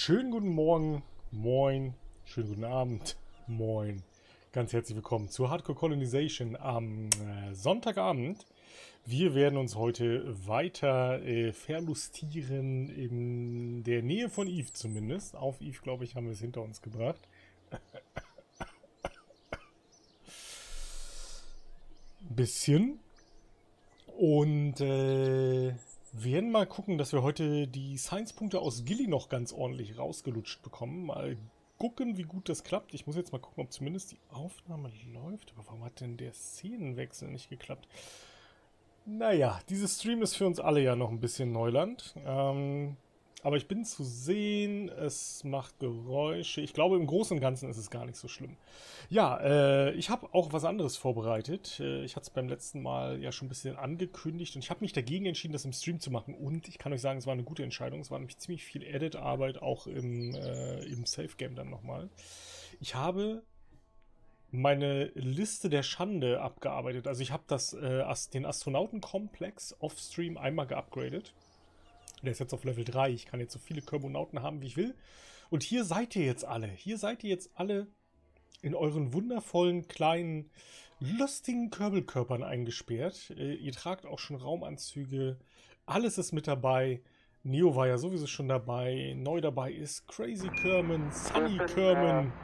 Schönen guten Morgen, moin, schönen guten Abend, moin. Ganz herzlich willkommen zur Hardcore Colonization am Sonntagabend. Wir werden uns heute weiter verlustieren in der Nähe von Eve zumindest. Auf Eve, glaube ich, haben wir es hinter uns gebracht. Bisschen. Und werden mal gucken, dass wir heute die Science-Punkte aus Gilly noch ganz ordentlich rausgelutscht bekommen. Mal gucken, wie gut das klappt. Ich muss jetzt mal gucken, ob zumindest die Aufnahme läuft. Aber warum hat denn der Szenenwechsel nicht geklappt? Naja, dieses Stream ist für uns alle ja noch ein bisschen Neuland. Aber ich bin zu sehen, es macht Geräusche. Ich glaube, im Großen und Ganzen ist es gar nicht so schlimm. Ja, ich habe auch was anderes vorbereitet. Ich hatte es beim letzten Mal ja schon ein bisschen angekündigt und ich habe mich dagegen entschieden, das im Stream zu machen. Und ich kann euch sagen, es war eine gute Entscheidung. Es war nämlich ziemlich viel Edit-Arbeit, auch im Safe-Game dann nochmal. Ich habe meine Liste der Schande abgearbeitet. Also ich habe den Astronautenkomplex off-Stream einmal geupgradet. Der ist jetzt auf Level 3. Ich kann jetzt so viele Körbonauten haben, wie ich will. Und hier seid ihr jetzt alle. Hier seid ihr jetzt alle in euren wundervollen, kleinen, lustigen Körbelkörpern eingesperrt. Ihr tragt auch schon Raumanzüge. Alles ist mit dabei. Neo war ja sowieso schon dabei. Neu dabei ist Crazy Kerman, Sunny Kerman,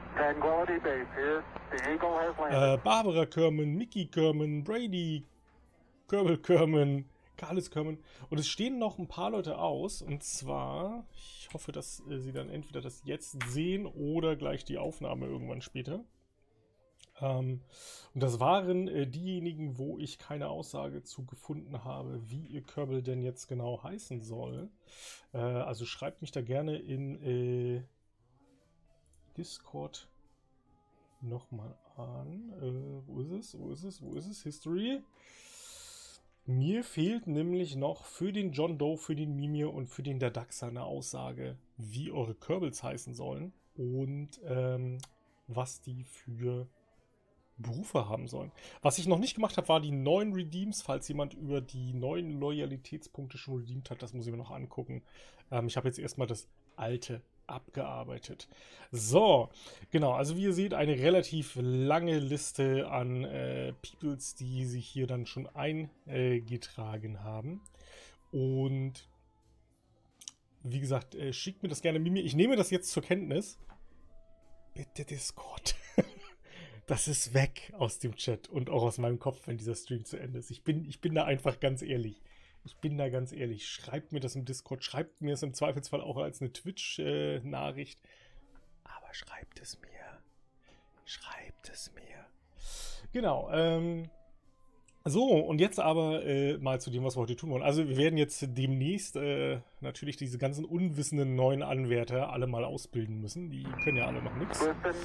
Barbara Kerman, Mickey Kerman, Brady Kerbal Kerman, Carlos Kerman. Und es stehen noch ein paar Leute aus. Und zwar, ich hoffe, dass sie dann entweder das jetzt sehen oder gleich die Aufnahme irgendwann später. Und das waren diejenigen, wo ich keine Aussage zu gefunden habe, wie ihr Kerbal denn jetzt genau heißen soll. Also schreibt mich da gerne in Discord nochmal an. Wo ist es? Wo ist es? Wo ist es? History. Mir fehlt nämlich noch für den John Doe, für den Mimir und für den Dadaxa eine Aussage, wie eure Kerbals heißen sollen und was die für Berufe haben sollen. Was ich noch nicht gemacht habe, war die neuen Redeems, falls jemand über die neuen Loyalitätspunkte schon redeemt hat, das muss ich mir noch angucken. Ich habe jetzt erstmal das alte abgearbeitet. So, genau, also wie ihr seht, eine relativ lange Liste an Peoples, die sich hier dann schon eingetragen haben. Und wie gesagt, schickt mir das gerne Mimir. Ich nehme das jetzt zur Kenntnis. Bitte Discord. Das ist weg aus dem Chat und auch aus meinem Kopf, wenn dieser Stream zu Ende ist. Ich bin da einfach ganz ehrlich. Ich bin da ganz ehrlich. Schreibt mir das im Discord. Schreibt mir es im Zweifelsfall auch als eine Twitch-Nachricht. Aber schreibt es mir. Schreibt es mir. Genau. So, und jetzt aber mal zu dem, was wir heute tun wollen. Also wir werden jetzt demnächst natürlich diese ganzen unwissenden neuen Anwärter alle mal ausbilden müssen. Die können ja alle noch nichts.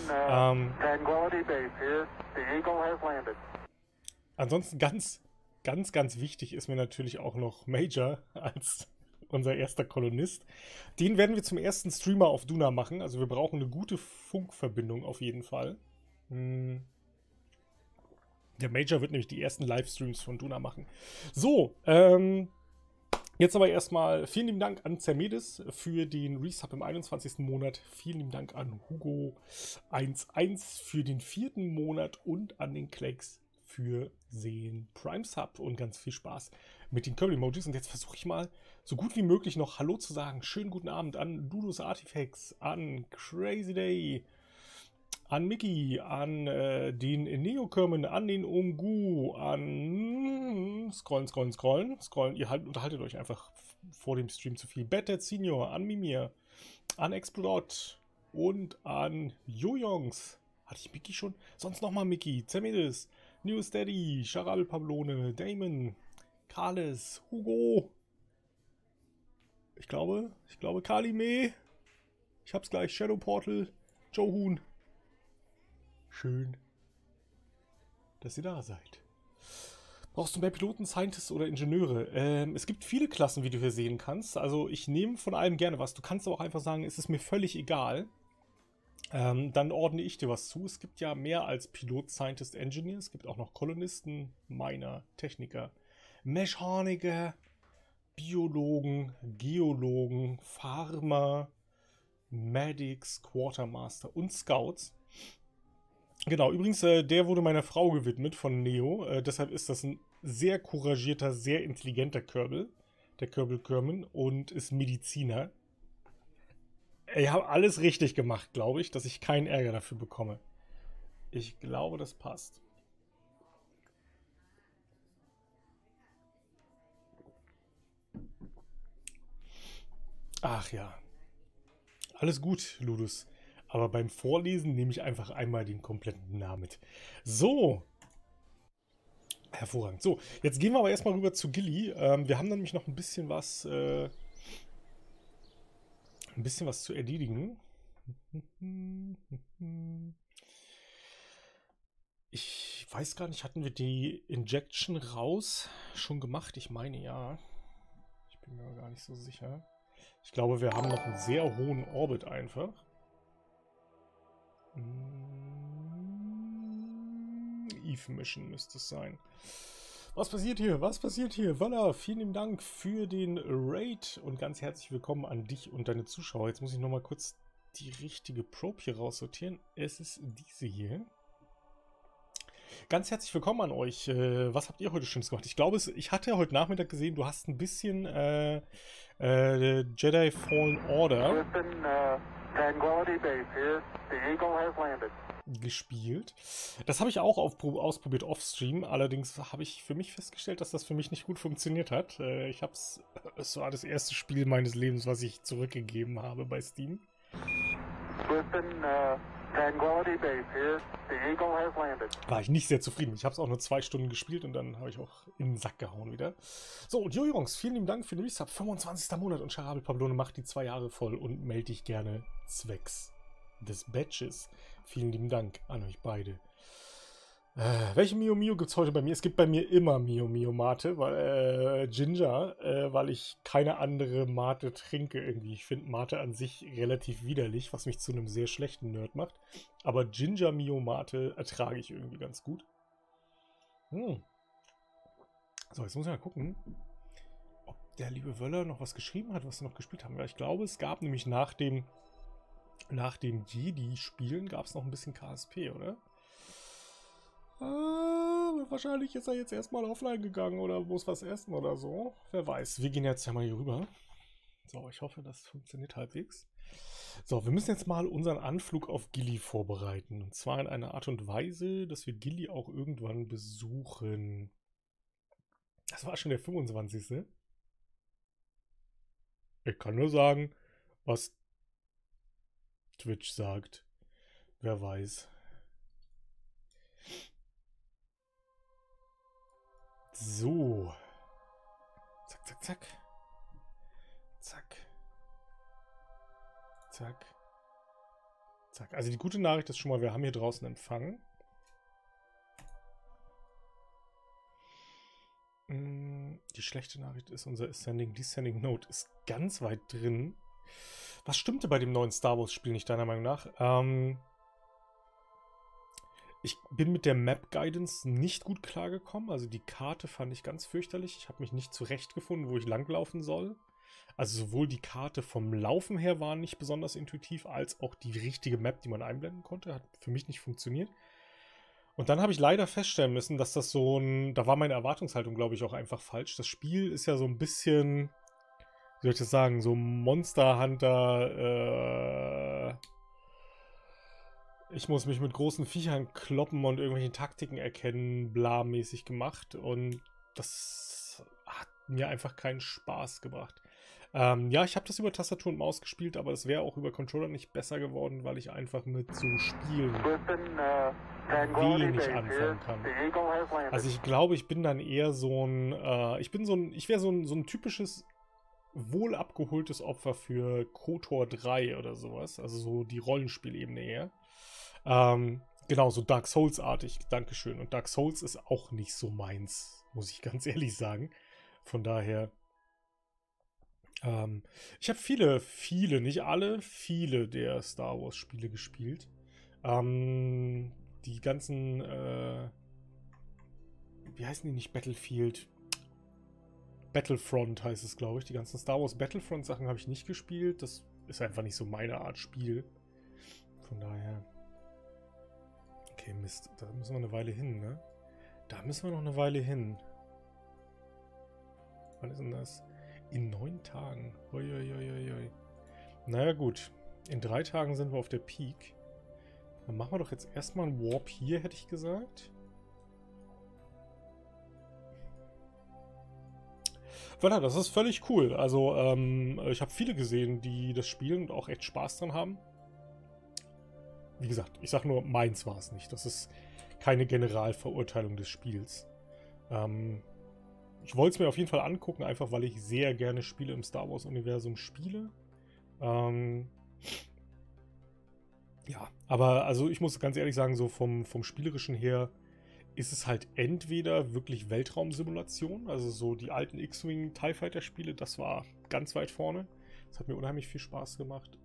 Ansonsten ganz wichtig ist mir natürlich auch noch Major als unser erster Kolonist. Den werden wir zum ersten Streamer auf Duna machen. Also wir brauchen eine gute Funkverbindung auf jeden Fall. Der Major wird nämlich die ersten Livestreams von Duna machen. So, jetzt aber erstmal vielen lieben Dank an Zermedes für den Resub im 21. Monat. Vielen lieben Dank an Hugo11 für den 4. Monat und an den Klecks für den Prime Sub und ganz viel Spaß mit den Kerbal-Emojis. Und jetzt versuche ich mal so gut wie möglich noch Hallo zu sagen. Schönen guten Abend an Dudos Artifacts, an Crazy Day, an Mickey, an den Neo-Kerman, an den Omgu, an Scrollen. Ihr unterhaltet euch einfach vor dem Stream zu viel. Better Senior, an Mimir, an Explod und an Jojongs. Hatte ich Mickey schon? Sonst nochmal Mickey, Zermedes, New Steady, Charabel Pablone, Damon, Carles, Hugo. Ich glaube Kalime. Ich hab's gleich. Shadow Portal, Joe Huhn. Schön, dass ihr da seid. Brauchst du mehr Piloten, Scientists oder Ingenieure? Es gibt viele Klassen, wie du hier sehen kannst. Also ich nehme von allem gerne was. Du kannst aber auch einfach sagen, es ist mir völlig egal. Dann ordne ich dir was zu. Es gibt ja mehr als Pilot, Scientist, Engineer. Es gibt auch noch Kolonisten, Miner, Techniker, Mechaniker, Biologen, Geologen, Farmer, Medics, Quartermaster und Scouts. Genau, übrigens, der wurde meiner Frau gewidmet von Neo. Deshalb ist das ein sehr couragierter, sehr intelligenter Kerbal. Der Kerbal Kerman und ist Mediziner. Ich habe alles richtig gemacht, glaube ich, dass ich keinen Ärger dafür bekomme. Ich glaube, das passt. Ach ja. Alles gut, Ludus. Aber beim Vorlesen nehme ich einfach einmal den kompletten Namen mit. So. Hervorragend. So, jetzt gehen wir aber erstmal rüber zu Gilly. Wir haben nämlich noch ein bisschen was zu erledigen. Ich weiß gar nicht, hatten wir die Injection raus schon gemacht? Ich meine ja. Ich bin mir aber gar nicht so sicher. Ich glaube, wir haben noch einen sehr hohen Orbit einfach. Eve Mission müsste es sein. Was passiert hier? Was passiert hier? Walla, vielen lieben Dank für den Raid und ganz herzlich willkommen an dich und deine Zuschauer. Jetzt muss ich nochmal kurz die richtige Probe hier raussortieren. Es ist diese hier. Ganz herzlich willkommen an euch. Was habt ihr heute Schönes gemacht? Ich glaube, ich hatte heute Nachmittag gesehen, du hast ein bisschen Jedi Fallen Order gespielt. Das habe ich auch ausprobiert off-stream. Allerdings habe ich für mich festgestellt, dass das für mich nicht gut funktioniert hat. Es war das erste Spiel meines Lebens, was ich zurückgegeben habe bei Steam. War ich nicht sehr zufrieden. Ich habe es auch nur 2 Stunden gespielt und dann habe ich auch in den Sack gehauen wieder. So, und Jungs, vielen lieben Dank für den Resub. 25. Monat und Charabel Pablone macht die 2 Jahre voll und melde dich gerne zwecks des Badges. Vielen lieben Dank an euch beide. Welche Mio Mio gibt es heute bei mir? Es gibt bei mir immer Mio Mio Mate, weil Ginger, weil ich keine andere Mate trinke irgendwie. Ich finde Mate an sich relativ widerlich, was mich zu einem sehr schlechten Nerd macht. Aber Ginger Mio Mate ertrage ich irgendwie ganz gut. So, jetzt muss ich mal gucken, ob der liebe Wöller noch was geschrieben hat, was wir noch gespielt haben. Ja, ich glaube, es gab nämlich nach dem Jedi-Spielen gab es noch ein bisschen KSP, oder? Wahrscheinlich ist er jetzt erstmal offline gegangen oder muss was essen oder so. Wer weiß. Wir gehen jetzt ja mal hier rüber. So, ich hoffe, das funktioniert halbwegs. So, wir müssen jetzt mal unseren Anflug auf Gilly vorbereiten. Und zwar in einer Art und Weise, dass wir Gilly auch irgendwann besuchen. Das war schon der 25. Ich kann nur sagen, was Twitch sagt. Wer weiß. So. Zack, zack, zack. Zack. Zack. Zack. Also die gute Nachricht ist schon mal, wir haben hier draußen Empfang. Die schlechte Nachricht ist, unser Ascending-Descending Node ist ganz weit drin. Was stimmte bei dem neuen Star Wars-Spiel nicht, deiner Meinung nach? Ich bin mit der Map Guidance nicht gut klargekommen. Also die Karte fand ich ganz fürchterlich. Ich habe mich nicht zurechtgefunden, wo ich langlaufen soll. Also sowohl die Karte vom Laufen her war nicht besonders intuitiv, als auch die richtige Map, die man einblenden konnte, hat für mich nicht funktioniert. Und dann habe ich leider feststellen müssen, dass das so ein... Da war meine Erwartungshaltung, glaube ich, auch einfach falsch. Das Spiel ist ja so ein bisschen... Wie soll ich das sagen? So Monster Hunter... Ich muss mich mit großen Viechern kloppen und irgendwelchen Taktiken erkennen, bla-mäßig gemacht. Und das hat mir einfach keinen Spaß gebracht. Ja, ich habe das über Tastatur und Maus gespielt, aber es wäre auch über Controller nicht besser geworden, weil ich einfach mit so Spielen wenig anfangen kann. Also ich glaube, ich bin dann eher so ein... ich wäre so ein typisches, wohl abgeholtes Opfer für KOTOR 3 oder sowas. Also so die Rollenspielebene eher. Genau, so Dark Souls-artig. Dankeschön. Und Dark Souls ist auch nicht so meins, muss ich ganz ehrlich sagen. Von daher... ich habe viele, nicht alle, viele der Star Wars Spiele gespielt. Die ganzen, wie heißen die nicht? Battlefield? Battlefront heißt es, glaube ich. Die ganzen Star Wars Battlefront Sachen habe ich nicht gespielt. Das ist einfach nicht so meine Art Spiel. Von daher. Okay, Mist. Da müssen wir eine Weile hin, ne? Da müssen wir noch eine Weile hin. Wann ist denn das? In 9 Tagen. Uiuiuiui. Naja, gut. In 3 Tagen sind wir auf der Peak. Dann machen wir doch jetzt erstmal einen Warp hier, hätte ich gesagt. Voilà, das ist völlig cool. Also, ich habe viele gesehen, die das spielen und auch echt Spaß dran haben. Wie gesagt, ich sage nur, meins war es nicht. Das ist keine Generalverurteilung des Spiels. Ich wollte es mir auf jeden Fall angucken, einfach weil ich sehr gerne Spiele im Star Wars-Universum spiele. Ja, aber also ich muss ganz ehrlich sagen, so vom Spielerischen her ist es halt entweder wirklich Weltraumsimulation, also so die alten X-Wing TIE Fighter Spiele, das war ganz weit vorne. Das hat mir unheimlich viel Spaß gemacht.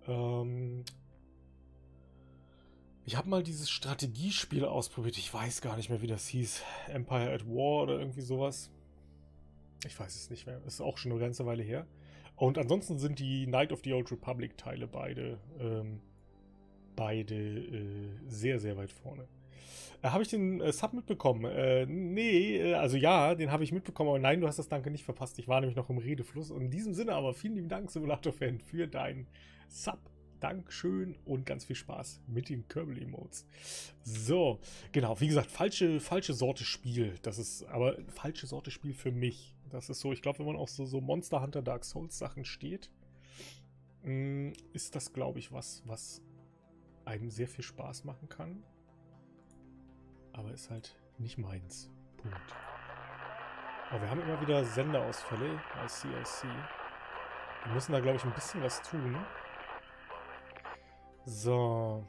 Ich habe mal dieses Strategiespiel ausprobiert, ich weiß gar nicht mehr, wie das hieß. Empire at War oder irgendwie sowas. Ich weiß es nicht mehr, ist auch schon eine ganze Weile her. Und ansonsten sind die Knight of the Old Republic Teile beide sehr, sehr weit vorne. Habe ich den Sub mitbekommen? Nee, also ja, den habe ich mitbekommen, aber nein, du hast das Danke nicht verpasst. Ich war nämlich noch im Redefluss. Und in diesem Sinne aber vielen lieben Dank, Simulator-Fan, für deinen Sub. Dankeschön und ganz viel Spaß mit den Kerbal-Emotes. So, genau, wie gesagt, falsche Sorte Spiel. Das ist aber falsche Sorte Spiel für mich. Das ist so, ich glaube, wenn man auf so Monster Hunter Dark Souls Sachen steht, ist das, glaube ich, was einem sehr viel Spaß machen kann. Aber ist halt nicht meins. Punkt. Aber wir haben immer wieder Senderausfälle. I see. Wir müssen da, glaube ich, ein bisschen was tun. So.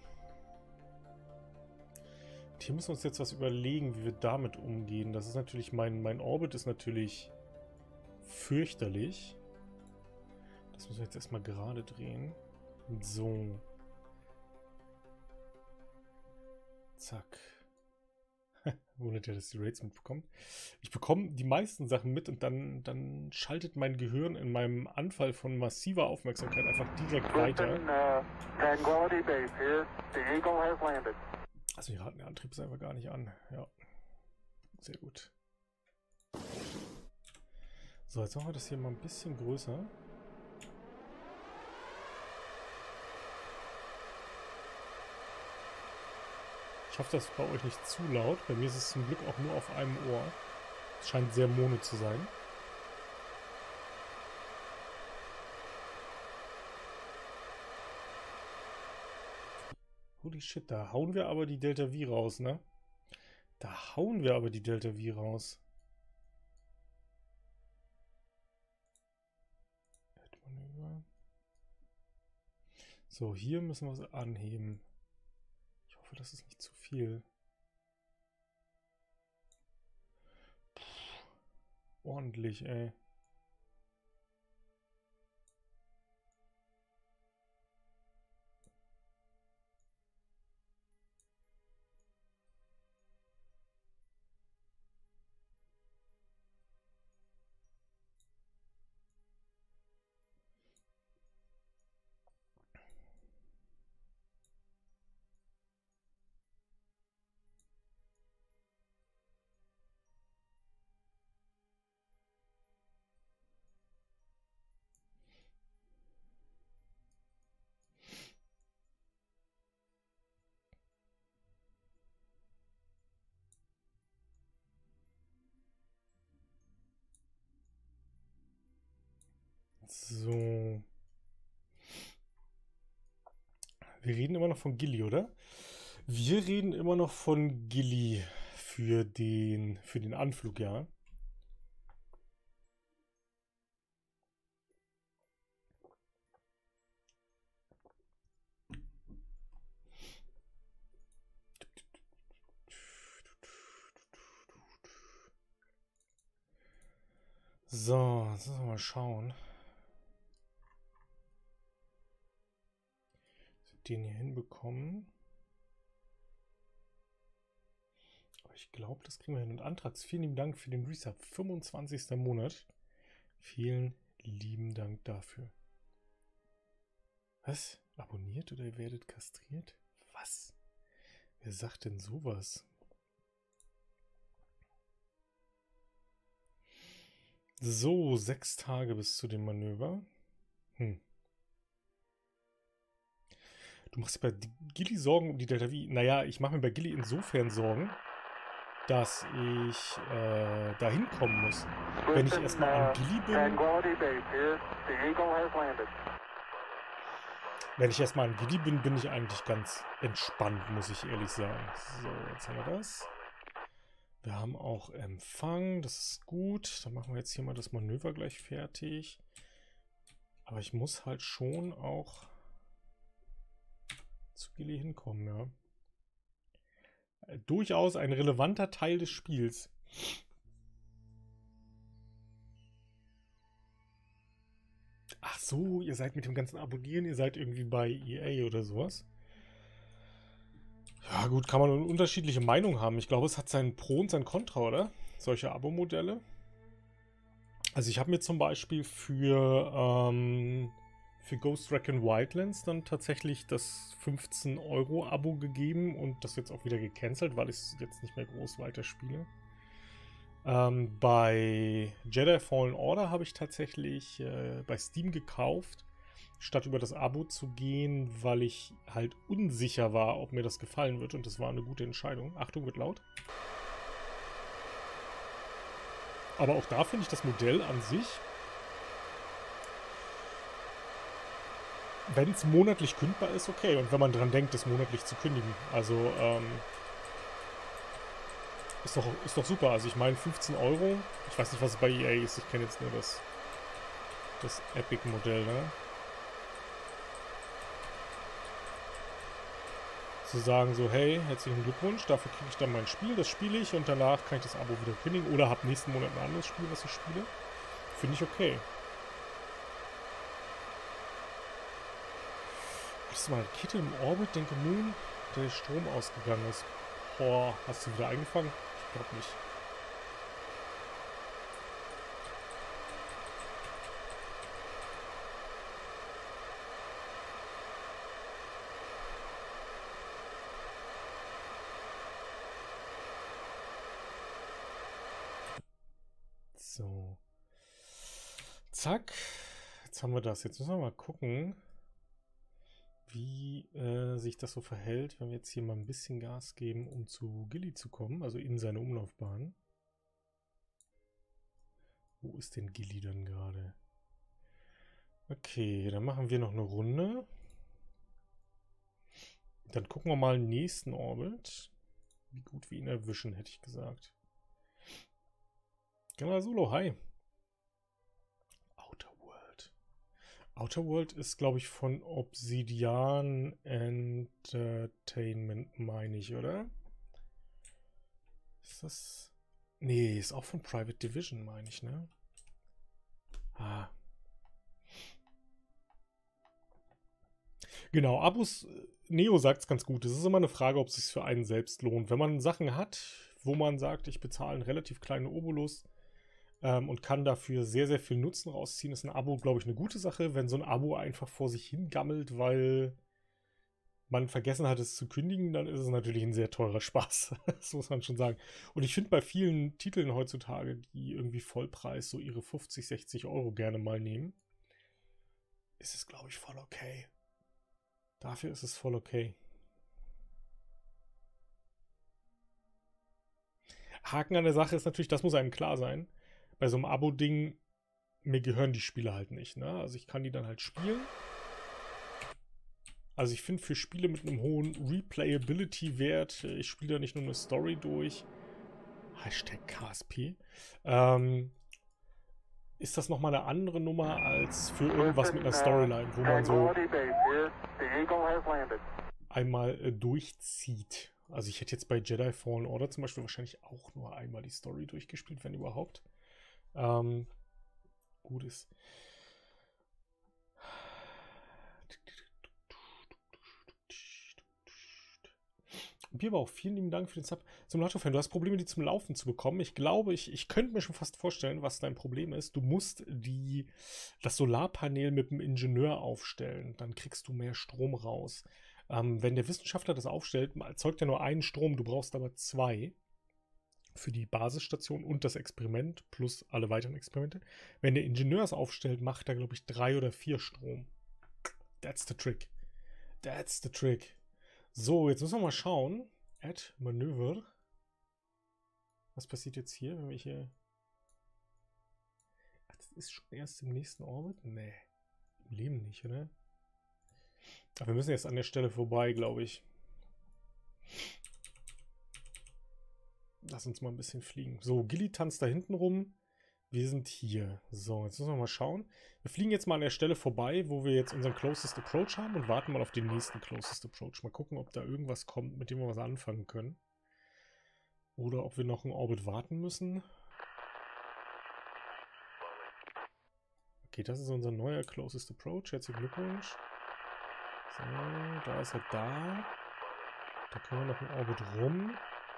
Und hier müssen wir uns jetzt was überlegen, wie wir damit umgehen. Das ist natürlich, mein Orbit ist natürlich fürchterlich. Das müssen wir jetzt erstmal gerade drehen. So. Zack. Ohne dass die Raids mitbekommen. Ich bekomme die meisten Sachen mit und dann schaltet mein Gehirn in meinem Anfall von massiver Aufmerksamkeit einfach direkt weiter. Also wir raten den Antrieb ist einfach gar nicht an. Ja. Sehr gut. So, jetzt machen wir das hier mal ein bisschen größer. Ich hoffe, das ist bei euch nicht zu laut. Bei mir ist es zum Glück auch nur auf einem Ohr. Es scheint sehr mono zu sein. Holy shit, da hauen wir aber die Delta V raus, ne? Da hauen wir aber die Delta V raus. So, hier müssen wir es anheben. Ich hoffe, das ist nicht zu viel. Ordentlich, ey. So. Wir reden immer noch von Gilly, oder? Wir reden immer noch von Gilly für den Anflug, ja. So, jetzt müssen wir mal schauen. Den hier hinbekommen. Aber ich glaube, das kriegen wir hin. Und Antrax, vielen lieben Dank für den Resub. 25. Monat. Vielen lieben Dank dafür. Was? Abonniert oder ihr werdet kastriert? Was? Wer sagt denn sowas? So, 6 Tage bis zu dem Manöver. Du machst dir bei Gilly Sorgen um die Delta V. Naja, ich mache mir bei Gilly insofern Sorgen, dass ich da hinkommen muss. Wenn ich erstmal an Gilly bin. Wenn ich erstmal an Gilly bin, bin ich eigentlich ganz entspannt, muss ich ehrlich sagen. So, jetzt haben wir das. Wir haben auch Empfang, das ist gut. Dann machen wir jetzt hier mal das Manöver gleich fertig. Aber ich muss halt schon auch zu Gilly hinkommen, ja. Durchaus ein relevanter Teil des Spiels. Ach so, ihr seid mit dem ganzen Abonnieren, ihr seid irgendwie bei EA oder sowas. Ja gut, kann man eine unterschiedliche Meinung haben. Ich glaube, es hat seinen Pro und sein Contra, oder? Solche Abo-Modelle. Also ich habe mir zum Beispiel für Ghost Recon Wildlands dann tatsächlich das 15-Euro-Abo gegeben und das jetzt auch wieder gecancelt, weil ich es jetzt nicht mehr groß weiterspiele. Bei Jedi Fallen Order habe ich tatsächlich bei Steam gekauft, statt über das Abo zu gehen, weil ich halt unsicher war, ob mir das gefallen wird, und das war eine gute Entscheidung. Achtung, wird laut. Aber auch da finde ich das Modell an sich, wenn es monatlich kündbar ist, okay. Und wenn man dran denkt, es monatlich zu kündigen. Also, ist doch super. Also ich meine 15 Euro. Ich weiß nicht, was es bei EA ist. Ich kenne jetzt nur das Epic-Modell, ne? Zu sagen so, hey, herzlichen Glückwunsch, dafür kriege ich dann mein Spiel, das spiele ich und danach kann ich das Abo wieder kündigen oder habe nächsten Monat ein anderes Spiel, was ich spiele. Finde ich okay. Hast du mal Rakete im Orbit, denke Moon, der Strom ausgegangen ist? Boah, hast du wieder eingefangen? Ich glaube nicht. So. Zack. Jetzt haben wir das. Jetzt müssen wir mal gucken, wie sich das so verhält, wenn wir jetzt hier mal ein bisschen Gas geben, um zu Gilly zu kommen, also in seine Umlaufbahn. Wo ist denn Gilly dann gerade? Okay, dann machen wir noch eine Runde. Dann gucken wir mal den nächsten Orbit. Wie gut wir ihn erwischen, hätte ich gesagt. Genau, Solo, hi. Outer World. Outer World ist, glaube ich, von Obsidian Entertainment, meine ich, oder? Ist das... Nee, ist auch von Private Division, meine ich, ne? Ah. Genau, Abos, Neo sagt es ganz gut. Es ist immer eine Frage, ob es sich für einen selbst lohnt. Wenn man Sachen hat, wo man sagt, ich bezahle einen relativ kleinen Obolus und kann dafür sehr, sehr viel Nutzen rausziehen, ist ein Abo, glaube ich, eine gute Sache. Wenn so ein Abo einfach vor sich hingammelt, weil man vergessen hat, es zu kündigen, dann ist es natürlich ein sehr teurer Spaß. Das muss man schon sagen. Und ich finde bei vielen Titeln heutzutage, die irgendwie Vollpreis so ihre 50, 60 Euro gerne mal nehmen, ist es, glaube ich, voll okay. Dafür ist es voll okay. Haken an der Sache ist natürlich, das muss einem klar sein. Bei so einem Abo-Ding, mir gehören die Spiele halt nicht, ne? Also ich kann die dann halt spielen. Also ich finde für Spiele mit einem hohen Replayability-Wert, ich spiele da nicht nur eine Story durch, Hashtag KSP, ist das nochmal eine andere Nummer als für irgendwas mit einer Storyline, wo man so einmal durchzieht. Also ich hätte jetzt bei Jedi Fallen Order zum Beispiel wahrscheinlich auch nur einmal die Story durchgespielt, wenn überhaupt. Gut ist. Biber auch, vielen lieben Dank für den Sub. Simulator-Fan, du hast Probleme, die zum Laufen zu bekommen. Ich glaube, ich könnte mir schon fast vorstellen, was dein Problem ist. Du musst das Solarpanel mit dem Ingenieur aufstellen. Dann kriegst du mehr Strom raus. Wenn der Wissenschaftler das aufstellt, erzeugt er nur einen Strom. Du brauchst aber 2 für die Basisstation und das Experiment plus alle weiteren Experimente. Wenn der Ingenieur es aufstellt, macht er, glaube ich, 3 oder 4 Strom. That's the trick. That's the trick. So, jetzt müssen wir mal schauen. Add Manöver. Was passiert jetzt hier, wenn wir hier... Ach, das ist schon erst im nächsten Orbit? Nee, im Leben nicht, oder? Aber wir müssen jetzt an der Stelle vorbei, glaube ich. Lass uns mal ein bisschen fliegen. So, Gilly tanzt da hinten rum. Wir sind hier. So, jetzt müssen wir mal schauen. Wir fliegen jetzt mal an der Stelle vorbei, wo wir jetzt unseren Closest Approach haben und warten mal auf den nächsten Closest Approach. Mal gucken, ob da irgendwas kommt, mit dem wir was anfangen können. Oder ob wir noch einen Orbit warten müssen. Okay, das ist unser neuer Closest Approach. Herzlichen Glückwunsch. So, da ist er da. Da können wir noch einen Orbit rum.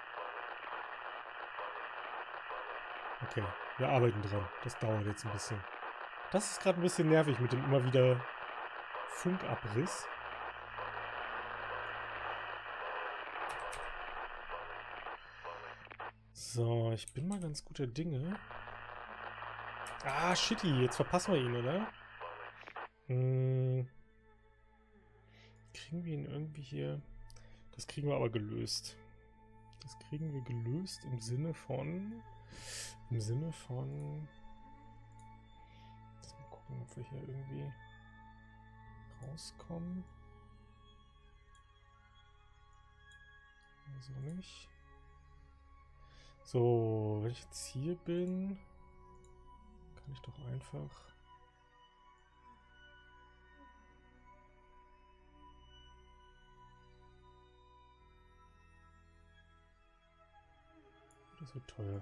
Okay, wir arbeiten dran. Das dauert jetzt ein bisschen. Das ist gerade ein bisschen nervig mit dem immer wieder Funkabriss. So, ich bin mal ganz guter Dinge. Ah, shitty. Jetzt verpassen wir ihn, oder? Kriegen wir ihn irgendwie hier... Das kriegen wir aber gelöst. Das kriegen wir gelöst im Sinne von... Lass mal gucken, ob wir hier irgendwie rauskommen. Also nicht. So, wenn ich jetzt hier bin, kann ich doch einfach... Das wird teuer.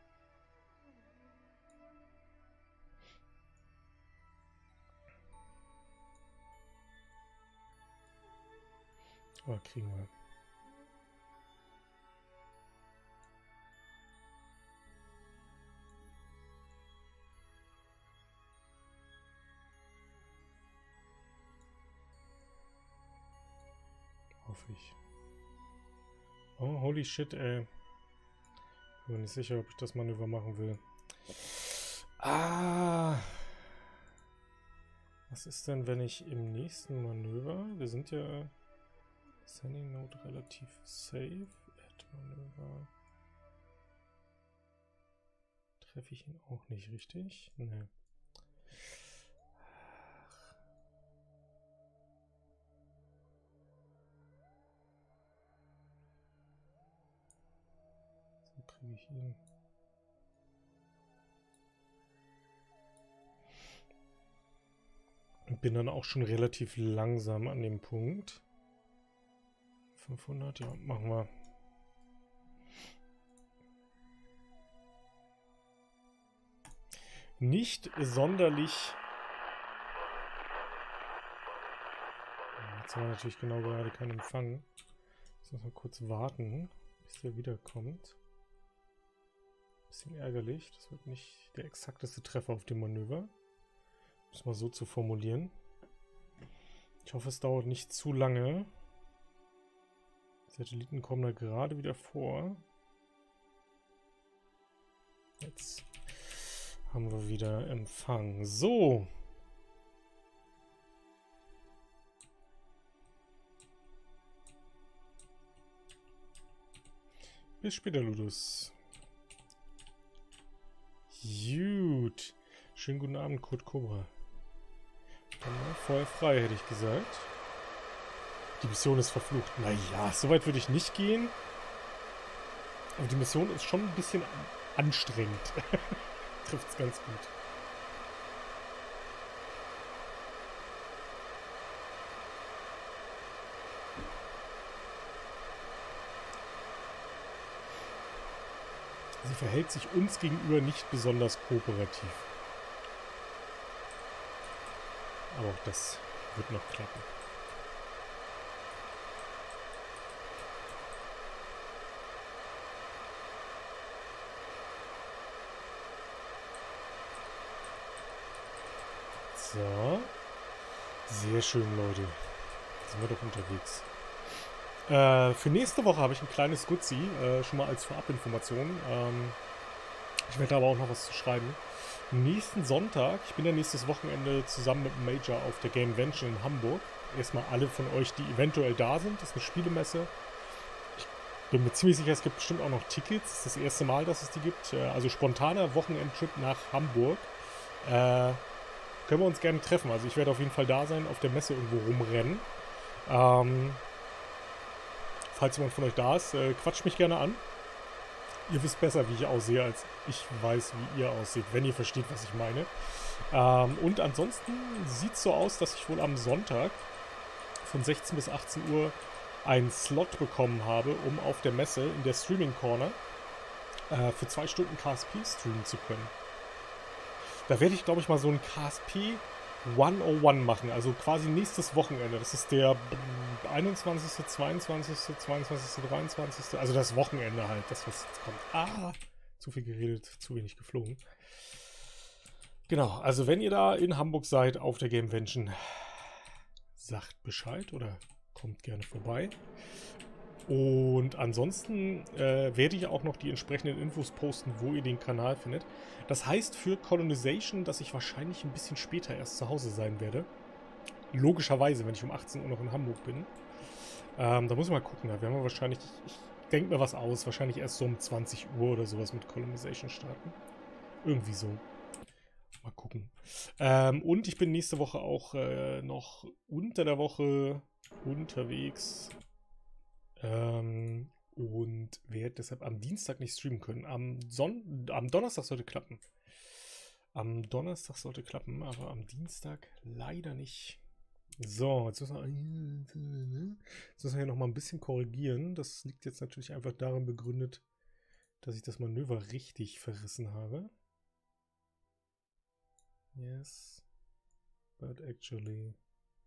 Aber kriegen wir. Hoffe ich. Oh, holy shit, ey. Bin mir nicht sicher, ob ich das Manöver machen will. Ah. Was ist denn, wenn ich im nächsten Manöver... Wir sind ja... Sending Node relativ safe. Add Manöver. Treffe ich ihn auch nicht richtig? Nee. So kriege ich ihn. Und bin dann auch schon relativ langsam an dem Punkt. 500, ja, machen wir. Nicht sonderlich. Jetzt haben wir natürlich genau gerade keinen Empfang. Jetzt müssen wir kurz warten, bis der wiederkommt. Bisschen ärgerlich. Das wird nicht der exakteste Treffer auf dem Manöver. Um es mal so zu formulieren. Ich hoffe, es dauert nicht zu lange. Die Satelliten kommen da gerade wieder vor. Jetzt haben wir wieder Empfang. So. Bis später, Ludus. Gut. Schönen guten Abend, Kurt Cobra. Dann mal Feuer frei, hätte ich gesagt. Die Mission ist verflucht. Naja, so weit würde ich nicht gehen. Aber die Mission ist schon ein bisschen anstrengend. Trifft es ganz gut. Sie verhält sich uns gegenüber nicht besonders kooperativ. Aber auch das wird noch klappen. So. Sehr schön, Leute. Sind wir doch unterwegs. Für nächste Woche habe ich ein kleines Gutzi, schon mal als Vorabinformation. Ich werde aber auch noch was zu schreiben. Nächsten Sonntag, ich bin ja nächstes Wochenende zusammen mit dem Major auf der Gamevention in Hamburg. Erstmal alle von euch, die eventuell da sind. Das ist eine Spielemesse. Ich bin mir ziemlich sicher, es gibt bestimmt auch noch Tickets. Das ist das erste Mal, dass es die gibt. Also spontaner Wochenendtrip nach Hamburg. Können wir uns gerne treffen. Also ich werde auf jeden Fall da sein, auf der Messe irgendwo rumrennen. Falls jemand von euch da ist, quatscht mich gerne an. Ihr wisst besser, wie ich aussehe, als ich weiß, wie ihr aussieht, wenn ihr versteht, was ich meine. Und ansonsten sieht es so aus, dass ich wohl am Sonntag von 16 bis 18 Uhr einen Slot bekommen habe, um auf der Messe in der Streaming Corner für 2 Stunden KSP streamen zu können. Da werde ich, glaube ich, mal so ein KSP 101 machen, also quasi nächstes Wochenende. Das ist der 21., 22., 22., 23., also das Wochenende halt, das was jetzt kommt. Zu viel geredet, zu wenig geflogen. Genau, also wenn ihr da in Hamburg seid auf der Gamevention, sagt Bescheid oder kommt gerne vorbei. Und ansonsten werde ich auch noch die entsprechenden Infos posten, wo ihr den Kanal findet. Das heißt für Colonization, dass ich wahrscheinlich ein bisschen später erst zu Hause sein werde. Logischerweise, wenn ich um 18 Uhr noch in Hamburg bin. Da muss ich mal gucken. Da werden wir wahrscheinlich, ich denke mir was aus, wahrscheinlich erst so um 20 Uhr oder sowas mit Colonization starten. Irgendwie so. Mal gucken. Und ich bin nächste Woche auch noch unter der Woche unterwegs. Und werde deshalb am Dienstag nicht streamen können. Am Donnerstag sollte klappen. Am Donnerstag sollte klappen, aber am Dienstag leider nicht. So, jetzt müssen wir hier nochmal ein bisschen korrigieren. Das liegt jetzt natürlich einfach darin begründet, dass ich das Manöver richtig verrissen habe. Yes, but actually...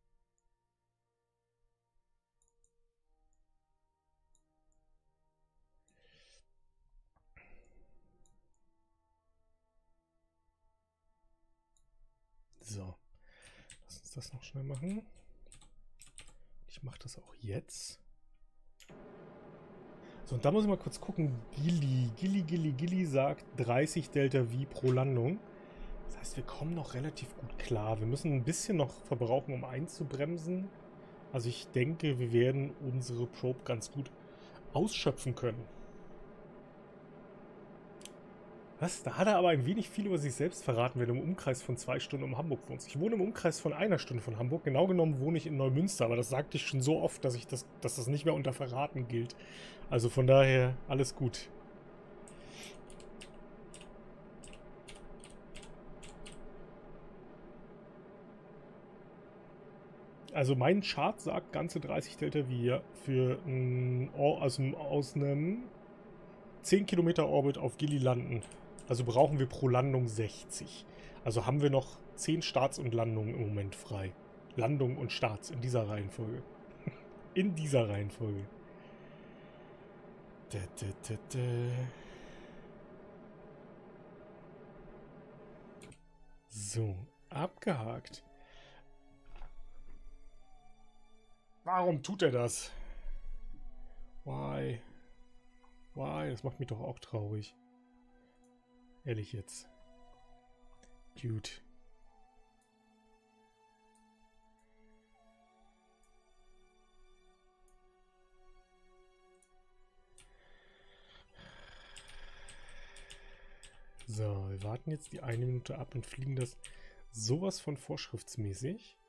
So, lass uns das noch schnell machen. Ich mache das auch jetzt. So, und da muss ich mal kurz gucken. Gilly sagt 30 Delta V pro Landung. Das heißt, wir kommen noch relativ gut klar. Wir müssen ein bisschen noch verbrauchen, um einzubremsen. Also ich denke, wir werden unsere Probe ganz gut ausschöpfen können. Was? Da hat er aber ein wenig viel über sich selbst verraten, wenn du im Umkreis von 2 Stunden um Hamburg wohnst. Ich wohne im Umkreis von 1 Stunde von Hamburg. Genau genommen wohne ich in Neumünster, aber das sagte ich schon so oft, dass das nicht mehr unter Verraten gilt. Also von daher alles gut. Also mein Chart sagt ganze 30 Delta V für aus einem 10 Kilometer Orbit auf Gilly landen. Also brauchen wir pro Landung 60. Also haben wir noch 10 Starts und Landungen im Moment frei. Landungen und Starts in dieser Reihenfolge. In dieser Reihenfolge. So, abgehakt. Warum tut er das? Why? Why? Das macht mich doch auch traurig. Ehrlich jetzt. Dude. So, wir warten jetzt die 1 Minute ab und fliegen das sowas von vorschriftsmäßig.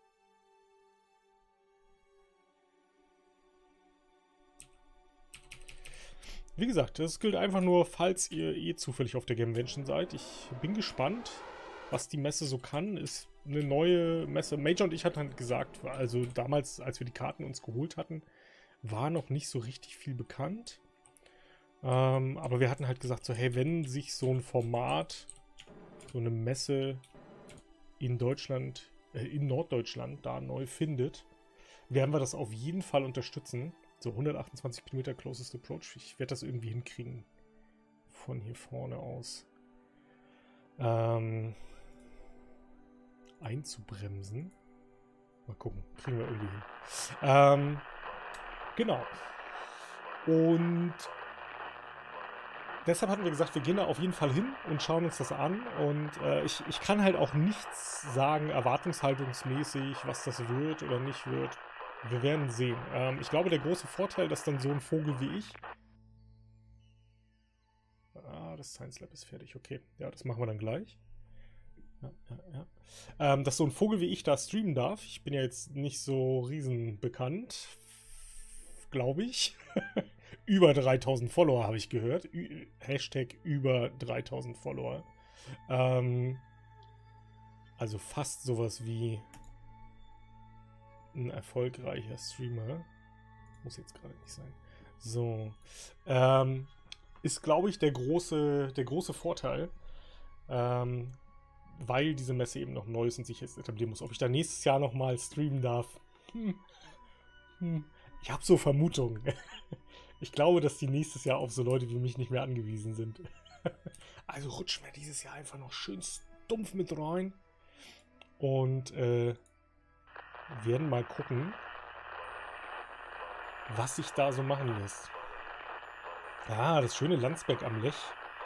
Wie gesagt, das gilt einfach nur, falls ihr zufällig auf der Gamevention seid. Ich bin gespannt, was die Messe so kann. Ist eine neue Messe. Major und ich hatten halt gesagt, also damals, als wir die Karten uns geholt hatten, war noch nicht so richtig viel bekannt. Aber wir hatten halt gesagt, so hey, wenn sich so ein Format, so eine Messe in Deutschland, in Norddeutschland da neu findet, werden wir das auf jeden Fall unterstützen. So 128 Kilometer Closest Approach. Ich werde das irgendwie hinkriegen. Von hier vorne aus. einzubremsen. Mal gucken, kriegen wir irgendwie hin. Genau. Und deshalb hatten wir gesagt, wir gehen da auf jeden Fall hin und schauen uns das an. Und ich kann halt auch nichts sagen, erwartungshaltungsmäßig, was das wird oder nicht wird. Wir werden sehen. Ich glaube, der große Vorteil, dass dann so ein Vogel wie ich... das Science Lab ist fertig. Okay, ja, das machen wir dann gleich. Ja. Dass so ein Vogel wie ich da streamen darf. Ich bin ja jetzt nicht so riesenbekannt, glaube ich. Über 3000 Follower habe ich gehört. Hashtag über 3000 Follower. Also fast sowas wie ein erfolgreicher Streamer. Muss jetzt gerade nicht sein. So. Ist, glaube ich, der große Vorteil. Weil diese Messe eben noch neu ist und sich jetzt etablieren muss. Ob ich da nächstes Jahr nochmal streamen darf? Ich habe so Vermutungen. Ich glaube, dass die nächstes Jahr auf so Leute wie mich nicht mehr angewiesen sind. Also rutschen wir dieses Jahr einfach noch schön stumpf mit rein. Und werden mal gucken, was sich da so machen lässt. Ah, das schöne Landsberg am Lech.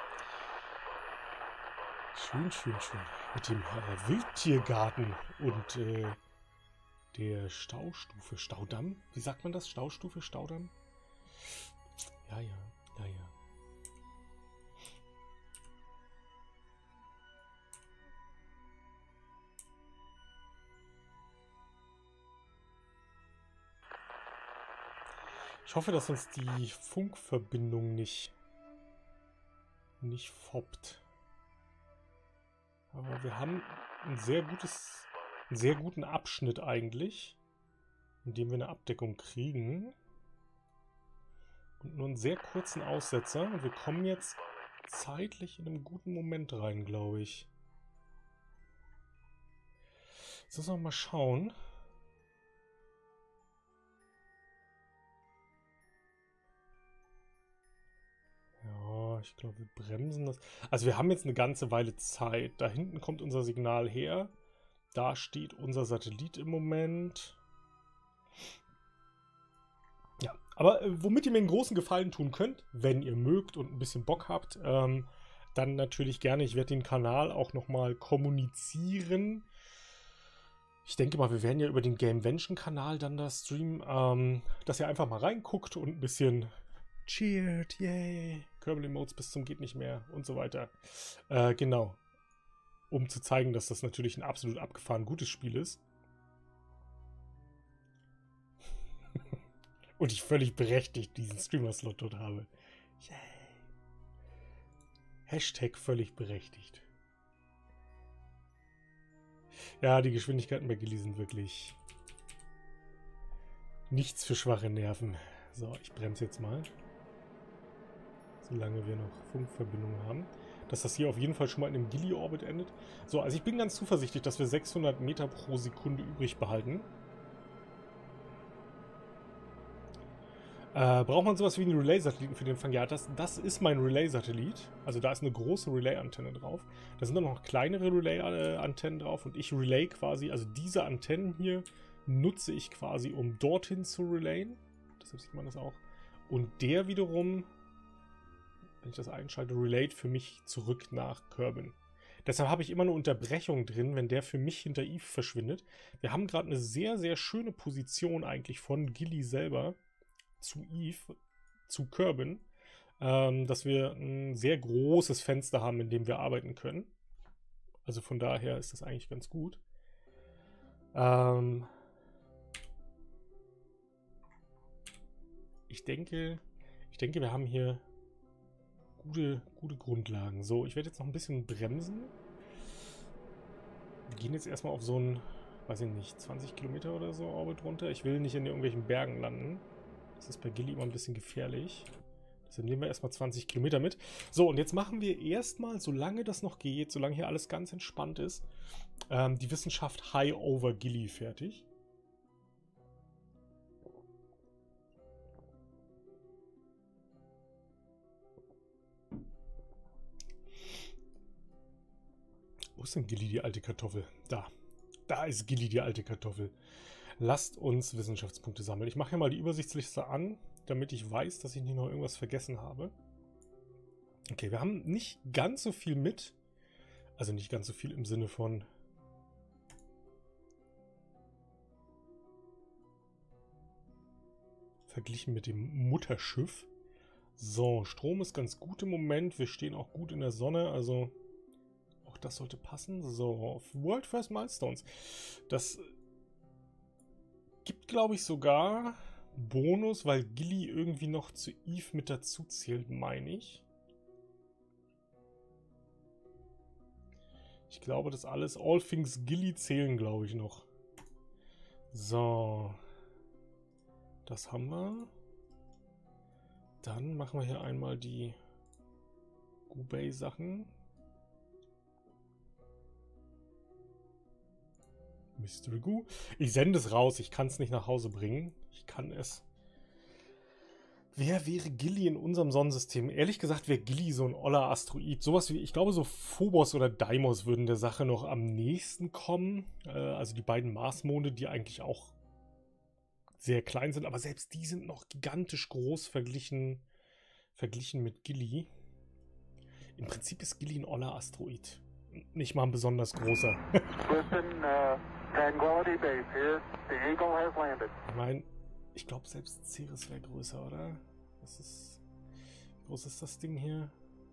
Schön, schön, schön. Mit dem Wildtiergarten und der Staustufe. Staudamm? Wie sagt man das? Staustufe? Staudamm? Ja. Ich hoffe, dass uns die Funkverbindung nicht foppt. Aber wir haben einen sehr guten Abschnitt eigentlich, in dem wir eine Abdeckung kriegen. Und nur einen sehr kurzen Aussetzer. Und wir kommen jetzt zeitlich in einem guten Moment rein, glaube ich. Jetzt müssen wir mal schauen. Ja, ich glaube, wir bremsen das. Also wir haben jetzt eine ganze Weile Zeit. Da hinten kommt unser Signal her. Da steht unser Satellit im Moment. Ja, aber womit ihr mir einen großen Gefallen tun könnt, wenn ihr mögt und ein bisschen Bock habt, dann natürlich gerne. Ich werde den Kanal auch nochmal kommunizieren. Ich denke mal, wir werden ja über den Gamevention-Kanal dann da streamen, dass ihr einfach mal reinguckt und ein bisschen cheert, yay, Kerbal-Emotes bis zum geht nicht mehr und so weiter. Genau. Um zu zeigen, dass das natürlich ein absolut abgefahren gutes Spiel ist. Und ich völlig berechtigt diesen Streamer-Slot dort habe. Yay. Hashtag völlig berechtigt. Ja, die Geschwindigkeiten bei Gilly sind wirklich nichts für schwache Nerven. So, ich bremse jetzt mal. Solange wir noch Funkverbindungen haben. Dass das hier auf jeden Fall schon mal in einem Gilly-Orbit endet. So, also ich bin ganz zuversichtlich, dass wir 600 Meter pro Sekunde übrig behalten. Braucht man sowas wie einen Relay-Satelliten für den Fang? Ja, das ist mein Relay-Satellit. Also da ist eine große Relay-Antenne drauf. Da sind dann noch kleinere Relay-Antennen drauf. Und ich relay quasi, also diese Antennen hier nutze ich quasi, um dorthin zu relayen. Deshalb sieht man das auch. Und der wiederum, wenn ich das einschalte, relayt für mich zurück nach Kerbin. Deshalb habe ich immer eine Unterbrechung drin, wenn der für mich hinter Eve verschwindet. Wir haben gerade eine sehr, sehr schöne Position eigentlich von Gilly selber zu Eve, zu Kerbin, dass wir ein sehr großes Fenster haben, in dem wir arbeiten können. Also von daher ist das eigentlich ganz gut. Ich denke, wir haben hier gute Grundlagen. So, ich werde jetzt noch ein bisschen bremsen. Wir gehen jetzt erstmal auf so ein, weiß ich nicht, 20 Kilometer oder so Orbit runter. Ich will nicht in irgendwelchen Bergen landen. Das ist bei Gilly immer ein bisschen gefährlich. Deshalb nehmen wir erstmal 20 Kilometer mit. So, und jetzt machen wir erstmal, solange das noch geht, solange hier alles ganz entspannt ist, die Wissenschaft High over Gilly fertig. Wo ist denn Gilly, die alte Kartoffel? Da. Da ist Gilly, die alte Kartoffel. Lasst uns Wissenschaftspunkte sammeln. Ich mache hier mal die Übersichtsliste an, damit ich weiß, dass ich nicht noch irgendwas vergessen habe. Okay, wir haben nicht ganz so viel mit. Also nicht ganz so viel im Sinne von... verglichen mit dem Mutterschiff. So, Strom ist ganz gut im Moment. Wir stehen auch gut in der Sonne, also auch das sollte passen. So, World First Milestones. Das gibt, glaube ich, sogar Bonus, weil Gilly irgendwie noch zu Eve mit dazu zählt, meine ich. Ich glaube, das alles All Things Gilly zählen, glaube ich, noch. So. Das haben wir. Dann machen wir hier einmal die Gubei-Sachen. Mystery Goo. Ich sende es raus. Ich kann es nicht nach Hause bringen. Ich kann es. Wer wäre Gilly in unserem Sonnensystem? Ehrlich gesagt wäre Gilly so ein oller Asteroid. Sowas wie, ich glaube, so Phobos oder Deimos würden der Sache noch am nächsten kommen. Also die beiden Marsmonde, die eigentlich auch sehr klein sind, aber selbst die sind noch gigantisch groß verglichen mit Gilly. Im Prinzip ist Gilly ein oller Asteroid. Nicht mal ein besonders großer. Ich meine, ich glaube selbst Ceres wäre größer, oder? Wie groß ist das Ding hier?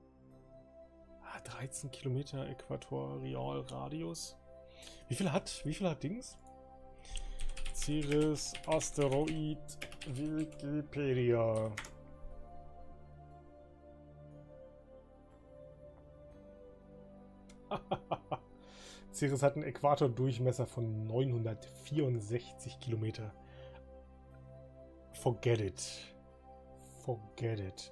13 Kilometer Äquatorialradius. Wie viel hat Dings? Ceres Asteroid Wikipedia. Ceres hat einen Äquatordurchmesser von 964 Kilometer. Forget it. Forget it.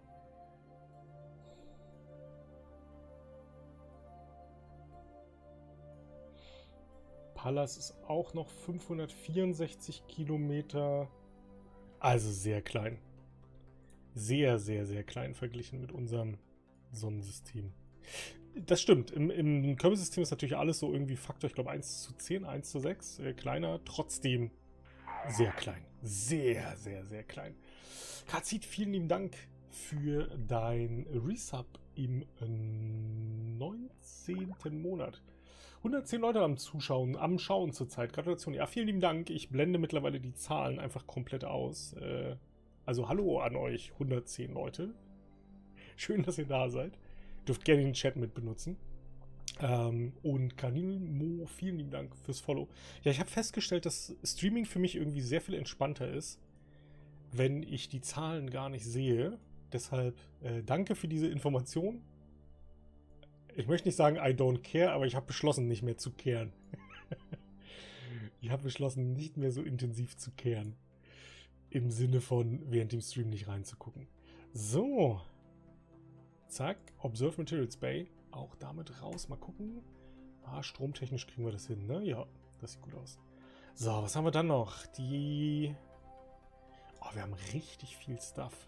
Pallas ist auch noch 564 Kilometer. Also sehr klein. Sehr, sehr, sehr klein verglichen mit unserem Sonnensystem. Das stimmt. Im Körpersystem ist natürlich alles so irgendwie Faktor, ich glaube 1:10, 1:6. Kleiner, trotzdem sehr klein. Sehr, sehr, sehr klein. Kazit, vielen lieben Dank für dein Resub im 19. Monat. 110 Leute am Schauen zurzeit. Gratulation. Ja, vielen lieben Dank. Ich blende mittlerweile die Zahlen einfach komplett aus. Also hallo an euch, 110 Leute. Schön, dass ihr da seid. Dürft gerne den Chat mit benutzen. Und Kanilmo, vielen lieben Dank fürs Follow. Ja, ich habe festgestellt, dass Streaming für mich irgendwie sehr viel entspannter ist, wenn ich die Zahlen gar nicht sehe. Deshalb danke für diese Information. Ich möchte nicht sagen, I don't care, aber ich habe beschlossen, nicht mehr zu kehren. Ich habe beschlossen, nicht mehr so intensiv zu kehren. Im Sinne von, während dem Stream nicht reinzugucken. So. Zack. Observe Materials Bay. Auch damit raus. Mal gucken. Stromtechnisch kriegen wir das hin, ne? Ja, das sieht gut aus. So, was haben wir dann noch? Wir haben richtig viel Stuff.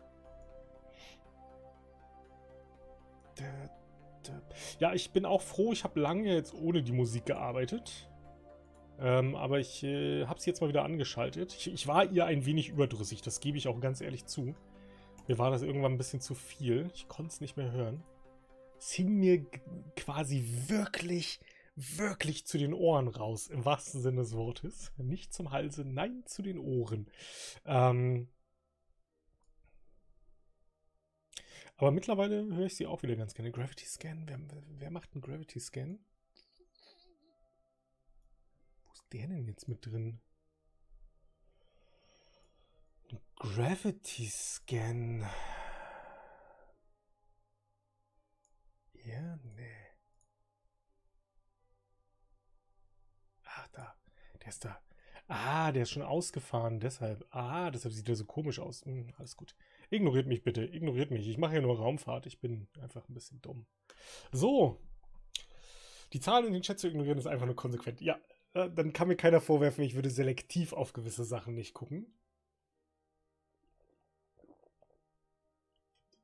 Ja, ich bin auch froh, ich habe lange jetzt ohne die Musik gearbeitet. Aber ich habe sie jetzt mal wieder angeschaltet. Ich war ihr ein wenig überdrüssig, das gebe ich auch ganz ehrlich zu. Mir war das irgendwann ein bisschen zu viel. Ich konnte es nicht mehr hören. Es hing mir quasi wirklich, wirklich zu den Ohren raus, im wahrsten Sinne des Wortes. Nicht zum Halse, nein, zu den Ohren. Aber mittlerweile höre ich sie auch wieder ganz gerne. Gravity Scan, wer macht einen Gravity Scan? Wo ist der denn jetzt mit drin? Gravity Scan. Ja, nee. Ach, da. Der ist da. Der ist schon ausgefahren, deshalb. Deshalb sieht er so komisch aus. Alles gut. Ignoriert mich bitte, ignoriert mich. Ich mache ja nur Raumfahrt. Ich bin einfach ein bisschen dumm. So. Die Zahlen in den Chat zu ignorieren ist einfach nur konsequent. Ja, dann kann mir keiner vorwerfen, ich würde selektiv auf gewisse Sachen nicht gucken.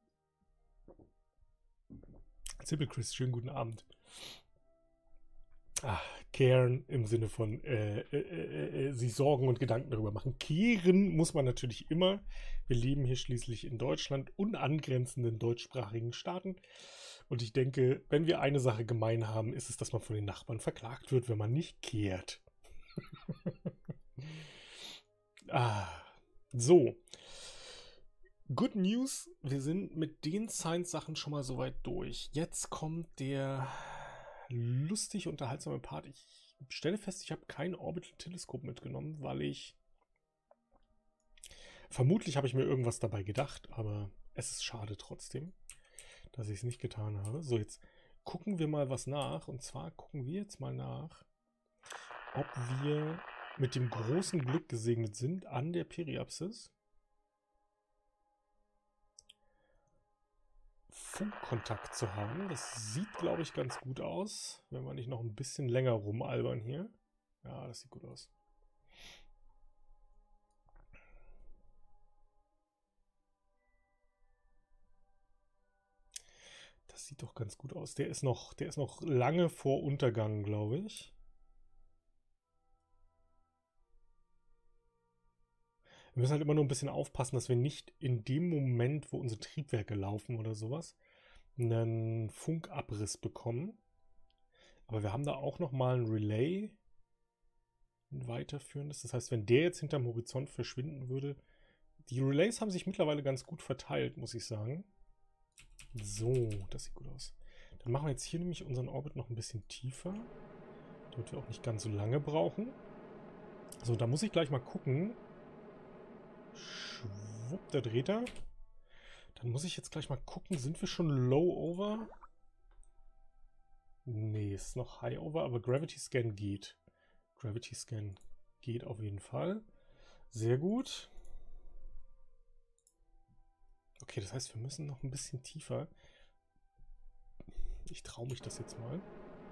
Simple Chris, schönen guten Abend. Caren im Sinne von sich Sorgen und Gedanken darüber machen. Kehren muss man natürlich immer. Wir leben hier schließlich in Deutschland und angrenzenden deutschsprachigen Staaten. Und ich denke, wenn wir eine Sache gemein haben, ist es, dass man von den Nachbarn verklagt wird, wenn man nicht kehrt. So. Good News, wir sind mit den Science-Sachen schon mal soweit durch. Jetzt kommt der lustig unterhaltsame Part. Ich stelle fest, ich habe kein Orbital-Teleskop mitgenommen, weil vermutlich habe ich mir irgendwas dabei gedacht, aber es ist schade trotzdem, dass ich es nicht getan habe. So, jetzt gucken wir mal was nach. Und zwar gucken wir jetzt mal nach, ob wir mit dem großen Glück gesegnet sind, an der Periapsis Funkkontakt zu haben. Das sieht, glaube ich, ganz gut aus, wenn wir nicht noch ein bisschen länger rumalbern hier. Ja, das sieht gut aus. Das sieht doch ganz gut aus. Der ist noch lange vor Untergang, glaube ich. Wir müssen halt immer nur ein bisschen aufpassen, dass wir nicht in dem Moment, wo unsere Triebwerke laufen oder sowas, einen Funkabriss bekommen. Aber wir haben da auch nochmal ein Relay, ein weiterführendes. Das heißt, wenn der jetzt hinterm Horizont verschwinden würde, die Relays haben sich mittlerweile ganz gut verteilt, muss ich sagen. So, das sieht gut aus. Dann machen wir jetzt hier nämlich unseren Orbit noch ein bisschen tiefer, damit wir auch nicht ganz so lange brauchen. So, da muss ich gleich mal gucken. Schwupp, da dreht er. Dann muss ich jetzt gleich mal gucken, sind wir schon low over? Nee, ist noch high over, aber Gravity Scan geht. Gravity Scan geht auf jeden Fall. Sehr gut. Okay, das heißt, wir müssen noch ein bisschen tiefer. Ich traue mich das jetzt mal.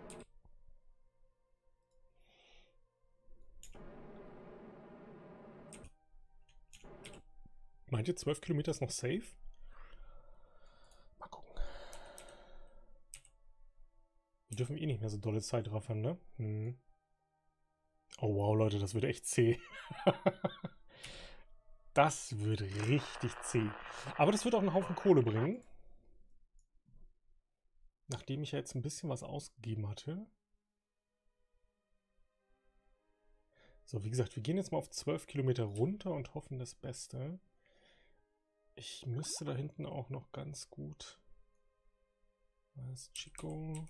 Meint ihr, 12 Kilometer ist noch safe? Mal gucken. Wir dürfen eh nicht mehr so dolle Zeit raffern, ne? Oh wow, Leute, das wird echt zäh. Das wird richtig zäh. Aber das wird auch einen Haufen Kohle bringen. Nachdem ich ja jetzt ein bisschen was ausgegeben hatte. So, wie gesagt, wir gehen jetzt mal auf 12 Kilometer runter und hoffen das Beste. Ich müsste da hinten auch noch ganz gut... Was ist Chico?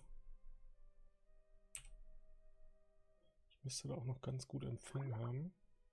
Ich müsste da auch noch ganz gut Empfang haben.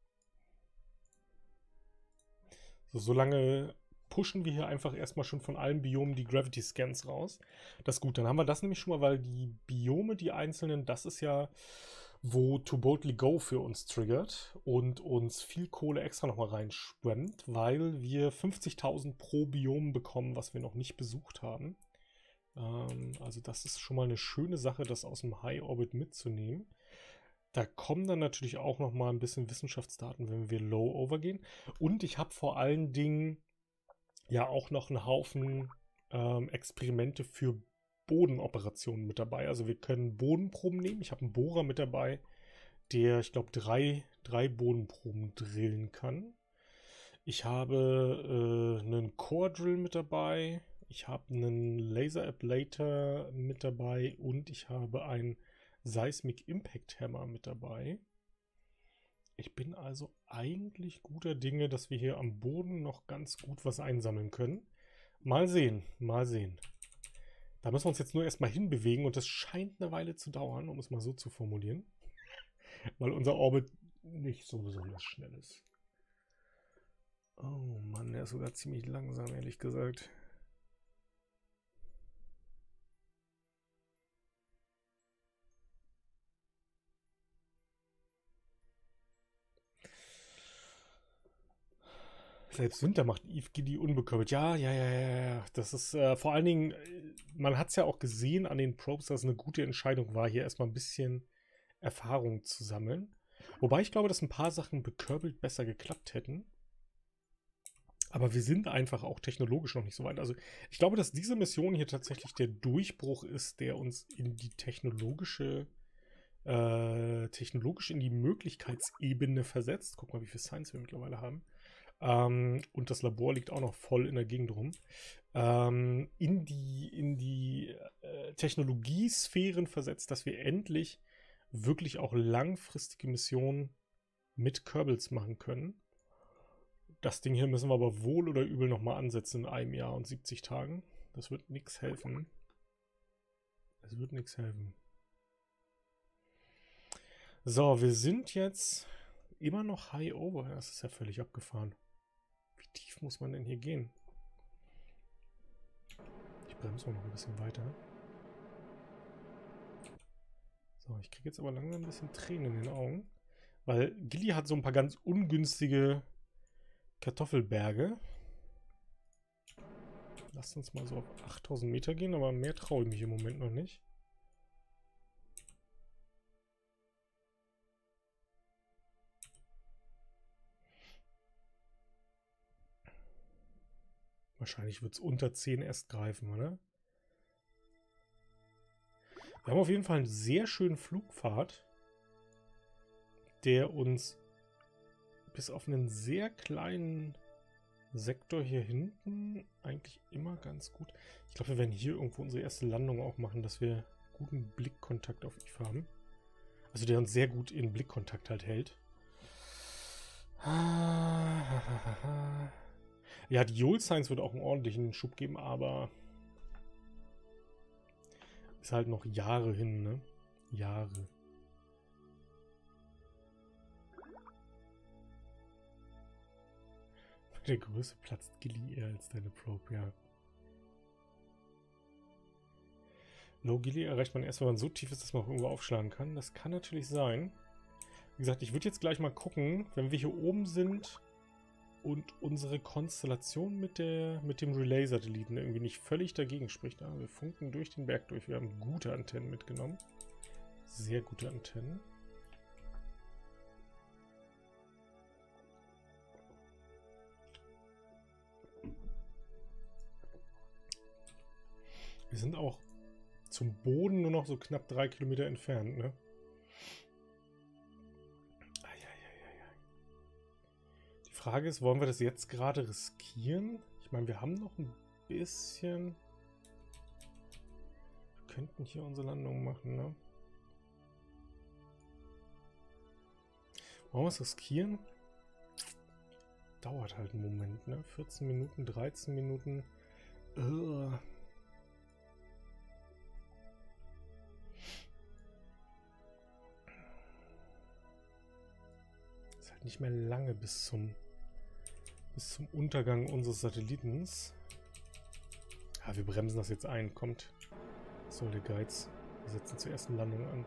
So, solange pushen wir hier einfach erstmal schon von allen Biomen die Gravity Scans raus. Das ist gut, dann haben wir das nämlich schon mal, weil die Biome, die einzelnen, das ist ja, wo To Boldly Go für uns triggert und uns viel Kohle extra nochmal reinschwemmt, weil wir 50.000 pro Biom bekommen, was wir noch nicht besucht haben. Also das ist schon mal eine schöne Sache, das aus dem High Orbit mitzunehmen. Da kommen dann natürlich auch noch mal ein bisschen Wissenschaftsdaten, wenn wir low over gehen. Und ich habe vor allen Dingen ja auch noch einen Haufen Experimente für Bodenoperationen mit dabei. Also wir können Bodenproben nehmen. Ich habe einen Bohrer mit dabei, der, ich glaube, drei Bodenproben drillen kann. Ich habe einen Core Drill mit dabei. Ich habe einen Laser Ablator mit dabei und ich habe ein Seismic Impact Hammer mit dabei. Ich bin also eigentlich guter Dinge, dass wir hier am Boden noch ganz gut was einsammeln können. Mal sehen, mal sehen. Da müssen wir uns jetzt nur erstmal hinbewegen und das scheint eine Weile zu dauern, um es mal so zu formulieren. Weil unser Orbit nicht so besonders schnell ist. Oh Mann, der ist sogar ziemlich langsam, ehrlich gesagt. Selbst Winter macht Yves Giddy unbekömmelt. Ja. Das ist vor allen Dingen, man hat es ja auch gesehen an den Probes, dass es eine gute Entscheidung war, hier erstmal ein bisschen Erfahrung zu sammeln. Wobei ich glaube, dass ein paar Sachen bekörbelt besser geklappt hätten. Aber wir sind einfach auch technologisch noch nicht so weit. Also ich glaube, dass diese Mission hier tatsächlich der Durchbruch ist, der uns in die technologische technologisch in die Möglichkeitsebene versetzt. Guck mal, wie viel Science wir mittlerweile haben. Und das Labor liegt auch noch voll in der Gegend rum. In die Technologiesphären versetzt, dass wir endlich wirklich auch langfristige Missionen mit Kerbals machen können. Das Ding hier müssen wir aber wohl oder übel nochmal ansetzen in einem Jahr und 70 Tagen. Das wird nichts helfen. Das wird nichts helfen. So, wir sind jetzt immer noch high over. Das ist ja völlig abgefahren. Wie tief muss man denn hier gehen? Ich bremse mal noch ein bisschen weiter. So, ich kriege jetzt aber langsam ein bisschen Tränen in den Augen. Weil Gilly hat so ein paar ganz ungünstige Kartoffelberge. Lasst uns mal so auf 8000 Meter gehen, aber mehr traue ich mich im Moment noch nicht. Wahrscheinlich wird es unter 10 erst greifen, oder? Wir haben auf jeden Fall einen sehr schönen Flugpfad, der uns bis auf einen sehr kleinen Sektor hier hinten eigentlich immer ganz gut... Ich glaube, wir werden hier irgendwo unsere erste Landung auch machen, dass wir guten Blickkontakt auf Eve haben. Also der uns sehr gut in Blickkontakt halt hält. Ja, die Yule Science wird auch einen ordentlichen Schub geben, aber ist halt noch Jahre hin, ne? Jahre. Der Größe platzt Gilly eher als deine Probe, ja. Low Gilly erreicht man erst, wenn man so tief ist, dass man auch irgendwo aufschlagen kann. Das kann natürlich sein. Wie gesagt, ich würde jetzt gleich mal gucken, wenn wir hier oben sind und unsere Konstellation mit dem Relay-Satelliten irgendwie nicht völlig dagegen spricht. Ah, wir funken durch den Berg durch. Wir haben gute Antennen mitgenommen. Sehr gute Antennen. Wir sind auch zum Boden nur noch so knapp 3 Kilometer entfernt, ne? Die Frage ist, wollen wir das jetzt gerade riskieren? Ich meine, wir haben noch ein bisschen... Wir könnten hier unsere Landung machen, ne? Wollen wir es riskieren? Dauert halt einen Moment, ne? 14 Minuten, 13 Minuten. Ist halt nicht mehr lange bis zum Untergang unseres Satellitens. Ja, wir bremsen das jetzt ein. Kommt. Was soll der Geiz? Wir setzen zur ersten Landung an.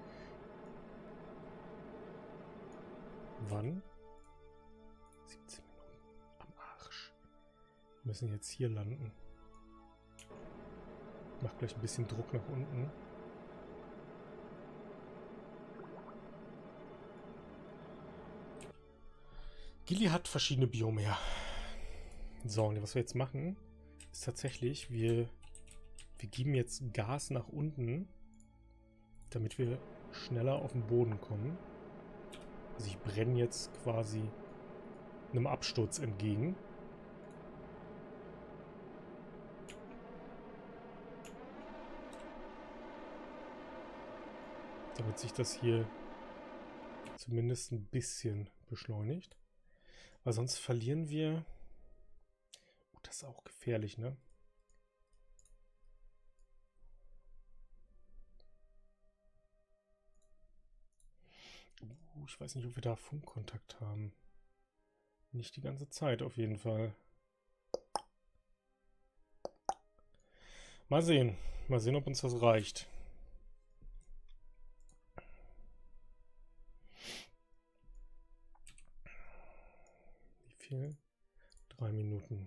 Wann? 17 Minuten. Am Arsch. Wir müssen jetzt hier landen. Ich mach gleich ein bisschen Druck nach unten. Gilly hat verschiedene Biome, ja. So, und was wir jetzt machen, ist tatsächlich, wir geben jetzt Gas nach unten, damit wir schneller auf den Boden kommen. Also ich brenne jetzt quasi einem Absturz entgegen. Damit sich das hier zumindest ein bisschen beschleunigt. Weil sonst verlieren wir... das ist auch gefährlich, ne? Ich weiß nicht, ob wir da Funkkontakt haben. Nicht die ganze Zeit auf jeden Fall. Mal sehen. Mal sehen, ob uns das reicht. Wie viel? 3 Minuten.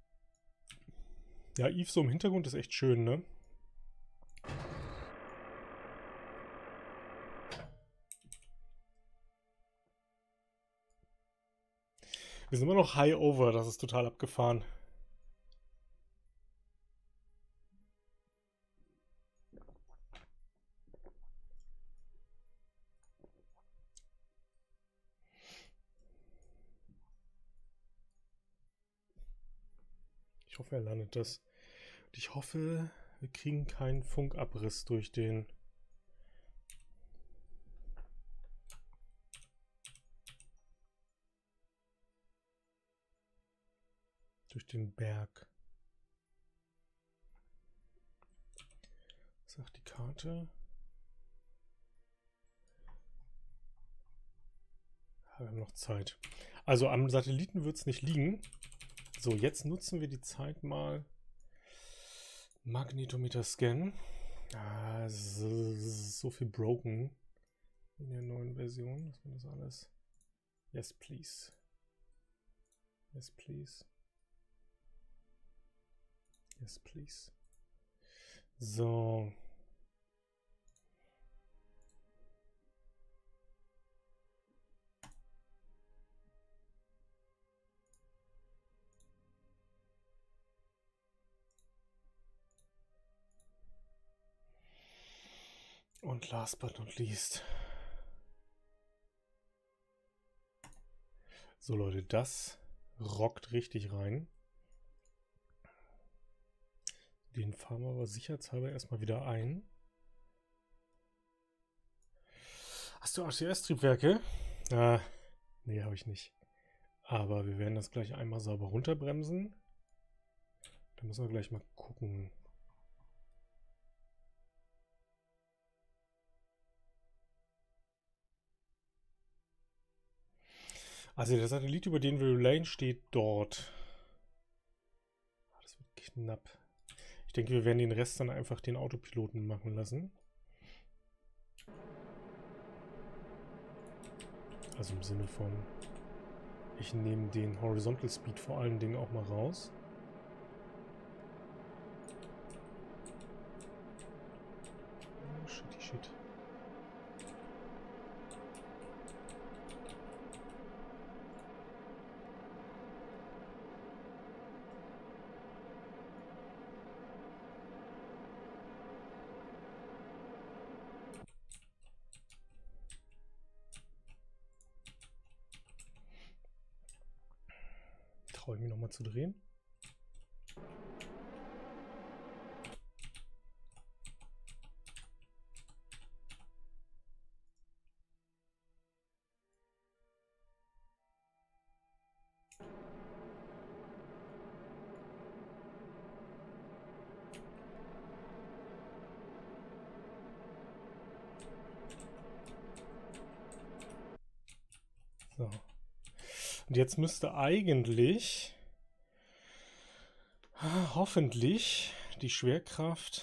Ja, Eve so im Hintergrund ist echt schön, ne? Wir sind immer noch high over, das ist total abgefahren. Ich hoffe, er landet das. Und ich hoffe, wir kriegen keinen Funkabriss durch den... Berg. Was sagt die Karte? Wir haben noch Zeit. Also am Satelliten wird es nicht liegen. So, jetzt nutzen wir die Zeit mal. Magnetometer Scan. So viel broken in der neuen Version. Dass wir das alles... Yes, please. Yes, please. Yes, please. So. Und last but not least. So Leute, das rockt richtig rein. Den fahren wir aber sicherheitshalber erstmal wieder ein. Hast du ACS-Triebwerke? Nee, habe ich nicht. Aber wir werden das gleich einmal sauber runterbremsen. Da müssen wir gleich mal gucken. Also der Satellit, über den wir relayen, steht dort. Das wird knapp. Ich denke, wir werden den Rest dann einfach den Autopiloten machen lassen. Also im Sinne von, ich nehme den Horizontal Speed vor allen Dingen auch mal raus. Oh, shitty shit. Traue ich mich nochmal zu drehen. So. Und jetzt müsste eigentlich, hoffentlich, die Schwerkraft,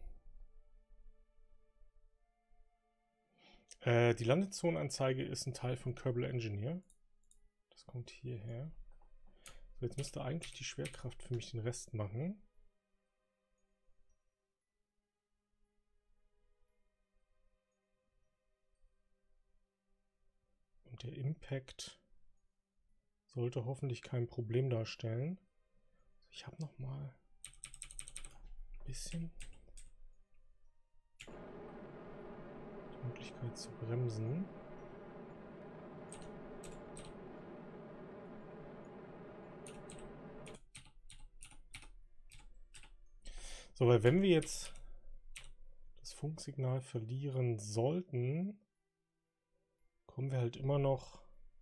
die Landezonenanzeige ist ein Teil von Kerbal Engineer. Das kommt hierher. So, jetzt müsste eigentlich die Schwerkraft für mich den Rest machen. Und der Impact sollte hoffentlich kein Problem darstellen. Ich habe noch mal ein bisschen die Möglichkeit zu bremsen. So, weil wenn wir jetzt das Funksignal verlieren sollten, kommen wir halt immer noch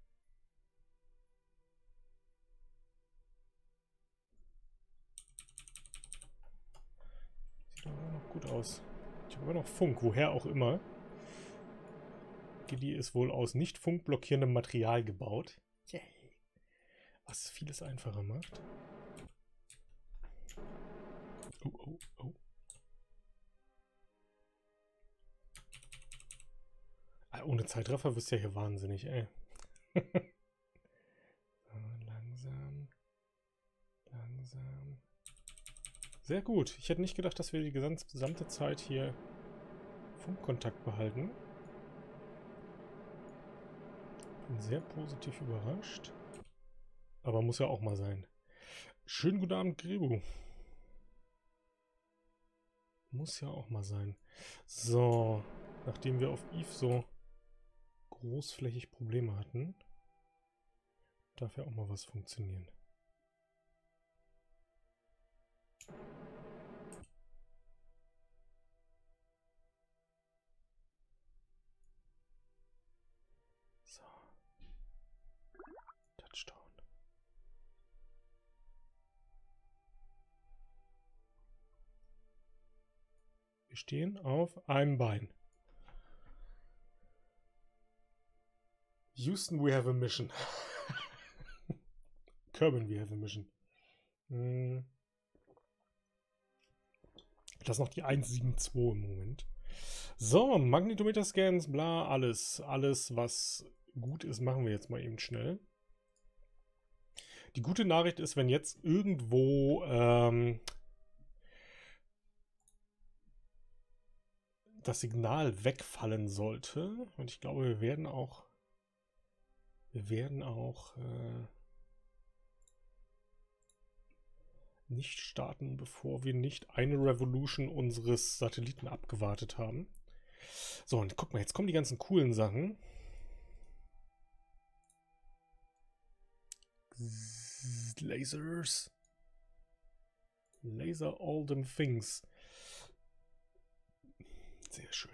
immer noch gut aus. Ich habe immer noch Funk, woher auch immer. Die ist wohl aus nicht funkblockierendem Material gebaut. Yay. Was vieles einfacher macht. Oh, oh, oh. Ohne Zeitraffer wirst du ja hier wahnsinnig, ey. So, langsam. Langsam. Sehr gut. Ich hätte nicht gedacht, dass wir die gesamte Zeit hier Funkkontakt behalten. Bin sehr positiv überrascht. Aber muss ja auch mal sein. Schönen guten Abend, Grebo. Muss ja auch mal sein. So, nachdem wir auf Eve so großflächig Probleme hatten, darf ja auch mal was funktionieren. So. Touchdown. Wir stehen auf einem Bein. Houston, we have a mission. Kerbin, we have a mission. Das ist noch die 172 im Moment. So, Magnetometer-Scans, bla, alles. Alles, was gut ist, machen wir jetzt mal eben schnell. Die gute Nachricht ist, wenn jetzt irgendwo das Signal wegfallen sollte, und ich glaube, wir werden auch nicht starten, bevor wir nicht eine Revolution unseres Satelliten abgewartet haben. So, und guck mal, jetzt kommen die ganzen coolen Sachen. Lasers. Laser all them things. Sehr schön.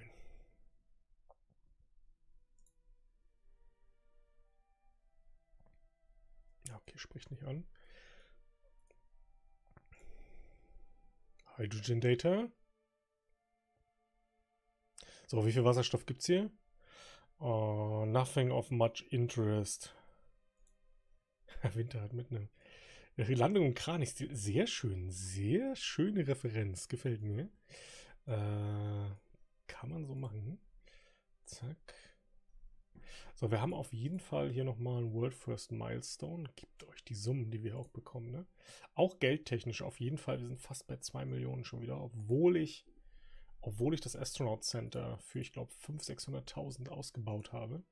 Ja, okay, spricht nicht an. Hydrogen Data. So, wie viel Wasserstoff gibt es hier? Oh, nothing of much interest. Winter hat mit einem Landung im Kranich. Sehr schön. Sehr schöne Referenz. Gefällt mir. Kann man so machen. Zack. So, wir haben auf jeden Fall hier nochmal einen World First Milestone. Gebt euch die Summen, die wir auch bekommen. Ne? Auch geldtechnisch auf jeden Fall. Wir sind fast bei 2 Millionen schon wieder. Obwohl ich das Astronaut Center für, ich glaube, 500.000, 600.000 ausgebaut habe.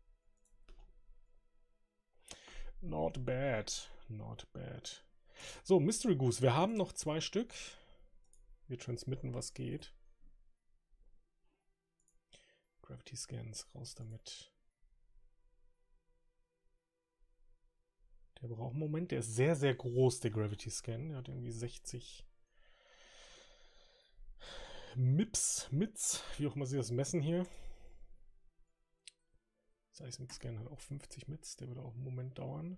Not bad. Not bad. So, Mystery Goose. Wir haben noch 2 Stück. Wir transmitten, was geht. Gravity Scans, raus damit. Der braucht einen Moment. Der ist sehr, sehr groß, der Gravity Scan. Der hat irgendwie 60 MIPS, wie auch immer sie das messen hier. Seismic Scan hat auch 50 MIPS. Der wird auch einen Moment dauern.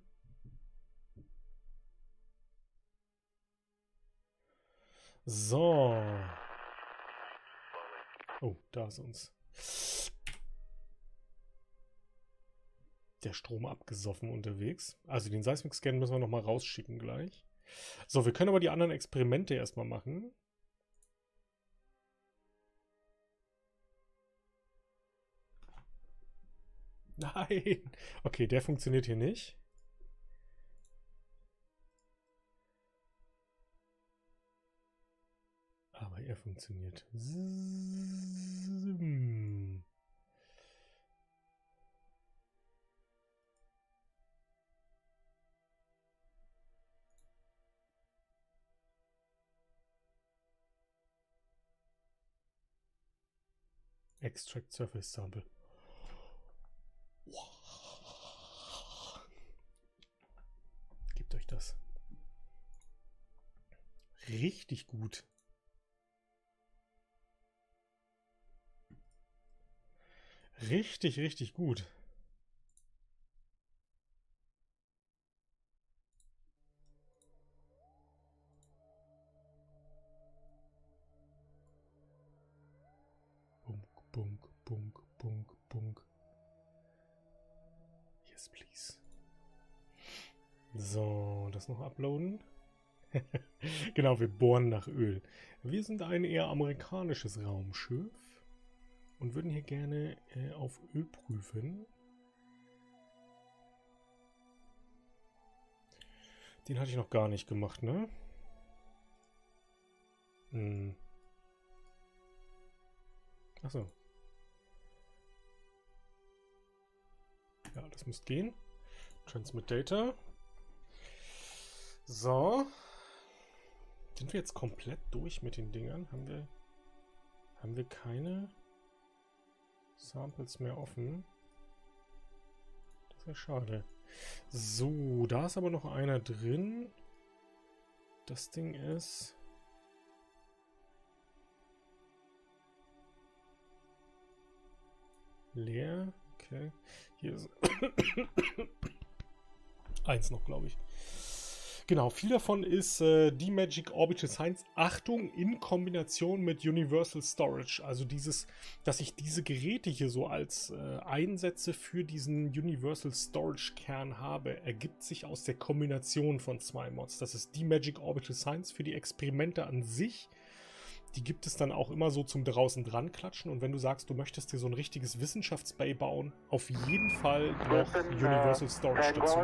So. Oh, da ist uns der Strom abgesoffen unterwegs. Also den Seismic Scan müssen wir nochmal rausschicken gleich. So, wir können aber die anderen Experimente erstmal machen. Nein! Okay, der funktioniert hier nicht. Aber er funktioniert. Extract Surface Sample. Gebt euch das. Richtig gut. Richtig, richtig gut. Bunk, bunk, bunk, bunk, bunk. Yes, please. So, das noch uploaden. Genau, wir bohren nach Öl. Wir sind ein eher amerikanisches Raumschiff und würden hier gerne auf Öl prüfen. Den hatte ich noch gar nicht gemacht, ne? Achso. Ja, das müsste gehen. Transmit Data. So. Sind wir jetzt komplett durch mit den Dingern? Haben wir keine Samples mehr offen? Das ist ja schade. So, da ist aber noch einer drin. Das Ding ist... leer. Okay. Hier ist... eins noch, glaube ich. Genau, viel davon ist die Magic Orbital Science. Achtung, in Kombination mit Universal Storage. Also dieses, dass ich diese Geräte hier so als Einsätze für diesen Universal Storage Kern habe, ergibt sich aus der Kombination von zwei Mods. Das ist die Magic Orbital Science für die Experimente an sich. Die gibt es dann auch immer so zum draußen dran klatschen. Und wenn du sagst, du möchtest dir so ein richtiges Wissenschaftsbay bauen, auf jeden Fall noch Universal Storage dazu.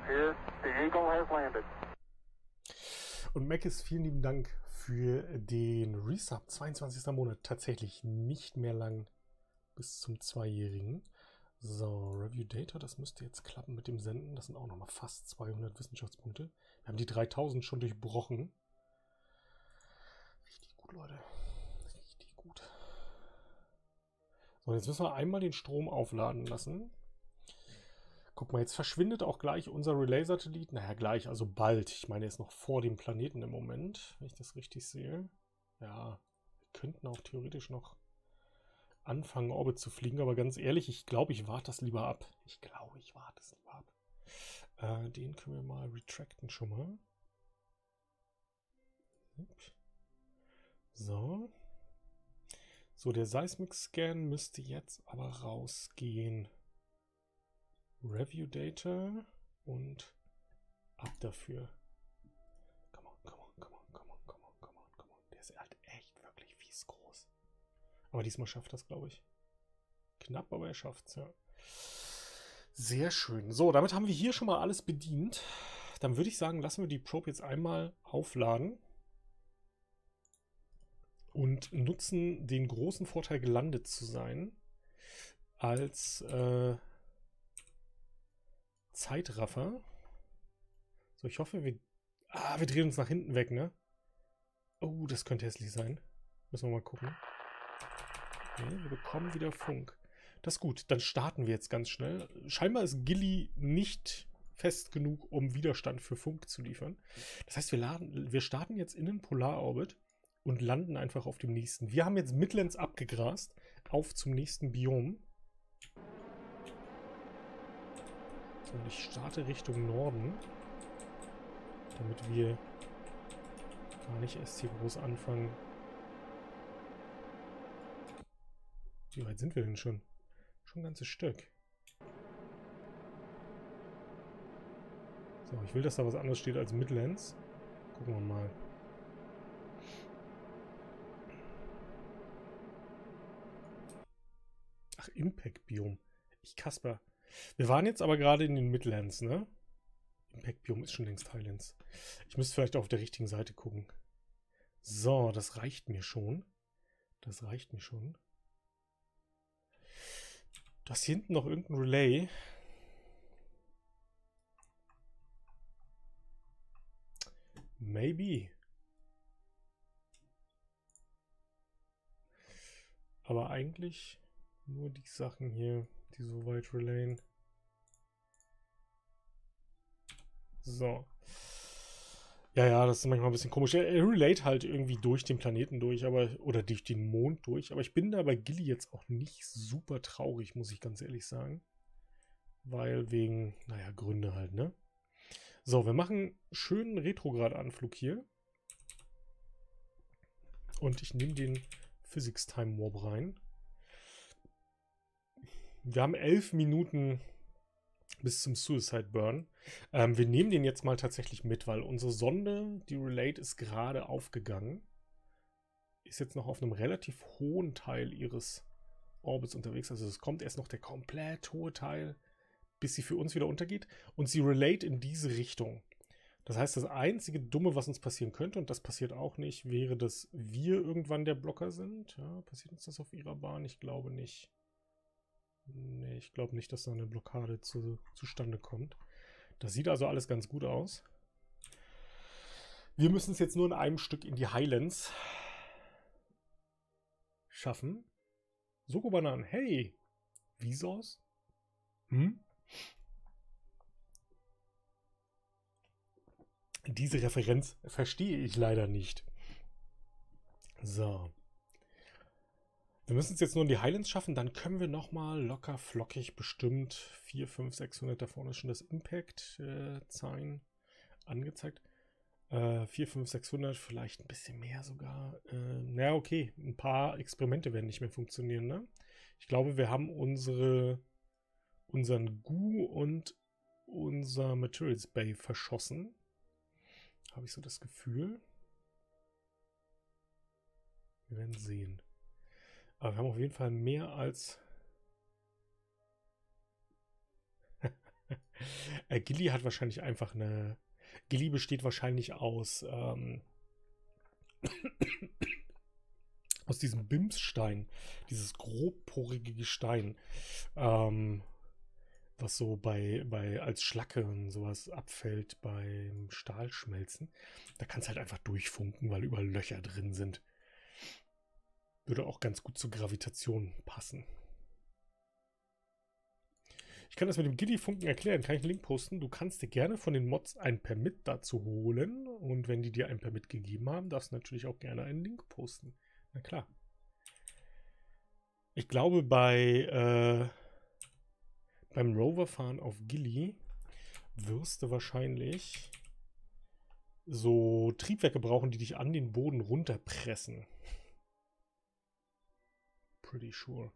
Und Mackis, vielen lieben Dank für den Resub. 22. Monat, tatsächlich nicht mehr lang bis zum 2-jährigen. So, Review Data, das müsste jetzt klappen mit dem Senden. Das sind auch nochmal fast 200 Wissenschaftspunkte. Wir haben die 3000 schon durchbrochen. Richtig gut, Leute. Richtig gut. So, jetzt müssen wir einmal den Strom aufladen lassen. Guck mal, jetzt verschwindet auch gleich unser Relay-Satellit. Naja, gleich, also bald. Ich meine, er ist noch vor dem Planeten im Moment, wenn ich das richtig sehe. Ja, wir könnten auch theoretisch noch anfangen, Orbit zu fliegen. Aber ganz ehrlich, ich glaube, ich warte das lieber ab. Den können wir mal retracten schon mal. So. So, der Seismic-Scan müsste jetzt aber rausgehen. Review Data und ab dafür. Come on. Der ist halt echt wirklich fies groß. Aber diesmal schafft das, glaube ich. Knapp, aber er schafft es, ja. Sehr schön. So, damit haben wir hier schon mal alles bedient. Dann würde ich sagen, lassen wir die Probe jetzt einmal aufladen. Und nutzen den großen Vorteil, gelandet zu sein, als Zeitraffer. So, ich hoffe, wir drehen uns nach hinten weg, ne? Oh, das könnte hässlich sein. Müssen wir mal gucken. Okay, wir bekommen wieder Funk. Das ist gut, dann starten wir jetzt ganz schnell. Scheinbar ist Gilly nicht fest genug, um Widerstand für Funk zu liefern. Das heißt, wir starten jetzt in den Polarorbit und landen einfach auf dem nächsten. Wir haben jetzt Midlands abgegrast. Auf zum nächsten Biom. Und ich starte Richtung Norden, damit wir gar nicht erst hier groß anfangen. Wie weit sind wir denn schon? Schon ein ganzes Stück. So, ich will, dass da was anderes steht als Midlands. Gucken wir mal. Ach, Impact-Biom. Kasper. Wir waren jetzt aber gerade in den Midlands, ne? Impact-Biom ist schon längst Highlands. Ich müsste vielleicht auf der richtigen Seite gucken. So, das reicht mir schon. Du hast hier hinten noch irgendein Relay. Maybe. Aber eigentlich nur die Sachen hier, die so weit relayen. So. Ja, das ist manchmal ein bisschen komisch. Er relate halt irgendwie durch den Planeten durch, oder durch den Mond durch. Aber ich bin da bei Gilly jetzt auch nicht super traurig, muss ich ganz ehrlich sagen. Weil wegen, naja, Gründe halt, ne? So, wir machen schönen Retrograd-Anflug hier. Und ich nehme den Physics Time Warp rein. Wir haben 11 Minuten bis zum Suicide Burn. Wir nehmen den jetzt mal tatsächlich mit, weil unsere Sonde, die Relate, ist gerade aufgegangen. Ist jetzt noch auf einem relativ hohen Teil ihres Orbits unterwegs. Also es kommt erst noch der komplett hohe Teil, bis sie für uns wieder untergeht. Und sie relate in diese Richtung. Das heißt, das einzige Dumme, was uns passieren könnte, und das passiert auch nicht, wäre, dass wir irgendwann der Blocker sind. Ja, passiert uns das auf ihrer Bahn? Ich glaube nicht. Nee, ich glaube nicht, dass da eine Blockade zustande kommt. Das sieht also alles ganz gut aus. Wir müssen es jetzt nur in einem Stück in die Highlands schaffen. Soko-Bananen, hey! Vsauce? Hm? Diese Referenz verstehe ich leider nicht. So. Wir müssen es jetzt nur in die Highlands schaffen, dann können wir nochmal locker flockig bestimmt 4, 5, 600, da vorne ist schon das Impact-Zeichen angezeigt. 4, 5, 600, vielleicht ein bisschen mehr sogar. Naja, okay, ein paar Experimente werden nicht mehr funktionieren, ne? Ich glaube, wir haben unseren Goo und unser Materials Bay verschossen. Habe ich so das Gefühl. Wir werden sehen. Aber wir haben auf jeden Fall mehr als... Gilly hat wahrscheinlich einfach eine... Gilly besteht wahrscheinlich aus diesem Bimsstein. Dieses grobporige Gestein. Was so als Schlacke und sowas abfällt beim Stahlschmelzen. Da kann es halt einfach durchfunken, weil überall Löcher drin sind. Würde auch ganz gut zur Gravitation passen. Ich kann das mit dem Gilly-Funken erklären. Kann ich einen Link posten? Du kannst dir gerne von den Mods ein Permit dazu holen. Und wenn die dir ein Permit gegeben haben, darfst du natürlich auch gerne einen Link posten. Na klar. Ich glaube, beim Roverfahren auf Gilly wirst du wahrscheinlich so Triebwerke brauchen, die dich an den Boden runterpressen. Pretty sure.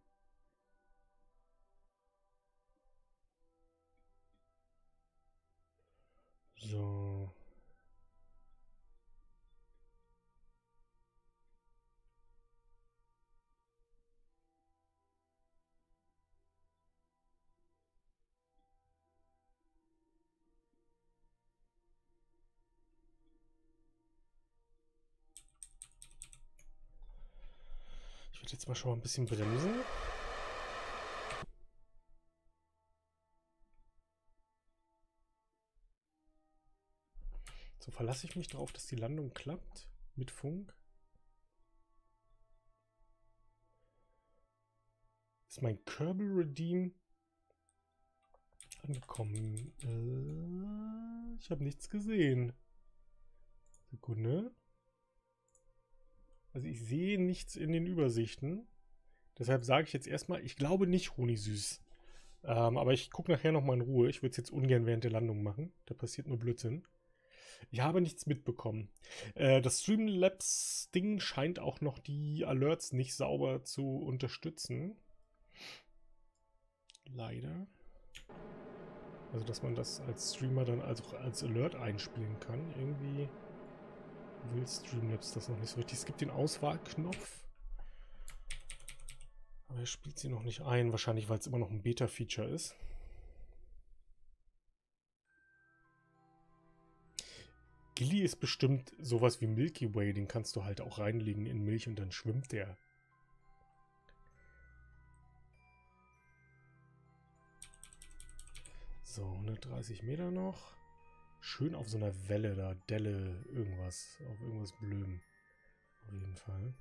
So. Ich werde jetzt mal schon mal ein bisschen bremsen. So verlasse ich mich darauf, dass die Landung klappt mit Funk. Ist mein Kerbal Redeem angekommen? Ich habe nichts gesehen. Sekunde. Also ich sehe nichts in den Übersichten. Deshalb sage ich jetzt erstmal, ich glaube nicht Honigsüß. Aber ich gucke nachher nochmal in Ruhe. Ich würde es jetzt ungern während der Landung machen. Da passiert nur Blödsinn. Ich habe nichts mitbekommen. Das Streamlabs-Ding scheint auch noch die Alerts nicht sauber zu unterstützen. Leider. Also, dass man das als Streamer dann also als Alert einspielen kann. Irgendwie will Streamlabs das noch nicht so richtig. Es gibt den Auswahlknopf. Aber er spielt sie noch nicht ein. Wahrscheinlich, weil es immer noch ein Beta-Feature ist. Gilly ist bestimmt sowas wie Milky Way. Den kannst du halt auch reinlegen in Milch und dann schwimmt der. So, 130 Meter noch. Schön auf so einer Welle da. Delle, irgendwas. Auf irgendwas blöden. Auf jeden Fall.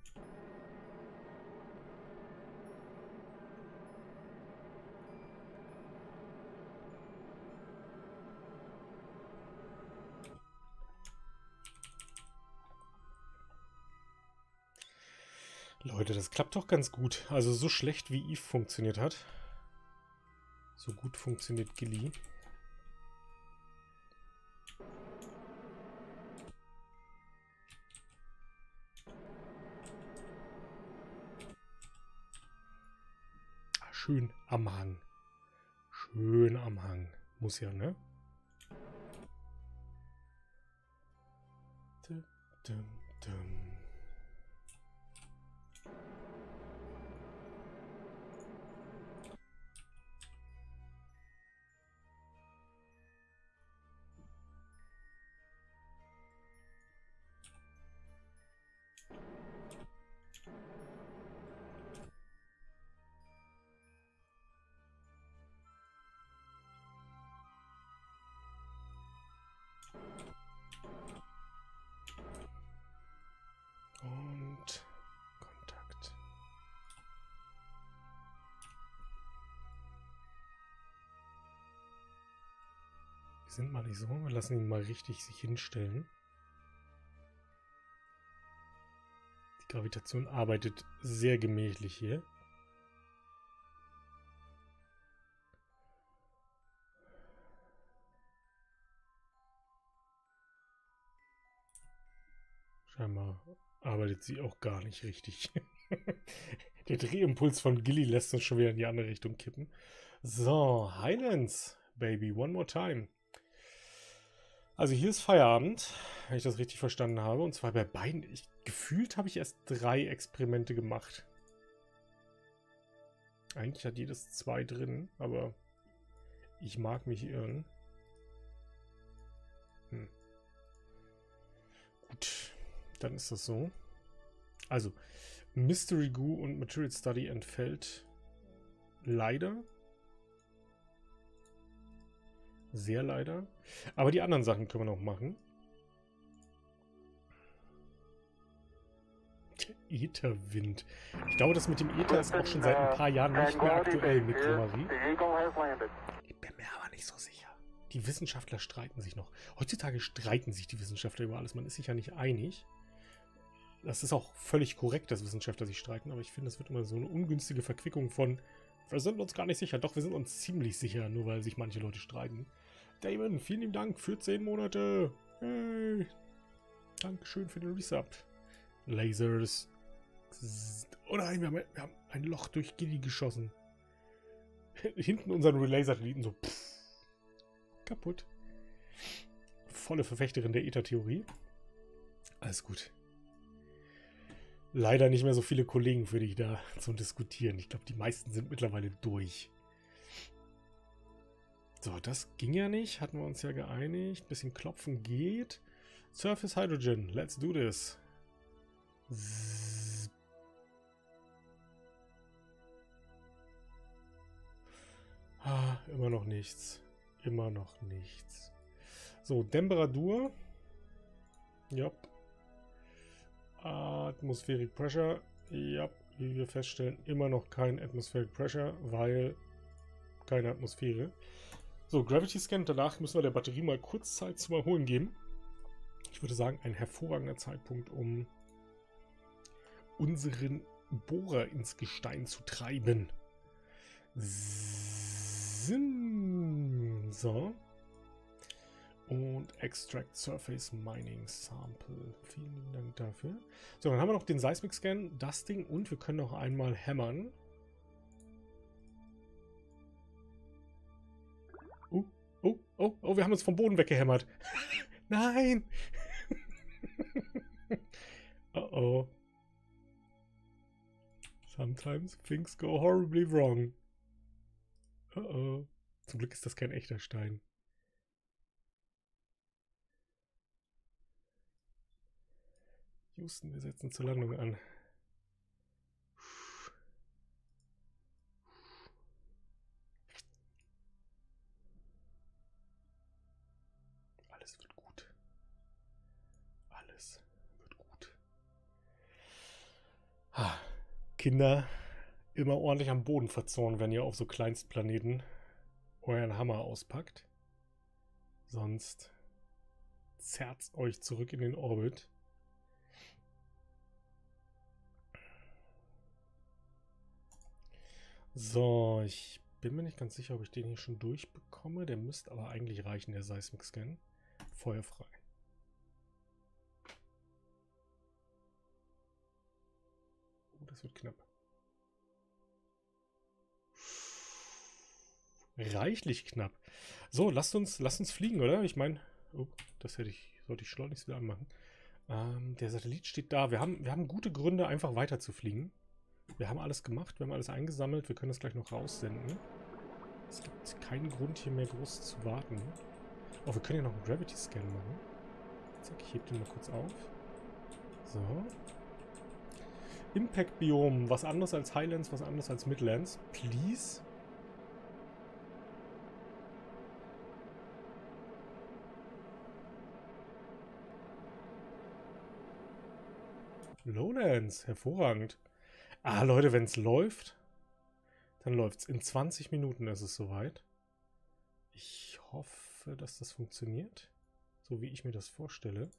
Leute, das klappt doch ganz gut. Also so schlecht wie Eve funktioniert hat. So gut funktioniert Gilly. Schön am Hang. Schön am Hang. Muss ja, ne? Dum, dum, dum. Die sind mal nicht so. Wir lassen ihn mal richtig sich hinstellen. Die Gravitation arbeitet sehr gemächlich hier. Scheinbar arbeitet sie auch gar nicht richtig. Der Drehimpuls von Gilly lässt uns schon wieder in die andere Richtung kippen. So, Highlands, Baby, one more time. Also hier ist Feierabend, wenn ich das richtig verstanden habe. Und zwar bei beiden. Gefühlt habe ich erst 3 Experimente gemacht. Eigentlich hat jedes 2 drin, aber ich mag mich irren. Gut, dann ist das so. Also, Mystery Goo und Material Study entfällt leider. Sehr leider. Aber die anderen Sachen können wir noch machen. Der Ätherwind. Ich glaube, das mit dem Äther ist auch schon seit ein paar Jahren nicht mehr aktuell mit Glory. Ich bin mir aber nicht so sicher. Die Wissenschaftler streiten sich noch. Heutzutage streiten sich die Wissenschaftler über alles. Man ist sich ja nicht einig. Das ist auch völlig korrekt, dass Wissenschaftler sich streiten, aber ich finde, es wird immer so eine ungünstige Verquickung von wir sind uns gar nicht sicher. Doch, wir sind uns ziemlich sicher, nur weil sich manche Leute streiten. Damon, vielen lieben Dank für 10 Monate. Hey. Dankeschön für den Resub. Lasers. Oh nein, wir haben ein Loch durch Gilly geschossen. Hinten unseren Relay-Satelliten so kaputt. Volle Verfechterin der Äther-Theorie. Alles gut. Leider nicht mehr so viele Kollegen für dich da zum Diskutieren. Ich glaube, die meisten sind mittlerweile durch. So, das ging ja nicht. Hatten wir uns ja geeinigt. Bisschen klopfen geht. Surface Hydrogen. Let's do this. Immer noch nichts. Immer noch nichts. So, Temperatur. Ja. Atmospheric Pressure. Ja, wie wir feststellen, immer noch kein Atmospheric Pressure, weil keine Atmosphäre. So, Gravity Scan. Danach müssen wir der Batterie mal kurz Zeit zum Erholen geben. Ich würde sagen, ein hervorragender Zeitpunkt, um unseren Bohrer ins Gestein zu treiben. So. Und Extract Surface Mining Sample. Vielen lieben Dank dafür. So, dann haben wir noch den Seismic Scan, das Ding, und wir können noch einmal hämmern. Oh, wir haben uns vom Boden weggehämmert. Nein! Oh. Sometimes things go horribly wrong. Oh. Zum Glück ist das kein echter Stein. Houston, wir setzen zur Landung an. Alles wird gut. Alles wird gut. Kinder, immer ordentlich am Boden verzorren, wenn ihr auf so Kleinstplaneten euren Hammer auspackt. Sonst zerrt's euch zurück in den Orbit. So, ich bin mir nicht ganz sicher, ob ich den hier schon durchbekomme. Der müsste aber eigentlich reichen, der Seismic Scan. Feuerfrei. Oh, das wird knapp. Reichlich knapp. So, lasst uns fliegen, oder? Ich meine, oh, das sollte ich schleunigst wieder anmachen. Der Satellit steht da. Wir haben gute Gründe, einfach weiter zu fliegen. Wir haben alles gemacht, wir haben alles eingesammelt. Wir können das gleich noch raussenden. Es gibt keinen Grund, hier mehr groß zu warten. Oh, wir können ja noch einen Gravity Scan machen. Zack, ich hebe den mal kurz auf. So. Impact Biom. Was anderes als Highlands, was anderes als Midlands. Please. Lowlands. Hervorragend. Leute, wenn es läuft, dann läuft es. In 20 Minuten ist es soweit. Ich hoffe, hoffe, dass das funktioniert. So wie ich mir das vorstelle.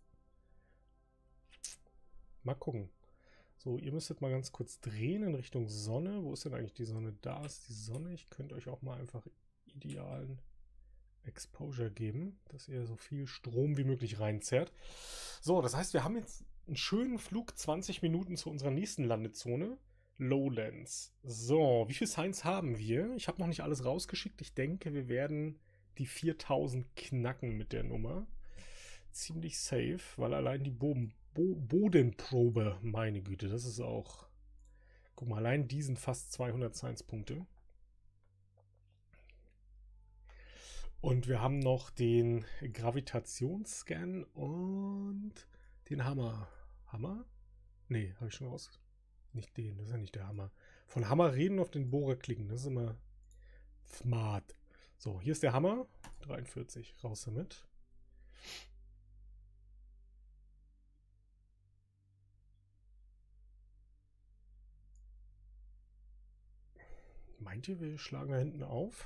Mal gucken. So, ihr müsstet mal ganz kurz drehen in Richtung Sonne. Wo ist denn eigentlich die Sonne? Da ist die Sonne. Ich könnte euch auch mal einfach idealen Exposure geben, dass ihr so viel Strom wie möglich reinzerrt. So, das heißt, wir haben jetzt einen schönen Flug, 20 Minuten zu unserer nächsten Landezone. Lowlands. So, wie viel Science haben wir? Ich habe noch nicht alles rausgeschickt. Ich denke, wir werden die 4000 knacken mit der Nummer. Ziemlich safe, weil allein die Bodenprobe, meine Güte, das ist auch... Guck mal, allein die sind fast 200 Science-Punkte. Und wir haben noch den Gravitationsscan und den Hammer. Hammer? Nee, habe ich schon raus. Nicht den, das ist ja nicht der Hammer. Von Hammer reden, auf den Bohrer klicken, das ist immer smart. So, hier ist der Hammer. 43, raus damit. Meint ihr, wir schlagen da hinten auf?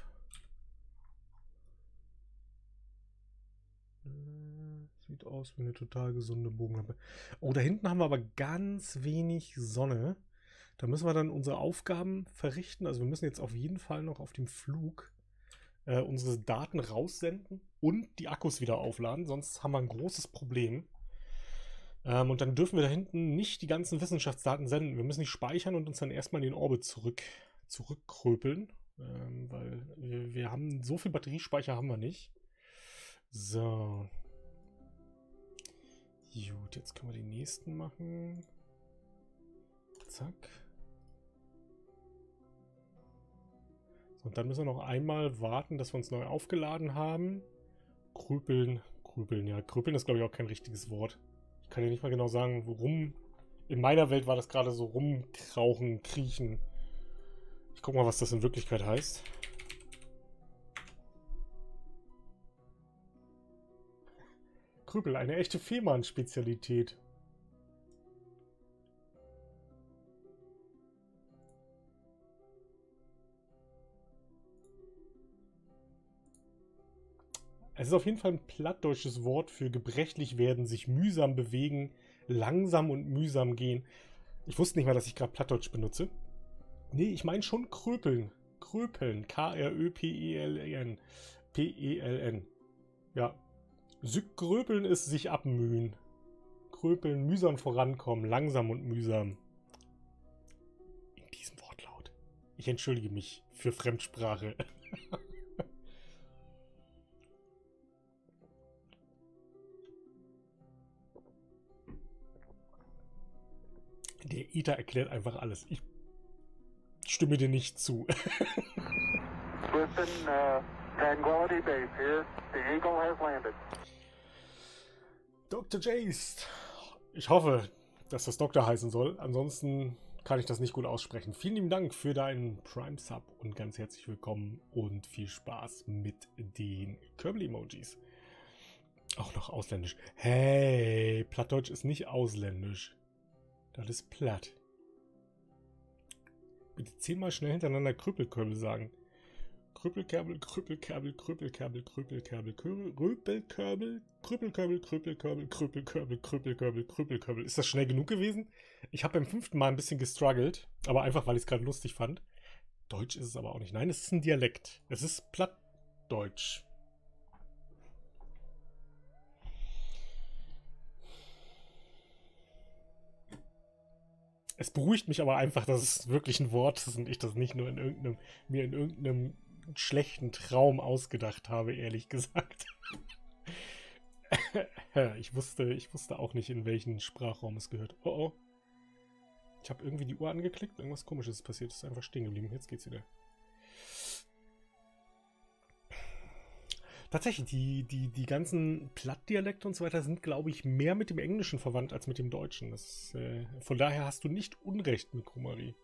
Sieht aus wie eine total gesunde Bogenlampe. Oh, da hinten haben wir aber ganz wenig Sonne. Da müssen wir dann unsere Aufgaben verrichten. Also wir müssen jetzt auf jeden Fall noch auf dem Flug unsere Daten raussenden und die Akkus wieder aufladen. Sonst haben wir ein großes Problem. Und dann dürfen wir da hinten nicht die ganzen Wissenschaftsdaten senden. Wir müssen die speichern und uns dann erstmal in den Orbit zurückkröpeln. Weil wir haben so viel Batteriespeicher haben wir nicht. So. Gut, jetzt können wir den nächsten machen. Zack. So, und dann müssen wir noch einmal warten, dass wir uns neu aufgeladen haben. Krüpeln. Krüpeln, ja. Krüpeln ist, glaube ich, auch kein richtiges Wort. Ich kann ja nicht mal genau sagen, worum. In meiner Welt war das gerade so rumkrauchen, kriechen. Ich guck mal, was das in Wirklichkeit heißt. Krüppel, eine echte Fehmarn-Spezialität. Es ist auf jeden Fall ein plattdeutsches Wort für gebrechlich werden, sich mühsam bewegen, langsam und mühsam gehen. Ich wusste nicht mal, dass ich gerade Plattdeutsch benutze. Nee, ich meine schon kröpeln. Kröpeln. K-R-Ö-P-E-L-N. P-E-L-N. Ja. Gröpeln ist sich abmühen. Kröpeln, mühsam vorankommen, langsam und mühsam. In diesem Wortlaut. Ich entschuldige mich für Fremdsprache. Der Ether erklärt einfach alles. Ich stimme dir nicht zu. Tranquility Base here. The Eagle has landed. Dr. Jace. Ich hoffe, dass das Doktor heißen soll. Ansonsten kann ich das nicht gut aussprechen. Vielen lieben Dank für deinen Prime Sub und ganz herzlich willkommen und viel Spaß mit den Kerbal-Emojis. Auch noch ausländisch. Hey, Plattdeutsch ist nicht ausländisch. Das ist platt. Bitte 10-mal schnell hintereinander Krüppelkörbel sagen. Krüppelkerbel, Krüppelkerbel, Krüppelkerbel, Krüppelkerbel, Krüppelkörbel, Krüppelkörbel, Krüppelkörbel, Krüppelkörbel, Krüppelkörbel, Krüppelkörbel. Ist das schnell genug gewesen? Ich habe beim 5. Mal ein bisschen gestruggelt, aber einfach, weil ich es gerade lustig fand. Deutsch ist es aber auch nicht. Nein, es ist ein Dialekt. Es ist Plattdeutsch. Es beruhigt mich aber einfach, dass es wirklich ein Wort ist und ich das nicht nur mir in irgendeinem schlechten Traum ausgedacht habe, ehrlich gesagt. Ich wusste auch nicht, in welchen Sprachraum es gehört. Oh oh. Ich habe irgendwie die Uhr angeklickt, irgendwas Komisches ist passiert, ist einfach stehen geblieben. Jetzt geht's wieder. Tatsächlich, die ganzen Plattdialekte und so weiter sind, glaube ich, mehr mit dem Englischen verwandt als mit dem Deutschen. Von daher hast du nicht Unrecht, Mikromarie.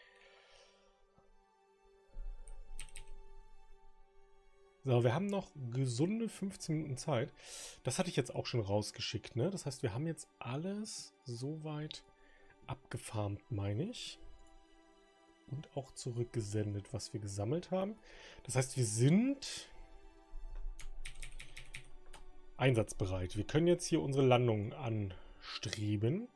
So, wir haben noch gesunde 15 Minuten Zeit. Das hatte ich jetzt auch schon rausgeschickt, ne? Das heißt, wir haben jetzt alles soweit abgefarmt, meine ich. Und auch zurückgesendet, was wir gesammelt haben. Das heißt, wir sind einsatzbereit. Wir können jetzt hier unsere Landung anstreben.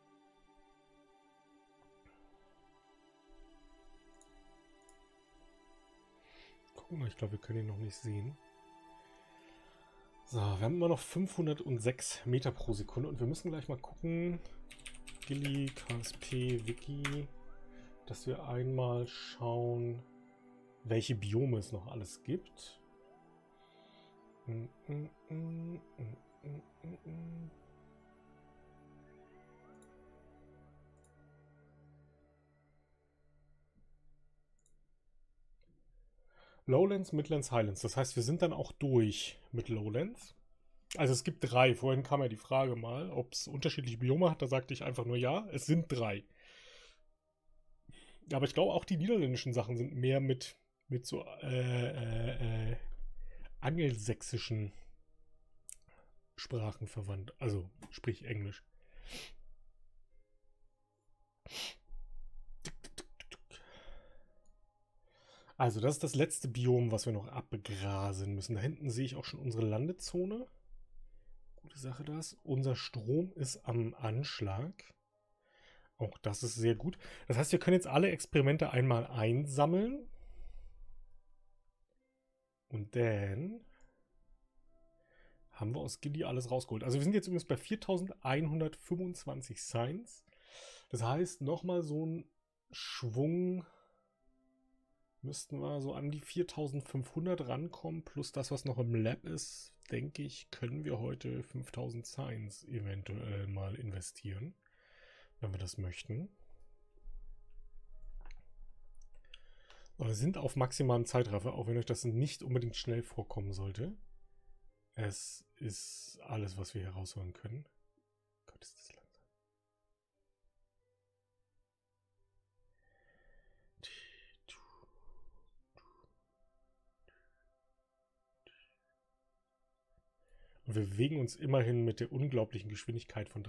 Gucken wir, ich glaube, wir können ihn noch nicht sehen. So, wir haben immer noch 506 Meter pro Sekunde und wir müssen gleich mal gucken, Gilly, KSP, Wiki, dass wir einmal schauen, welche Biome es noch alles gibt. Lowlands, Midlands, Highlands. Das heißt, wir sind dann auch durch mit Lowlands. Also es gibt 3. Vorhin kam ja die Frage mal, ob es unterschiedliche Biome hat. Da sagte ich einfach nur ja, es sind 3. Aber ich glaube auch die niederländischen Sachen sind mehr mit so angelsächsischen Sprachen verwandt. Also sprich Englisch. Also das ist das letzte Biom, was wir noch abgrasen müssen. Da hinten sehe ich auch schon unsere Landezone. Gute Sache das. Unser Strom ist am Anschlag. Auch das ist sehr gut. Das heißt, wir können jetzt alle Experimente einmal einsammeln. Und dann haben wir aus Gilly alles rausgeholt. Also wir sind jetzt übrigens bei 4125 Science. Das heißt, nochmal so ein Schwung müssten wir so an die 4500 rankommen. Plus das, was noch im Lab ist, denke ich, können wir heute 5000 Science eventuell mal investieren. Wenn wir das möchten. Aber wir sind auf maximalen Zeitraffer, auch wenn euch das nicht unbedingt schnell vorkommen sollte. Es ist alles, was wir hier rausholen können. Gott, ist das langsam. Und wir bewegen uns immerhin mit der unglaublichen Geschwindigkeit von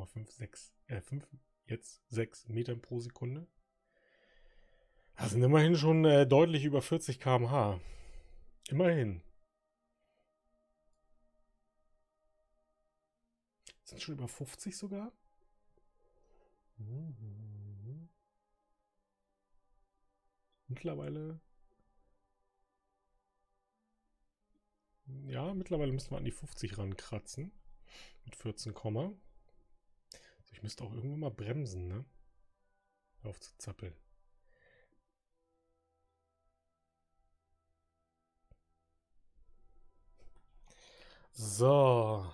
6 Metern pro Sekunde. Das sind immerhin schon deutlich über 40 km/h. Immerhin. Sind schon über 50 sogar? Mittlerweile. Ja, mittlerweile müssen wir an die 50 rankratzen. Mit 14, also ich müsste auch irgendwann mal bremsen, ne? Hör auf zu zappeln. So.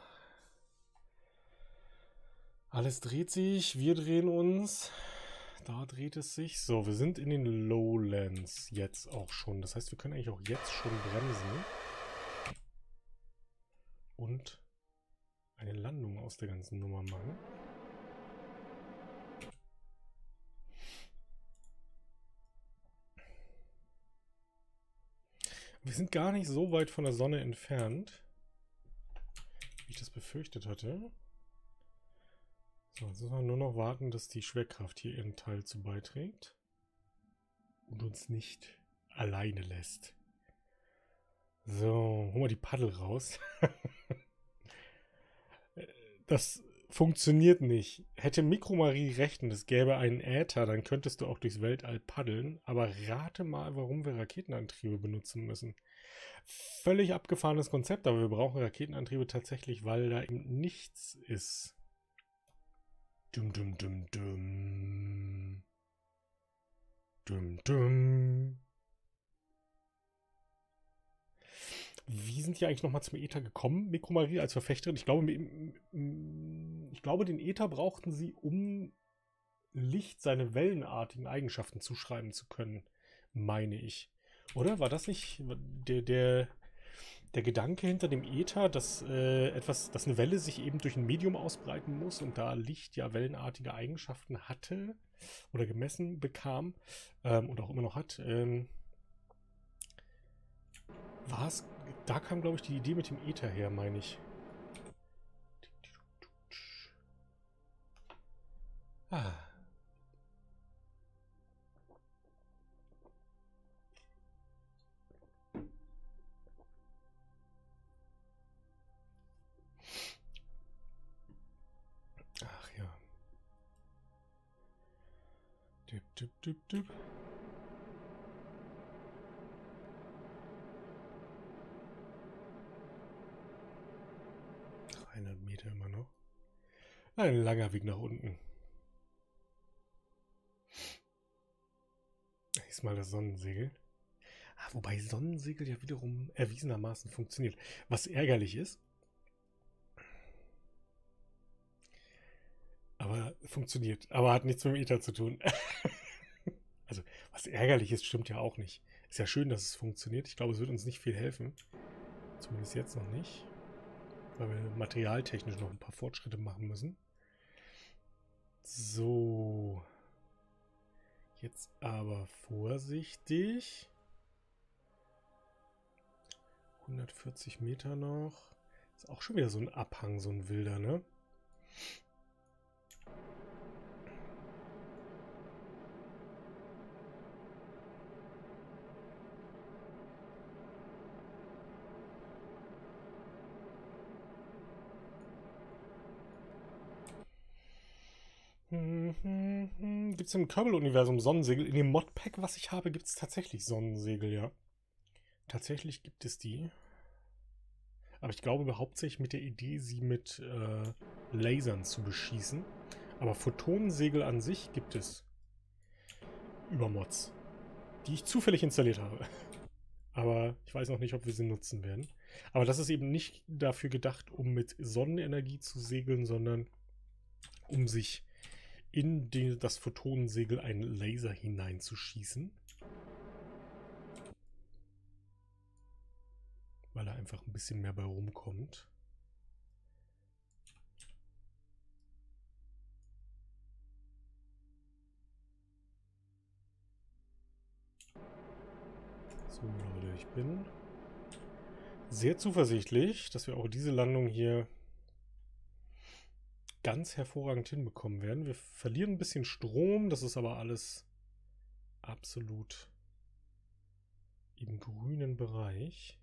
Alles dreht sich, wir drehen uns. Da dreht es sich. So, wir sind in den Lowlands jetzt auch schon. Das heißt, wir können eigentlich auch jetzt schon bremsen. Und eine Landung aus der ganzen Nummer machen. Wir sind gar nicht so weit von der Sonne entfernt, wie ich das befürchtet hatte. So, jetzt müssen wir nur noch warten, dass die Schwerkraft hier ihren Teil zu beiträgt. Und uns nicht alleine lässt. So, holen wir die Paddel raus. Das funktioniert nicht. Hätte Mikromarie recht und es gäbe einen Äther, dann könntest du auch durchs Weltall paddeln. Aber rate mal, warum wir Raketenantriebe benutzen müssen. Völlig abgefahrenes Konzept, aber wir brauchen Raketenantriebe tatsächlich, weil da eben nichts ist. Dum dum dum dum. Dum dum. Wie sind die eigentlich nochmal zum Äther gekommen, Mikromarie als Verfechterin? Ich glaube, den Äther brauchten sie, um Licht seine wellenartigen Eigenschaften zuschreiben zu können, meine ich. Oder? War das nicht der Gedanke hinter dem Äther, dass dass eine Welle sich eben durch ein Medium ausbreiten muss und da Licht ja wellenartige Eigenschaften hatte oder gemessen bekam und auch immer noch hat? Da kam, glaube ich, die Idee mit dem Äther her, meine ich. Ah. Dip, dip, dip, dip. 300 Meter immer noch. Ein langer Weg nach unten. Hier ist mal das Sonnensegel. Wobei Sonnensegel ja wiederum erwiesenermaßen funktioniert. Was ärgerlich ist. Aber funktioniert. Aber hat nichts mit dem Ether zu tun. Also, was ärgerlich ist, stimmt ja auch nicht. Ist ja schön, dass es funktioniert. Ich glaube, es wird uns nicht viel helfen. Zumindest jetzt noch nicht. Weil wir materialtechnisch noch ein paar Fortschritte machen müssen. So. Jetzt aber vorsichtig. 140 Meter noch. Ist auch schon wieder so ein Abhang, so ein wilder, ne? Gibt es im Kerbal-Universum Sonnensegel? In dem Modpack, was ich habe, gibt es tatsächlich Sonnensegel, ja. Tatsächlich gibt es die. Aber ich glaube hauptsächlich mit der Idee, sie mit Lasern zu beschießen. Aber Photonensegel an sich gibt es. Über Mods. Die ich zufällig installiert habe. Aber ich weiß noch nicht, ob wir sie nutzen werden. Aber das ist eben nicht dafür gedacht, um mit Sonnenenergie zu segeln, sondern um sich in das Photonensegel einen Laser hineinzuschießen. Weil da einfach ein bisschen mehr bei rumkommt. So, Leute, ich bin sehr zuversichtlich, dass wir auch diese Landung hier ganz hervorragend hinbekommen werden. Wir verlieren ein bisschen Strom, das ist aber alles absolut im grünen Bereich.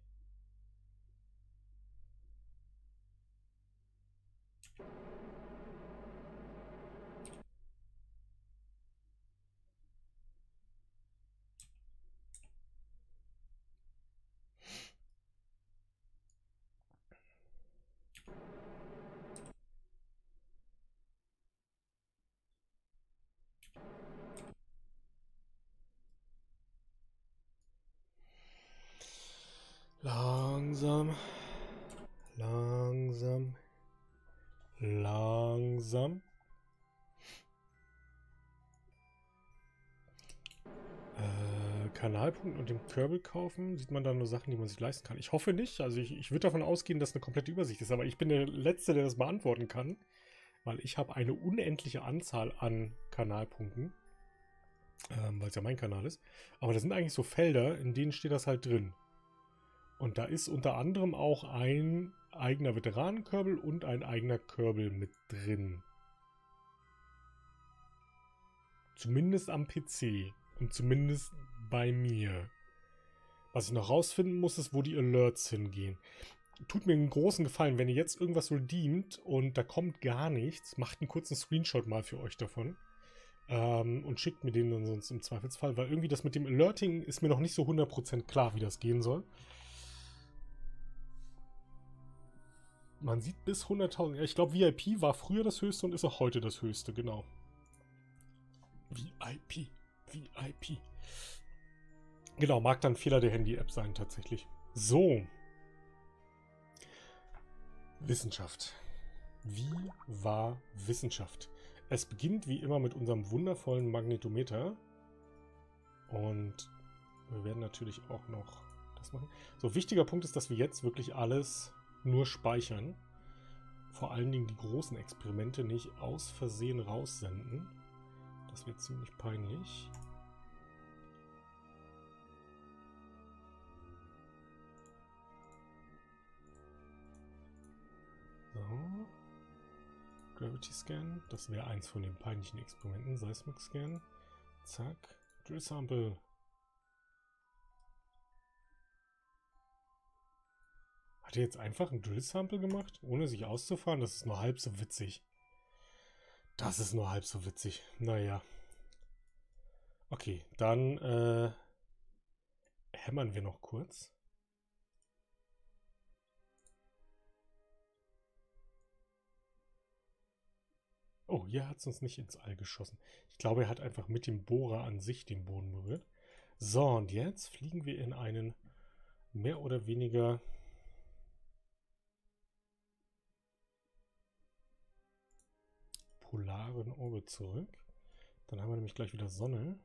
Langsam, langsam, langsam. Kanalpunkt und dem Kerbal kaufen. Sieht man da nur Sachen, die man sich leisten kann. Ich hoffe nicht. Also ich würde davon ausgehen, dass eine komplette Übersicht ist. Aber ich bin der Letzte, der das beantworten kann. Weil ich habe eine unendliche Anzahl an Kanalpunkten. Weil es ja mein Kanal ist. Aber das sind eigentlich so Felder, in denen steht das halt drin. Und da ist unter anderem auch ein eigener Veteranen-Kerbal und ein eigener Kerbal mit drin. Zumindest am PC. Und zumindest bei mir. Was ich noch rausfinden muss, ist, wo die Alerts hingehen. Tut mir einen großen Gefallen, wenn ihr jetzt irgendwas redeemt und da kommt gar nichts, macht einen kurzen Screenshot mal für euch davon. Und schickt mir den dann sonst im Zweifelsfall, weil irgendwie das mit dem Alerting ist mir noch nicht so 100% klar, wie das gehen soll. Man sieht bis 100.000. Ich glaube, VIP war früher das höchste und ist auch heute das höchste, genau. VIP. VIP. Genau, mag dann Fehler der Handy-App sein, tatsächlich. So. Wissenschaft. Wie war Wissenschaft? Es beginnt wie immer mit unserem wundervollen Magnetometer. Und wir werden natürlich auch noch das machen. So, wichtiger Punkt ist, dass wir jetzt wirklich alles nur speichern. Vor allen Dingen die großen Experimente nicht aus Versehen raussenden. Das wird ziemlich peinlich. So. Gravity Scan. Das wäre eins von den peinlichen Experimenten. Seismic Scan. Zack. Drill Sample. Hat er jetzt einfach ein Drill Sample gemacht, ohne sich auszufahren? Das ist nur halb so witzig. Das ist nur halb so witzig. Naja. Okay, dann hämmern wir noch kurz. Oh, hier hat es uns nicht ins All geschossen. Ich glaube, er hat einfach mit dem Bohrer an sich den Boden berührt. So, und jetzt fliegen wir in einen mehr oder weniger polaren Orbit zurück. Dann haben wir nämlich gleich wieder Sonne.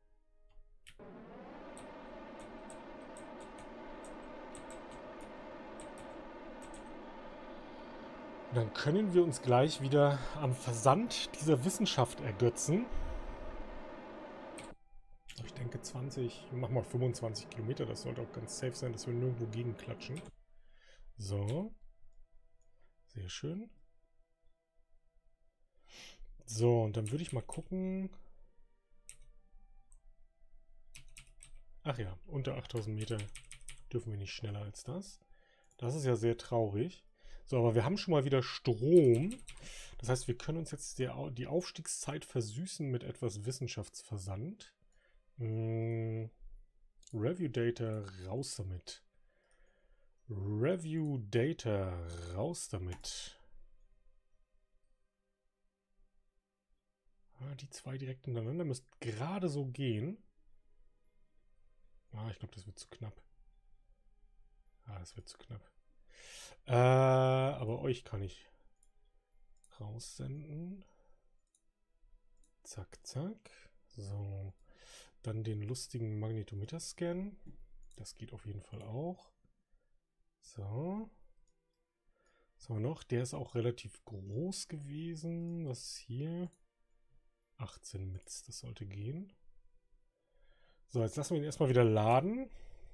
Und dann können wir uns gleich wieder am Versand dieser Wissenschaft ergötzen. Ich denke 20, mach mal 25 Kilometer, das sollte auch ganz safe sein, dass wir nirgendwo gegenklatschen. So. Sehr schön. So, und dann würde ich mal gucken. Ach ja, unter 8000 Meter dürfen wir nicht schneller als das. Das ist ja sehr traurig. So, aber wir haben schon mal wieder Strom. Das heißt, wir können uns jetzt die Aufstiegszeit versüßen mit etwas Wissenschaftsversand. Review Data, raus damit. Review Data, raus damit. Die zwei direkt hintereinander müssten gerade so gehen. Ich glaube, das wird zu knapp. Das wird zu knapp. Aber euch kann ich raussenden. Zack, zack. So. Dann den lustigen Magnetometer-Scan. Das geht auf jeden Fall auch. So. Was haben wir noch? Der ist auch relativ groß gewesen. Was ist hier? 18 Mits, das sollte gehen. So, jetzt lassen wir ihn erstmal wieder laden.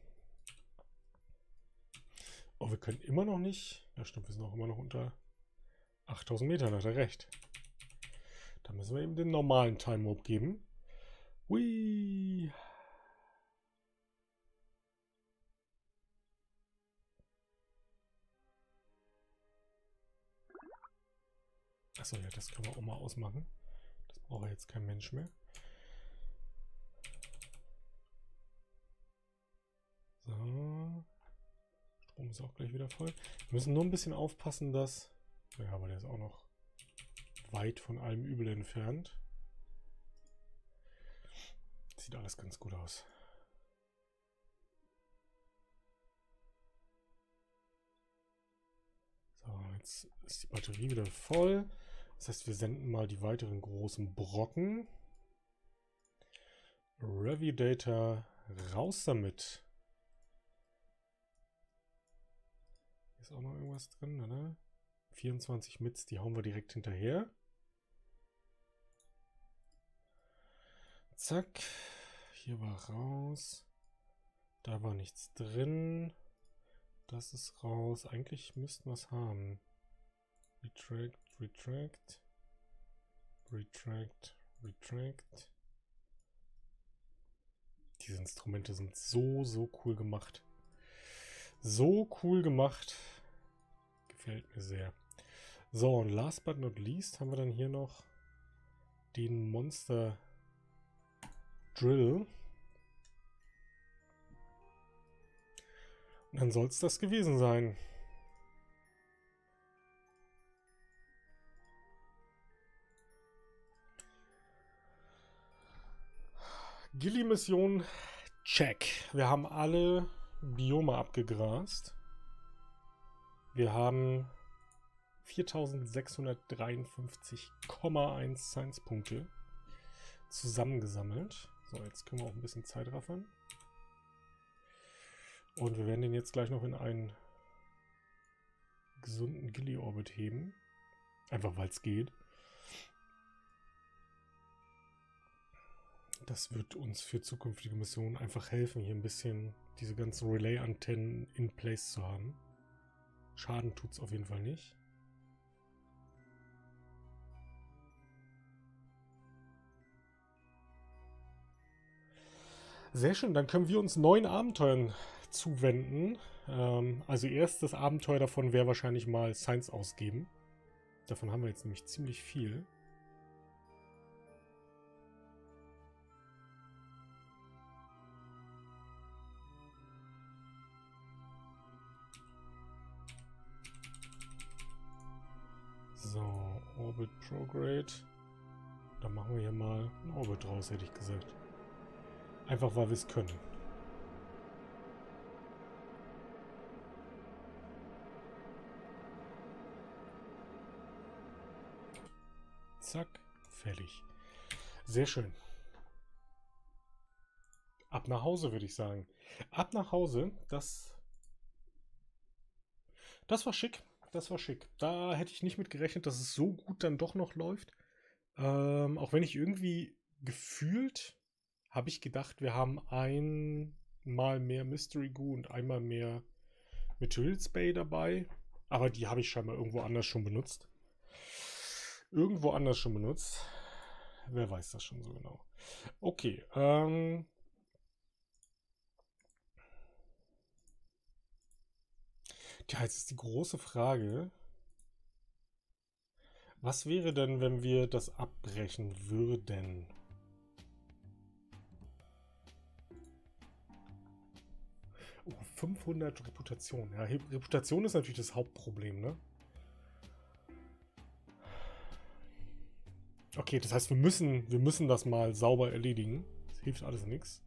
Oh, wir können immer noch nicht. Ja, stimmt, wir sind auch immer noch unter 8000 Metern, hat er recht. Da müssen wir ihm den normalen Time Warp geben. Hui! Achso, ja, das können wir auch mal ausmachen. Das braucht jetzt kein Mensch mehr. So. Strom ist auch gleich wieder voll. Wir müssen nur ein bisschen aufpassen, dass... Ja, aber der ist auch noch weit von allem Übel entfernt. Sieht alles ganz gut aus. So, jetzt ist die Batterie wieder voll. Das heißt, wir senden mal die weiteren großen Brocken. Review Data, raus damit. Hier ist auch noch irgendwas drin, oder? 24 Mits, die hauen wir direkt hinterher. Zack. Hier war raus. Da war nichts drin. Das ist raus. Eigentlich müssten wir es haben. Retract, retract. Retract, retract. Diese Instrumente sind so cool gemacht. So cool gemacht. Gefällt mir sehr. So, und last but not least haben wir dann hier noch den Monster Drill. Und dann soll es das gewesen sein. Gilly-Mission, check. Wir haben alle Biome abgegrast. Wir haben 4653,1 Science-Punkte zusammengesammelt. So, jetzt können wir auch ein bisschen Zeit raffern. Und wir werden den jetzt gleich noch in einen gesunden Gilly-Orbit heben. Einfach weil es geht. Das wird uns für zukünftige Missionen einfach helfen, hier ein bisschen diese ganzen Relay-Antennen in place zu haben. Schaden tut es auf jeden Fall nicht. Sehr schön, dann können wir uns 9 Abenteuern zuwenden. Also erstes Abenteuer davon wäre wahrscheinlich mal Science ausgeben. Davon haben wir jetzt nämlich ziemlich viel. So, Orbit Prograde. Dann machen wir hier mal ein Orbit draus, hätte ich gesagt. Einfach, weil wir es können. Zack, fertig. Sehr schön. Ab nach Hause, würde ich sagen. Ab nach Hause, das war schick. Das war schick. Da hätte ich nicht mit gerechnet, dass es so gut dann doch noch läuft. Auch wenn ich irgendwie gefühlt habe ich gedacht, wir haben einmal mehr Mystery Goo und einmal mehr Materials Bay dabei. Aber die habe ich scheinbar irgendwo anders schon benutzt. Wer weiß das schon so genau. Okay, tja, jetzt ist die große Frage. Was wäre denn, wenn wir das abbrechen würden? Oh, 500 Reputation. Ja, Reputation ist natürlich das Hauptproblem, ne? Okay, das heißt, wir müssen das mal sauber erledigen. Das hilft alles nichts.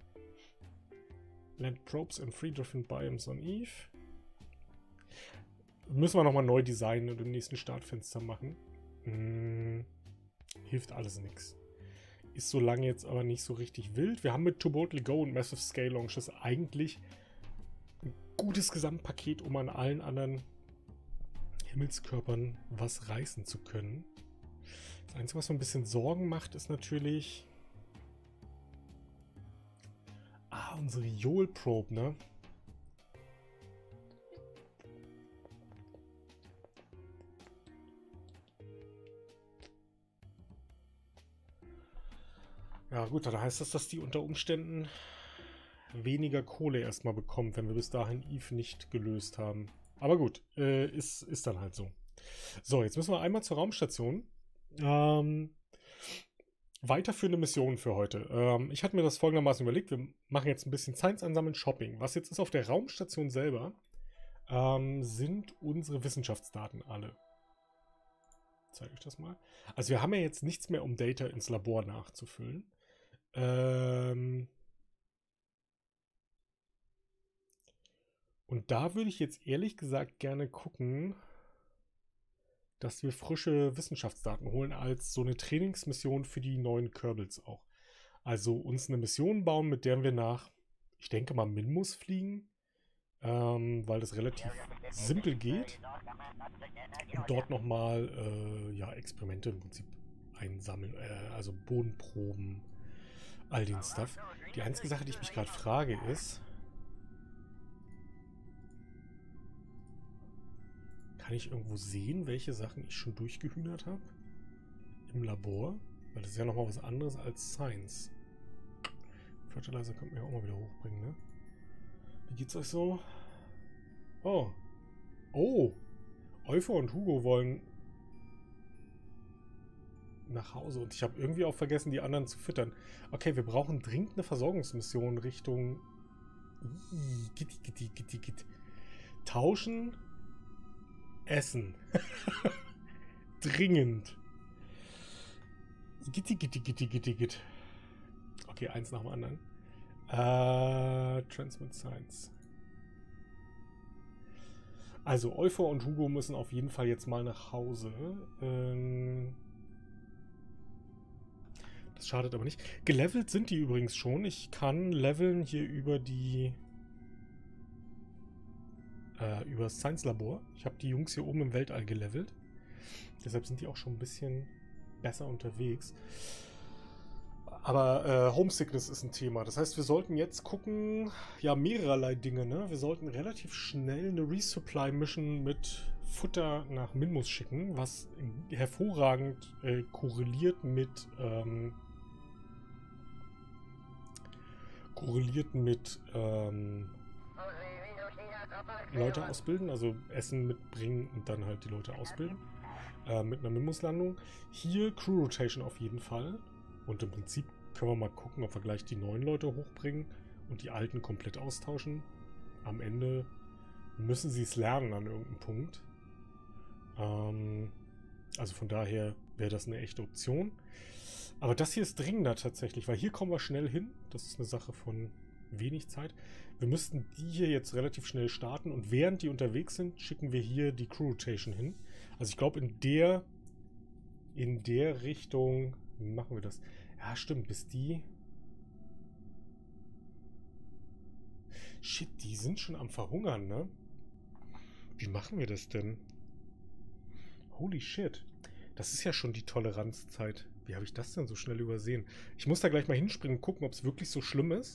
Land Probes in 3 different biomes on Eve. Müssen wir nochmal neu designen und im nächsten Startfenster machen. Hilft alles nichts. Ist so lange jetzt aber nicht so richtig wild. Wir haben mit To Boldly Go und Massive Scale Launches eigentlich ein gutes Gesamtpaket, um an allen anderen Himmelskörpern was reißen zu können. Das Einzige, was so ein bisschen Sorgen macht, ist natürlich unsere Yol Probe, ne? Ja gut, dann heißt das, dass die unter Umständen weniger Kohle erstmal bekommt, wenn wir bis dahin Eve nicht gelöst haben. Aber gut, ist dann halt so. So, jetzt müssen wir einmal zur Raumstation. Weiterführende Mission für heute. Ich hatte mir das folgendermaßen überlegt. Wir machen jetzt ein bisschen Science einsammeln, Shopping. Was jetzt ist auf der Raumstation selber, sind unsere Wissenschaftsdaten alle. Zeige ich das mal. Also wir haben ja jetzt nichts mehr, um Data ins Labor nachzufüllen. Und da würde ich jetzt ehrlich gesagt gerne gucken, dass wir frische Wissenschaftsdaten holen als so eine Trainingsmission für die neuen Kerbals auch. Also uns eine Mission bauen, mit der wir nach, ich denke mal, Minmus fliegen, weil das relativ simpel geht. Und dort nochmal ja, Experimente im Prinzip einsammeln, also Bodenproben, all den Stuff. Die einzige Sache, die ich mich gerade frage, ist, kann ich irgendwo sehen, welche Sachen ich schon durchgehühnert habe? Im Labor? Weil das ist ja nochmal was anderes als Science. Fertilizer könnte man ja auch mal wieder hochbringen, ne? Wie geht's euch so? Oh. Oh. Euphor und Hugo wollen nach Hause. Und ich habe irgendwie auch vergessen, die anderen zu füttern. Okay, wir brauchen dringend eine Versorgungsmission Richtung... Tauschen... Essen. Dringend. Okay, eins nach dem anderen. Transmit Science. Also, Euphor und Hugo müssen auf jeden Fall jetzt mal nach Hause. Das schadet aber nicht. Gelevelt sind die übrigens schon. Ich kann leveln hier über die... über das Science Labor. Ich habe die Jungs hier oben im Weltall gelevelt. Deshalb sind die auch schon ein bisschen besser unterwegs. Aber Homesickness ist ein Thema. Das heißt, wir sollten jetzt gucken, ja, mehrerlei Dinge, ne? Wir sollten relativ schnell eine Resupply-Mission mit Futter nach Minmus schicken, was hervorragend korreliert mit Leute ausbilden, also Essen mitbringen und dann halt die Leute ausbilden. Mit einer Minmus-Landung. Hier Crew Rotation auf jeden Fall. Und im Prinzip können wir mal gucken, ob wir gleich die neuen Leute hochbringen und die alten komplett austauschen. Am Ende müssen sie es lernen an irgendeinem Punkt. Also von daher wäre das eine echte Option. Aber das hier ist dringender tatsächlich, weil hier kommen wir schnell hin. Das ist eine Sache von wenig Zeit. Wir müssten die hier jetzt relativ schnell starten und während die unterwegs sind, schicken wir hier die Crew Rotation hin. Also ich glaube, in der Richtung machen wir das. Ja, stimmt, bis die... Shit, die sind schon am Verhungern, ne? Wie machen wir das denn? Holy shit. Das ist ja schon die Toleranzzeit. Wie habe ich das denn so schnell übersehen? Ich muss da gleich mal hinspringen und gucken, ob es wirklich so schlimm ist.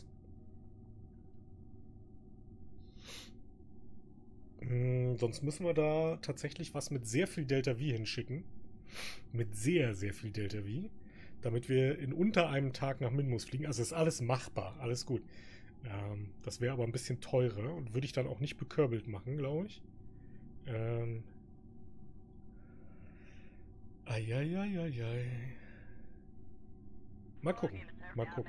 Sonst müssen wir da tatsächlich was mit sehr viel Delta V hinschicken. Mit sehr, sehr viel Delta V. Damit wir in unter einem Tag nach Minmus fliegen. Also ist alles machbar. Alles gut. Das wäre aber ein bisschen teurer und würde ich dann auch nicht bekörbelt machen, glaube ich. Eieieiei. Mal gucken. Mal gucken.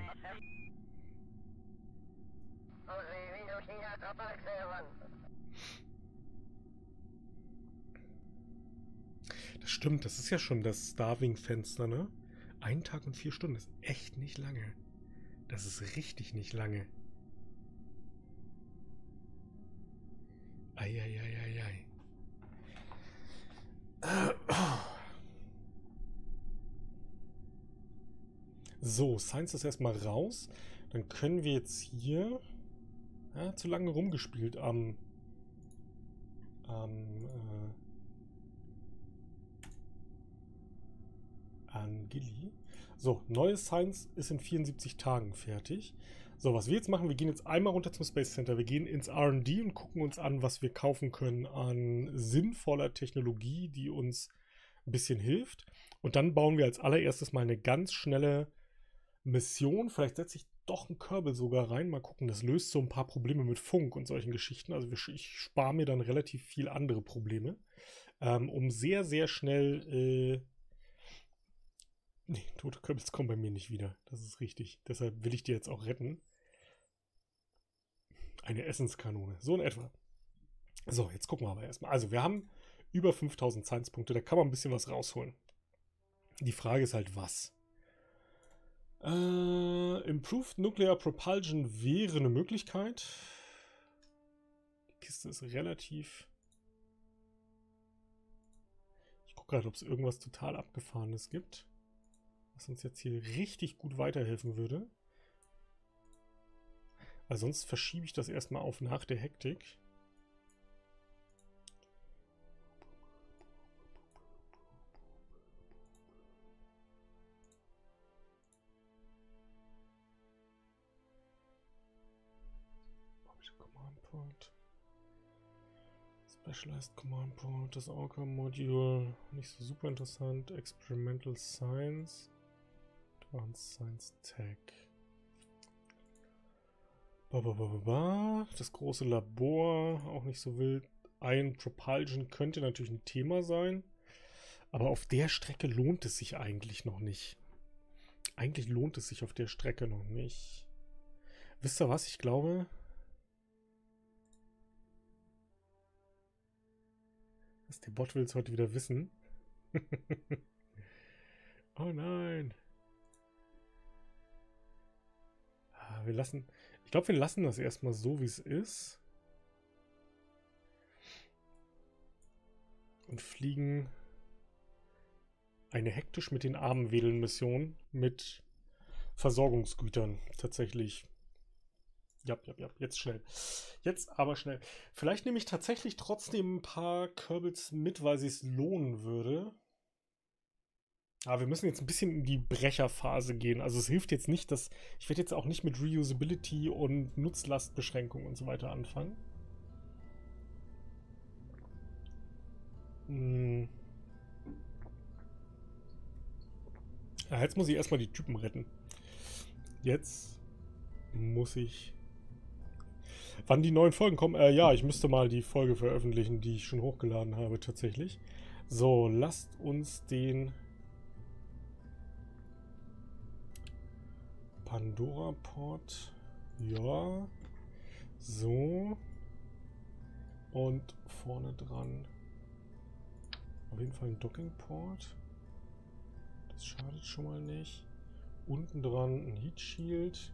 Das stimmt, das ist ja schon das Starving-Fenster, ne? 1 Tag und 4 Stunden ist echt nicht lange. Das ist richtig nicht lange. Eieieiei. So, Science ist erstmal raus. Dann können wir jetzt hier... Ja, zu lange rumgespielt an Gilly. So, neues Science ist in 74 Tagen fertig. So, was wir jetzt machen, wir gehen jetzt einmal runter zum Space Center. Wir gehen ins R&D und gucken uns an, was wir kaufen können an sinnvoller Technologie, die uns ein bisschen hilft. Und dann bauen wir als allererstes mal eine ganz schnelle Mission. Vielleicht setze ich doch einen Kerbal sogar rein. Mal gucken, das löst so ein paar Probleme mit Funk und solchen Geschichten. Also ich spare mir dann relativ viel andere Probleme. Um sehr, sehr schnell... Nee, tote Kerbals kommen bei mir nicht wieder. Das ist richtig. Deshalb will ich die jetzt auch retten. Eine Essenskanone. So in etwa. So, jetzt gucken wir aber erstmal. Also, wir haben über 5000 Science-Punkte. Da kann man ein bisschen was rausholen. Die Frage ist halt, was? Improved Nuclear Propulsion wäre eine Möglichkeit. Die Kiste ist relativ... Ich gucke gerade, ob es irgendwas total Abgefahrenes gibt, was uns jetzt hier richtig gut weiterhelfen würde. Weil sonst verschiebe ich das erstmal auf nach der Hektik. Command Point. Specialized Command Point. Das Orca-Module. Nicht so super interessant. Experimental Science. Advanced Science Tech. Das große Labor. Auch nicht so wild. Ion Propulsion könnte natürlich ein Thema sein. Aber auf der Strecke lohnt es sich eigentlich noch nicht. Eigentlich lohnt es sich auf der Strecke noch nicht. Wisst ihr was? Ich glaube... Der Bot will es heute wieder wissen. Oh nein. Ich glaube, wir lassen das erstmal so, wie es ist. Und fliegen eine hektisch mit den Armen wedeln Mission mit Versorgungsgütern. Tatsächlich. Ja, jetzt schnell. Jetzt aber schnell. Vielleicht nehme ich tatsächlich trotzdem ein paar Kerbals mit, weil sie es lohnen würde. Aber wir müssen jetzt ein bisschen in die Brecherphase gehen. Also es hilft jetzt nicht, dass... Ich werde jetzt auch nicht mit Reusability und Nutzlastbeschränkung und so weiter anfangen. Ja, jetzt muss ich erstmal die Typen retten. Jetzt muss ich... Wann die neuen Folgen kommen? Ja, ich müsste mal die Folge veröffentlichen, die ich schon hochgeladen habe, tatsächlich. So, lasst uns den Pandora-Port. Ja. So. Und vorne dran Auf jeden Fall ein Dockingport. Das schadet schon mal nicht. Unten dran ein Heat Shield.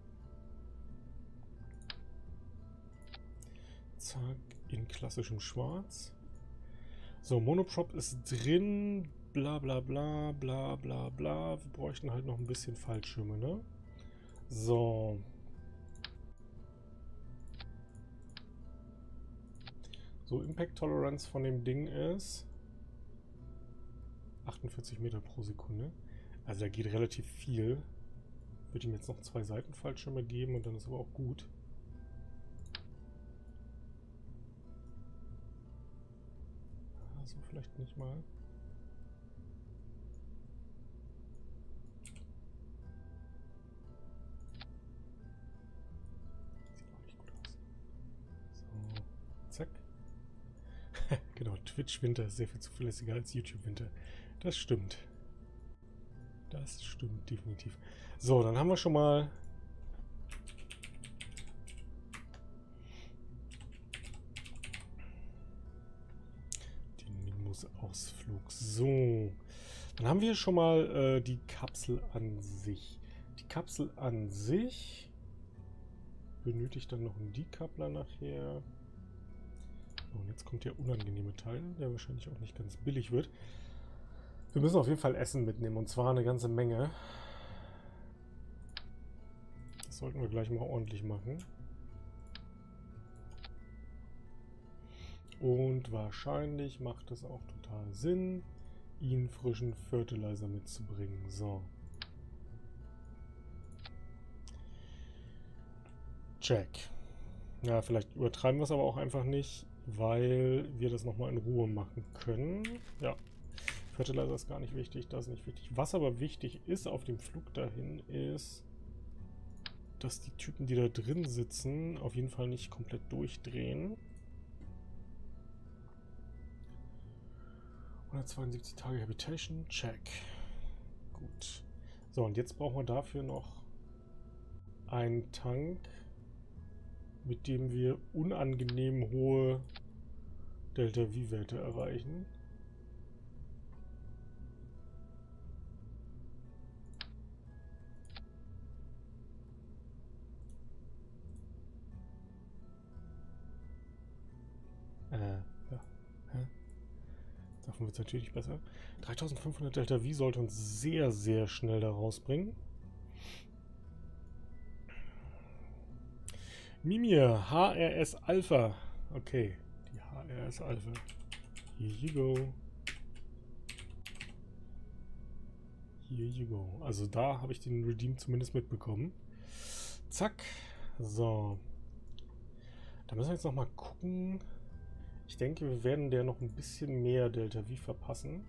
Zack, in klassischem Schwarz. So, Monoprop ist drin. Bla bla bla bla bla bla. Wir bräuchten halt noch ein bisschen Fallschirme, ne? So. So, Impact Tolerance von dem Ding ist 48 Meter pro Sekunde. Also da geht relativ viel. Würde ihm jetzt noch 2 Seitenfallschirme geben und dann ist aber auch gut. Also vielleicht nicht mal. Sieht auch nicht gut aus. So, zack. Genau, Twitch-Winter ist sehr viel zuverlässiger als YouTube-Winter. Das stimmt. Das stimmt definitiv. So, dann haben wir schon mal den Minus-Ausflug. So, dann haben wir schon mal die Kapsel an sich. Die Kapsel an sich benötigt dann noch einen Decoupler nachher. Und jetzt kommt der unangenehme Teil, der wahrscheinlich auch nicht ganz billig wird. Wir müssen auf jeden Fall Essen mitnehmen, und zwar eine ganze Menge. Das sollten wir gleich mal ordentlich machen. Und wahrscheinlich macht es auch total Sinn, ihn frischen Fertilizer mitzubringen. So. Check. Ja, vielleicht übertreiben wir es aber auch einfach nicht, weil wir das nochmal in Ruhe machen können. Ja. Fertilizer ist gar nicht wichtig, das ist nicht wichtig. Was aber wichtig ist auf dem Flug dahin, ist, dass die Typen, die da drin sitzen, auf jeden Fall nicht komplett durchdrehen. 172 Tage Habitation, check. Gut. So, und jetzt brauchen wir dafür noch einen Tank, mit dem wir unangenehm hohe Delta-V-Werte erreichen. Ja. Hä? Davon wird es natürlich besser. 3500 Delta V sollte uns sehr, sehr schnell da rausbringen. Mimir, HRS Alpha. Okay, die HRS Alpha. Here you go. Here you go. Also da habe ich den Redeem zumindest mitbekommen. Zack. So. Da müssen wir jetzt nochmal gucken. Ich denke, wir werden der noch ein bisschen mehr Delta V verpassen.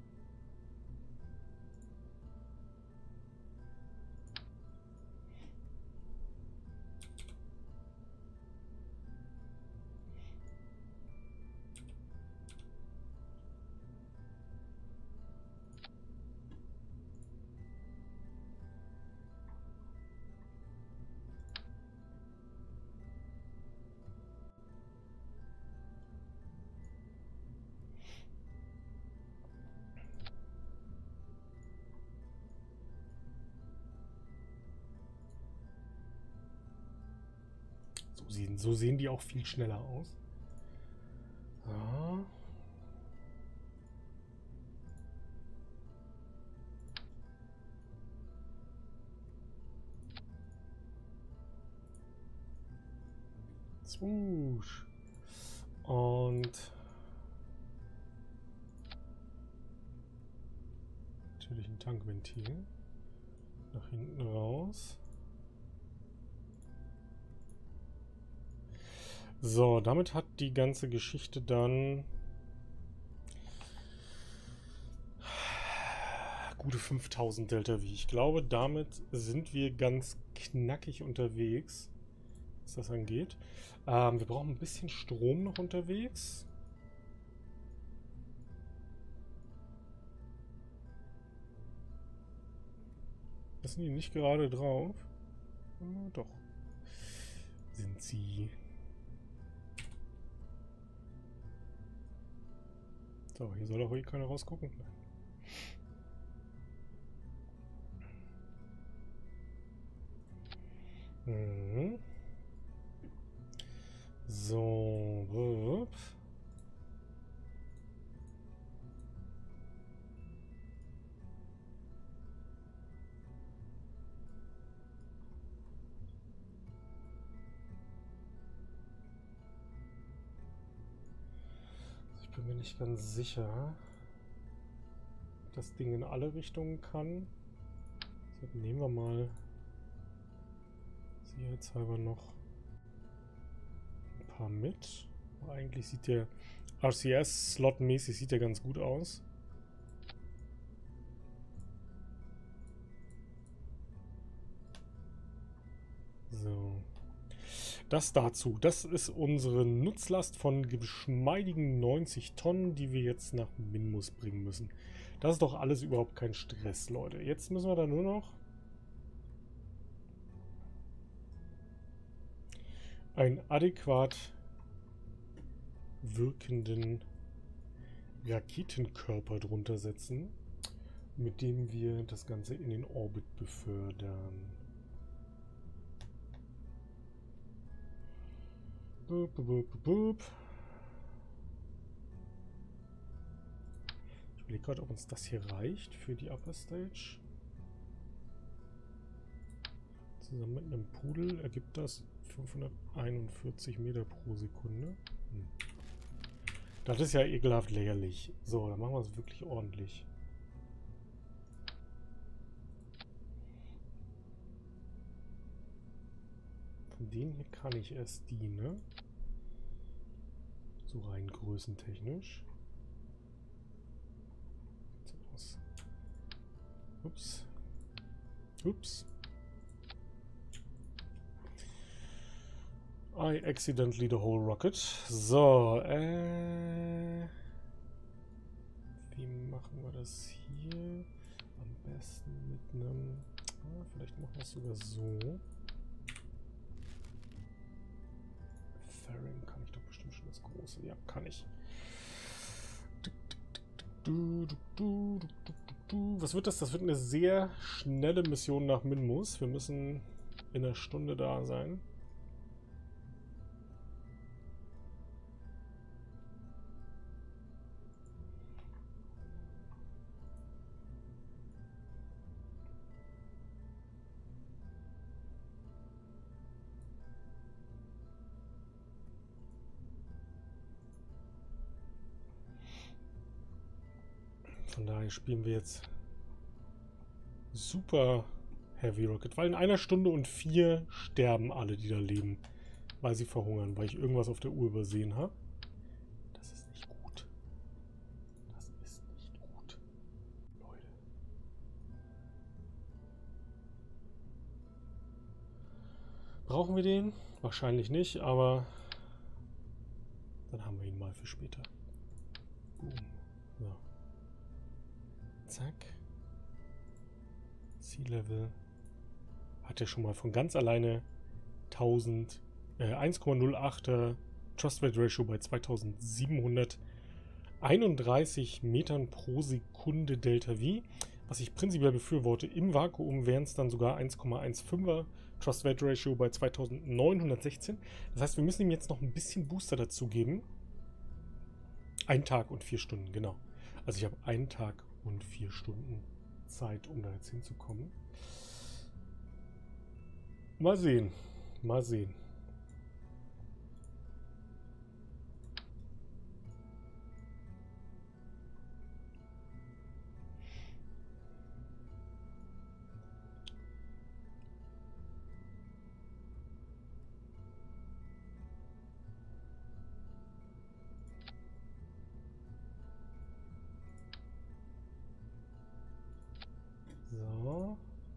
So sehen die auch viel schneller aus. So. Swoosh. Und natürlich ein Tankventil. Nach hinten raus. So, damit hat die ganze Geschichte dann gute 5000 Delta V. Ich glaube, damit sind wir ganz knackig unterwegs, was das angeht. Wir brauchen ein bisschen Strom noch unterwegs. Sind die nicht gerade drauf? Doch. Sind sie. So, hier soll auch eh keiner rausgucken. Mhm. So. Wupp. Ich bin mir nicht ganz sicher, ob das Ding in alle Richtungen kann. Deshalb nehmen wir mal sicherheitshalber noch ein paar mit. Aber eigentlich sieht der RCS-Slot-mäßig sieht der ganz gut aus. So. Das dazu. Das ist unsere Nutzlast von geschmeidigen 90 Tonnen, die wir jetzt nach Minmus bringen müssen. Das ist doch alles überhaupt kein Stress, Leute. Jetzt müssen wir da nur noch einen adäquat wirkenden Raketenkörper drunter setzen, mit dem wir das Ganze in den Orbit befördern. Boop, boop, boop, boop. Ich überlege gerade, ob uns das hier reicht für die Upper Stage. Zusammen mit einem Pudel ergibt das 541 Meter pro Sekunde. Das ist ja ekelhaft lächerlich. So, dann machen wir es wirklich ordentlich. Von denen hier kann ich erst die, ne? So rein größentechnisch. Sieht aus. Ups. Ups. I accidentally the whole rocket. So, wie machen wir das hier? Am besten mit einem... vielleicht machen wir es sogar so. Fairing kann ich doch bestimmt schon das große. Ja, kann ich. Was wird das? Das wird eine sehr schnelle Mission nach Minmus. Wir müssen in einer Stunde da sein. Von daher spielen wir jetzt Super Heavy Rocket, weil in einer Stunde und 4 sterben alle, die da leben, weil sie verhungern, weil ich irgendwas auf der Uhr übersehen habe. Das ist nicht gut. Das ist nicht gut. Leute. Brauchen wir den? Wahrscheinlich nicht, aber dann haben wir ihn mal für später. Boom. So. Zack. Sea-Level hat ja schon mal von ganz alleine 1,08er Trust Weight Ratio bei 2731 Metern pro Sekunde Delta V, was ich prinzipiell befürworte. Im Vakuum wären es dann sogar 1,15er Trust Weight Ratio bei 2916. Das heißt, wir müssen ihm jetzt noch ein bisschen Booster dazu geben. 1 Tag und 4 Stunden, genau. Also ich habe 1 Tag und 4 Stunden Zeit, um da jetzt hinzukommen. Mal sehen. Mal sehen. So.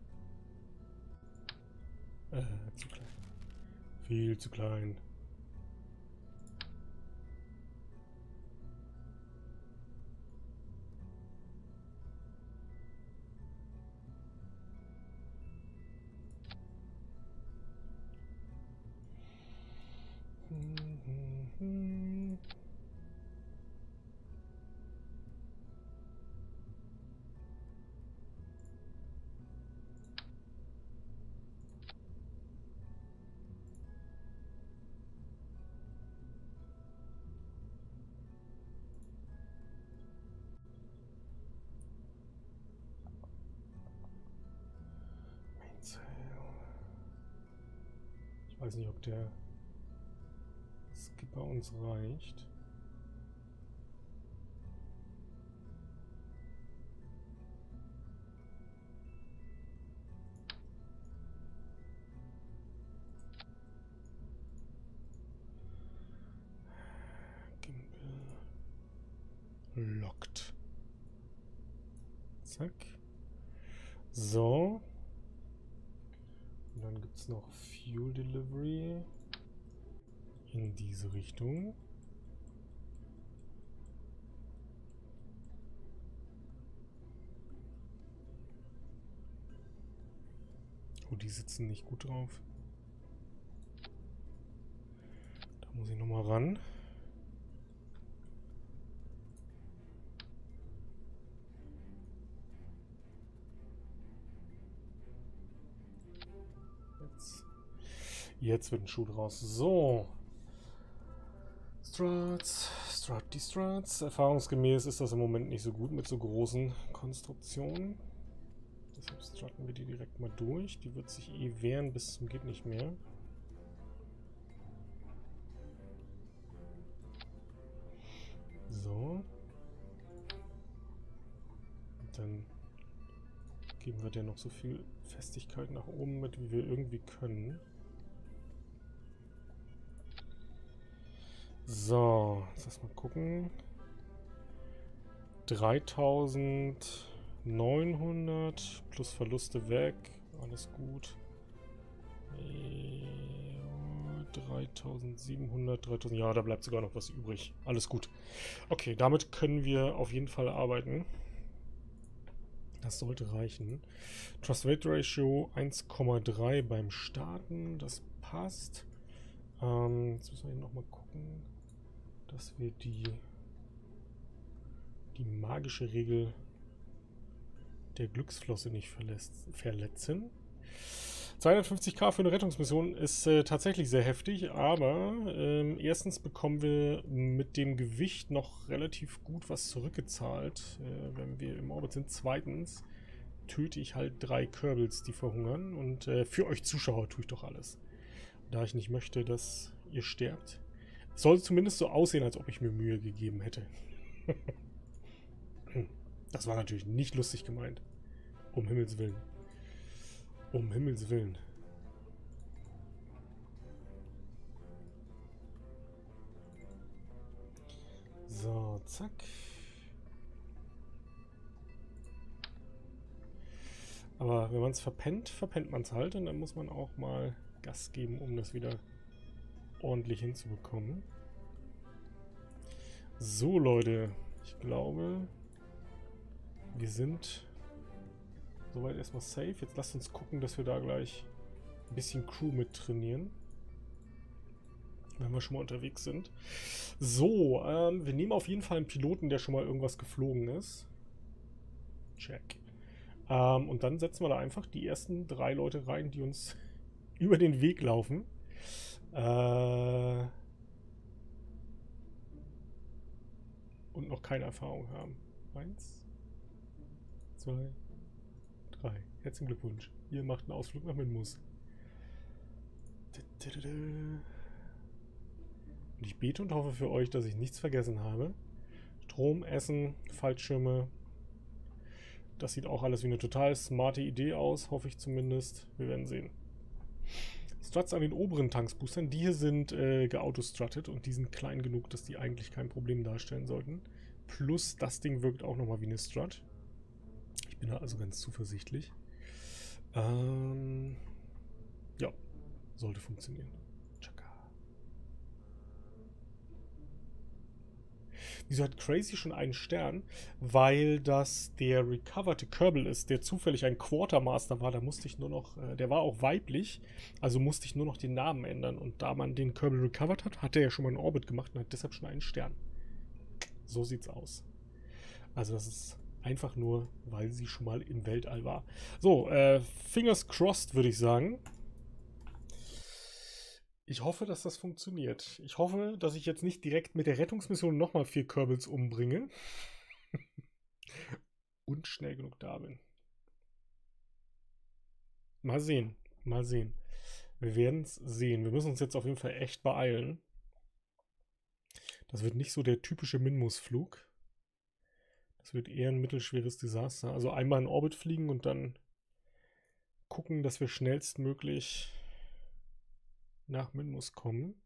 Zu klein. Viel zu klein. weiß nicht, ob der Skipper uns reicht. Locked. Zack. So. Und dann gibt es noch Fuel Delivery in diese Richtung. Oh, die sitzen nicht gut drauf. Da muss ich nochmal ran. Jetzt wird ein Schuh draus. So. Struts. Die Struts. Erfahrungsgemäß ist das im Moment nicht so gut mit so großen Konstruktionen. Deshalb strutten wir die direkt mal durch. Die wird sich eh wehren bis zum geht nicht mehr. So. Und dann geben wir der noch so viel Festigkeit nach oben mit, wie wir irgendwie können. So, jetzt erstmal gucken. 3900 plus Verluste weg. Alles gut. 3700, 3000. Ja, da bleibt sogar noch was übrig. Alles gut. Okay, damit können wir auf jeden Fall arbeiten. Das sollte reichen. Trust Weight Ratio 1,3 beim Starten. Das passt. Jetzt müssen wir hier nochmal gucken, dass wir die magische Regel der Glücksflosse nicht verletzen. 250.000 für eine Rettungsmission ist tatsächlich sehr heftig, aber erstens bekommen wir mit dem Gewicht noch relativ gut was zurückgezahlt, wenn wir im Orbit sind. Zweitens töte ich halt 3 Kerbals, die verhungern, und für euch Zuschauer tue ich doch alles. Da ich nicht möchte, dass ihr sterbt. Es soll zumindest so aussehen, als ob ich mir Mühe gegeben hätte. Das war natürlich nicht lustig gemeint. Um Himmels Willen. Um Himmels Willen. So, zack. Aber wenn man es verpennt, verpennt man es halt. Und dann muss man auch mal Gas geben, um das wieder ordentlich hinzubekommen. So, Leute. Ich glaube, wir sind soweit erstmal safe. Jetzt lasst uns gucken, dass wir da gleich ein bisschen Crew mit trainieren. Wenn wir schon mal unterwegs sind. So, wir nehmen auf jeden Fall einen Piloten, der schon mal irgendwas geflogen ist. Check. Und dann setzen wir da einfach die ersten 3 Leute rein, die uns über den Weg laufen. Und noch keine Erfahrung haben. 1, 2, 3. Herzlichen Glückwunsch. Ihr macht einen Ausflug nach Minmus. Und ich bete und hoffe für euch, dass ich nichts vergessen habe. Strom, Essen, Fallschirme. Das sieht auch alles wie eine total smarte Idee aus, hoffe ich zumindest. Wir werden sehen. Struts an den oberen Tanksboostern. Die hier sind geautostruttet und die sind klein genug, dass die eigentlich kein Problem darstellen sollten. Plus das Ding wirkt auch nochmal wie eine Strut. Ich bin da also ganz zuversichtlich. Ja, sollte funktionieren. Wieso hat Crazy schon einen Stern? Weil das der recoverte Kerbal ist, der zufällig ein Quartermaster war. Da musste ich nur noch, der war auch weiblich, also musste ich nur noch den Namen ändern. Und da man den Kerbal recovered hat, hat er ja schon mal einen Orbit gemacht und hat deshalb schon einen Stern. So sieht's aus. Also das ist einfach nur, weil sie schon mal im Weltall war. So, fingers crossed, würde ich sagen. Ich hoffe, dass das funktioniert. Ich hoffe, dass ich jetzt nicht direkt mit der Rettungsmission nochmal 4 Kerbals umbringe. Und schnell genug da bin. Mal sehen. Mal sehen. Wir werden es sehen. Wir müssen uns jetzt auf jeden Fall echt beeilen. Das wird nicht so der typische Minmus-Flug. Das wird eher ein mittelschweres Desaster. Also einmal in Orbit fliegen und dann gucken, dass wir schnellstmöglich nach Minmus kommen.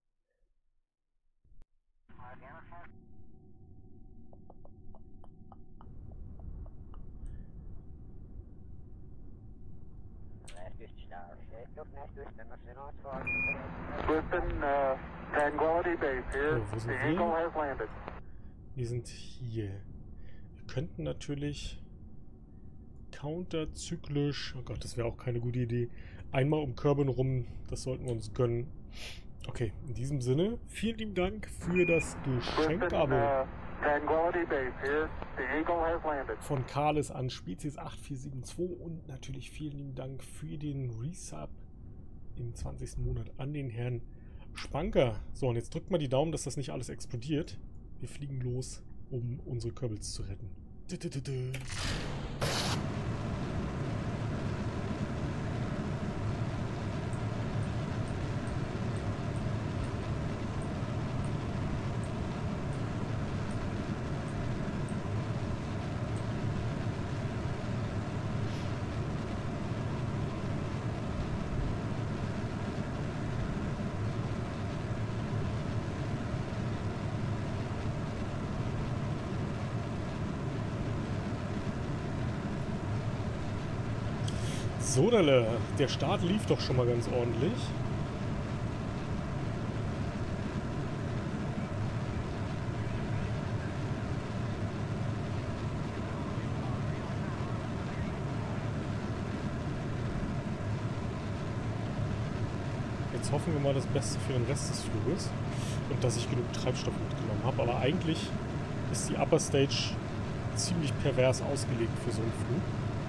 Houston, Tranquility Base here. So, wo sind The wir? Eagle has landed. Wir sind hier. Wir könnten natürlich counterzyklisch, oh Gott, das wäre auch keine gute Idee, einmal um Kerbin rum, das sollten wir uns gönnen. Okay, in diesem Sinne, vielen lieben Dank für das Geschenk-Abo Tranquility Base here. The Eagle has landed. von Karles an Spezies 8472 und natürlich vielen lieben Dank für den Resub im 20. Monat an den Herrn Spanker. So, und jetzt drückt mal die Daumen, dass das nicht alles explodiert. Wir fliegen los, um unsere Kerbals zu retten. So, der Start lief doch schon mal ganz ordentlich. Jetzt hoffen wir mal das Beste für den Rest des Fluges und dass ich genug Treibstoff mitgenommen habe. Aber eigentlich ist die Upper Stage ziemlich pervers ausgelegt für so einen Flug.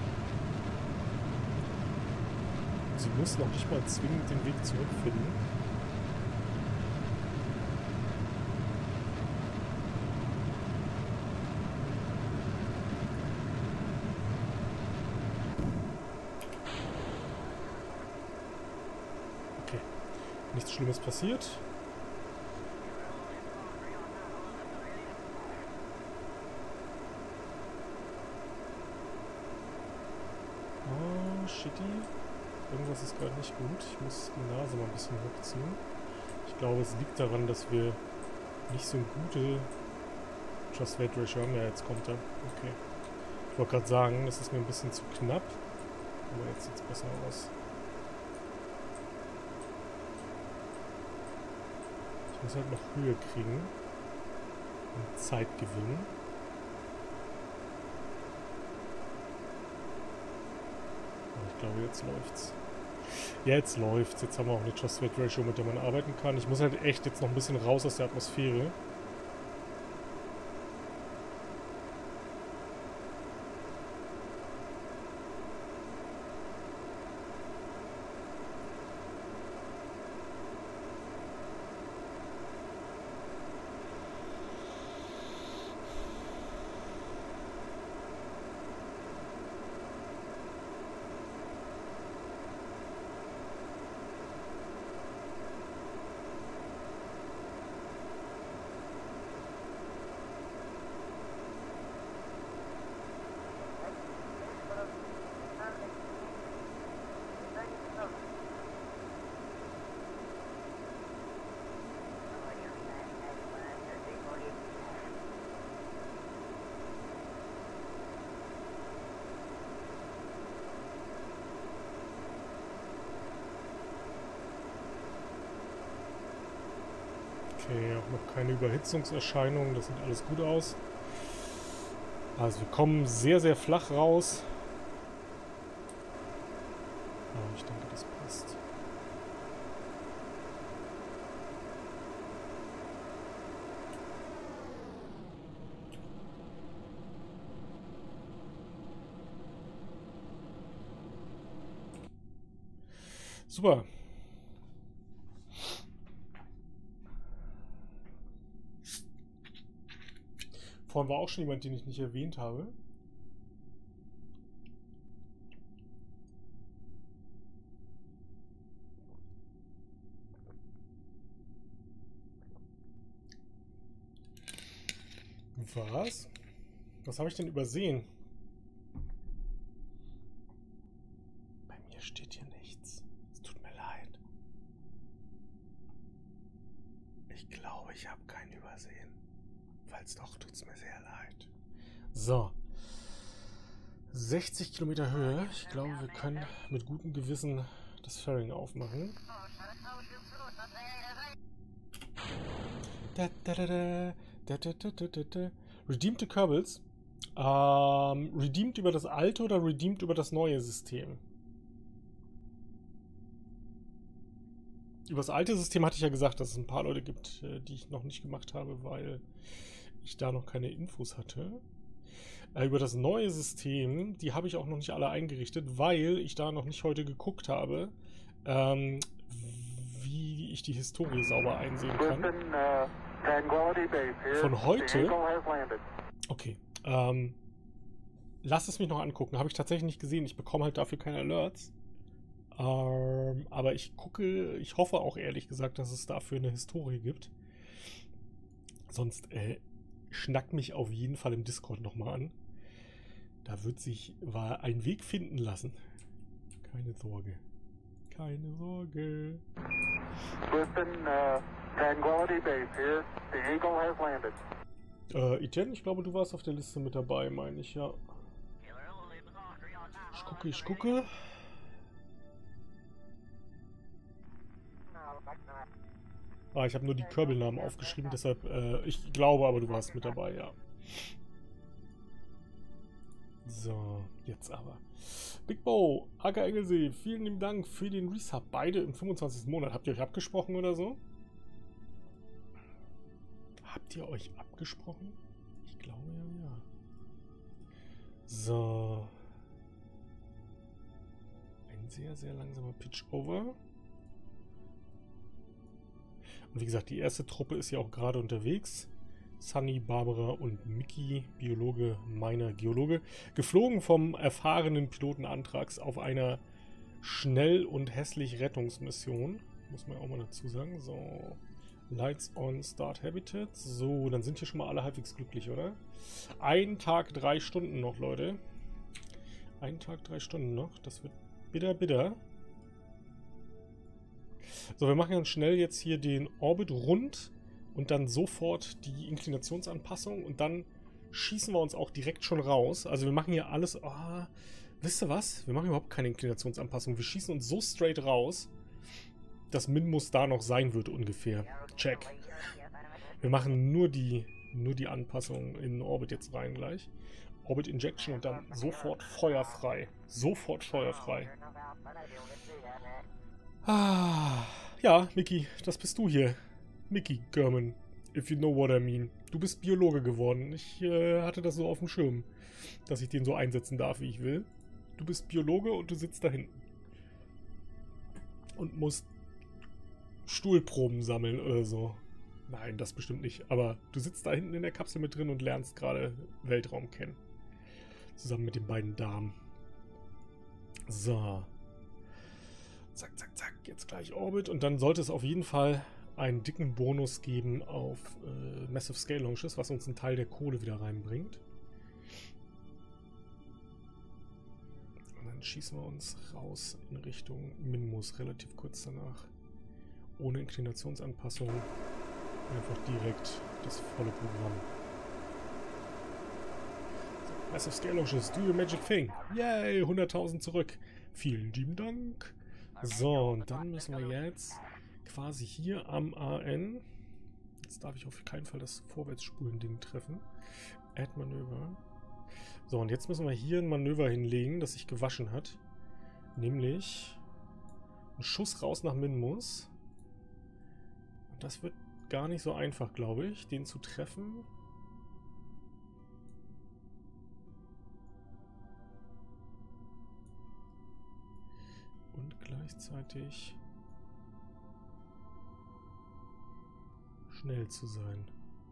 Sie muss noch nicht mal zwingend den Weg zurückfinden. Okay, nichts Schlimmes passiert. Oh, shitty. Irgendwas ist gerade nicht gut. Ich muss die Nase mal ein bisschen hochziehen. Ich glaube, es liegt daran, dass wir nicht so eine gute Trust Weight Ratio haben. Ja, jetzt kommt er. Okay. Ich wollte gerade sagen, das ist mir ein bisschen zu knapp. Aber jetzt sieht es besser aus. Ich muss halt noch Höhe kriegen. Und Zeit gewinnen. Aber ich glaube, jetzt läuft's. Ja, jetzt läuft's. Jetzt haben wir auch eine Trust Weight Ratio, mit der man arbeiten kann. Ich muss halt echt jetzt noch ein bisschen raus aus der Atmosphäre. Okay, auch noch keine Überhitzungserscheinungen, das sieht alles gut aus. Also wir kommen sehr, sehr flach raus. Aber ich denke, das passt. Super. Vorhin war auch schon jemand, den ich nicht erwähnt habe. Was? Was habe ich denn übersehen? Bei mir steht hier nichts. Es tut mir leid. Ich glaube, ich habe keinen übersehen. Falls doch, tut es mir sehr leid. So. 60 Kilometer Höhe. Ich glaube, wir können mit gutem Gewissen das Fairing aufmachen. Redeemte Kerbals. Redeemed über das alte oder redeemed über das neue System? Über das alte System hatte ich ja gesagt, dass es ein paar Leute gibt, die ich noch nicht gemacht habe, weil ich da noch keine Infos hatte. Über das neue System, die habe ich auch noch nicht alle eingerichtet, weil ich da noch nicht heute geguckt habe, wie ich die Historie sauber einsehen kann. Von heute. Okay. Lass es mich noch angucken. Habe ich tatsächlich nicht gesehen. Ich bekomme halt dafür keine Alerts. Aber ich hoffe auch ehrlich gesagt, dass es dafür eine Historie gibt. Sonst schnackt mich auf jeden Fall im Discord nochmal an. Da wird sich ein Weg finden lassen. Keine Sorge. Keine Sorge. Tranquility Base here. The Eagle has landed. Etienne, ich glaube, du warst auf der Liste mit dabei, meine ich, ja. Ich gucke. Ich habe nur die Kerbal-Namen aufgeschrieben, deshalb, ich glaube aber, du warst mit dabei, ja. So, jetzt aber. Big Bo, Acker Engelsee, vielen lieben Dank für den Resub. Beide im 25. Monat. Habt ihr euch abgesprochen oder so? Habt ihr euch abgesprochen? Ich glaube ja. So. Ein sehr, sehr langsamer Pitch-Over. Und wie gesagt, die erste Truppe ist ja auch gerade unterwegs. Sunny, Barbara und Mickey, Biologe, Miner, Geologe, geflogen vom erfahrenen Piloten Anthrax auf einer schnell und hässlich Rettungsmission. Muss man auch mal dazu sagen. So, Lights on, Start Habitat. So, dann sind hier schon mal alle halbwegs glücklich, oder? Ein Tag, 3 Stunden noch, Leute. Ein Tag, 3 Stunden noch. Das wird bitter. So, wir machen ganz schnell jetzt hier den Orbit rund. Und dann sofort die Inklinationsanpassung und dann schießen wir uns auch direkt schon raus. Also wir machen hier alles... wisst ihr was? Wir machen überhaupt keine Inklinationsanpassung. Wir schießen uns so straight raus, dass Minmus da noch sein wird ungefähr. Check. Wir machen nur die Anpassung in den Orbit jetzt rein gleich. Orbit Injection und dann sofort feuerfrei. Sofort feuerfrei. Ja, Mickey, das bist du hier. Mickey German, if you know what I mean. Du bist Biologe geworden. Ich hatte das so auf dem Schirm, dass ich den so einsetzen darf, wie ich will. Du bist Biologe und du sitzt da hinten. Und musst Stuhlproben sammeln oder so. Nein, das bestimmt nicht. Aber du sitzt da hinten in der Kapsel mit drin und lernst gerade Weltraum kennen. Zusammen mit den beiden Damen. So. Zack. Jetzt gleich Orbit. Und dann sollte es auf jeden Fall einen dicken Bonus geben auf Massive Scale Launches, was uns einen Teil der Kohle wieder reinbringt. Und dann schießen wir uns raus in Richtung Minmus relativ kurz danach. Ohne Inklinationsanpassung. Einfach direkt das volle Programm. So, Massive Scale Launches, do your magic thing. Yay, 100.000 zurück. Vielen lieben Dank. So, und dann müssen wir jetzt quasi hier am AN. Jetzt darf ich auf keinen Fall das Vorwärtsspulen-Ding treffen. Add Manöver. So, und jetzt müssen wir hier ein Manöver hinlegen, das sich gewaschen hat. Nämlich ein Schuss raus nach Minmus. Und das wird gar nicht so einfach, glaube ich, den zu treffen. Und gleichzeitig schnell zu sein.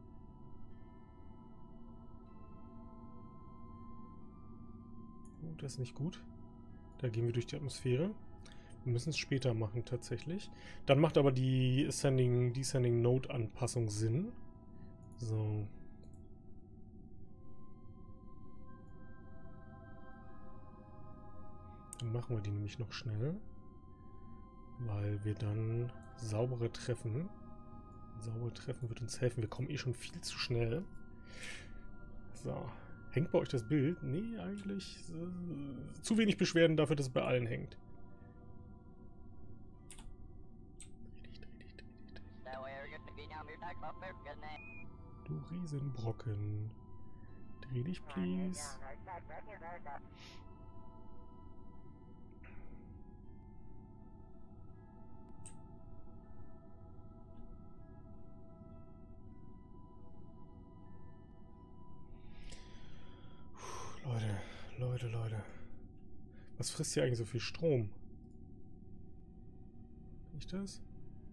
Oh, das ist nicht gut. Da gehen wir durch die Atmosphäre. Wir müssen es später machen tatsächlich. Dann macht aber die Descending Node Anpassung Sinn. So. Deswegen machen wir die nämlich noch schnell. Weil wir dann saubere Treffen. Saubere Treffen wird uns helfen. Wir kommen eh schon viel zu schnell. So. Hängt bei euch das Bild? Nee, eigentlich zu wenig Beschwerden dafür, dass es bei allen hängt. Du Riesenbrocken. Dreh dich, please. Leute. Was frisst hier eigentlich so viel Strom? Bin ich das?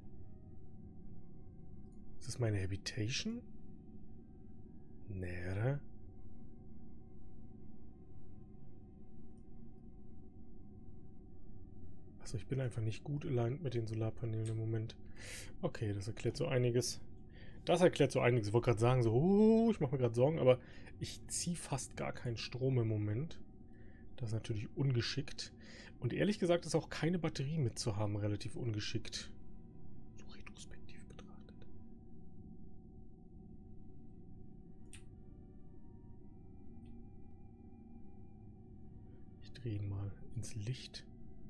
Ist das meine Habitation? Nee, oder? Achso, ich bin einfach nicht gut aligned mit den Solarpanelen im Moment. Okay, das erklärt so einiges. Ich wollte gerade sagen, so, ich mache mir gerade Sorgen, aber ich ziehe fast gar keinen Strom im Moment. Das ist natürlich ungeschickt. Und ehrlich gesagt ist auch keine Batterie mitzuhaben relativ ungeschickt. So retrospektiv betrachtet. Ich drehe ihn mal ins Licht.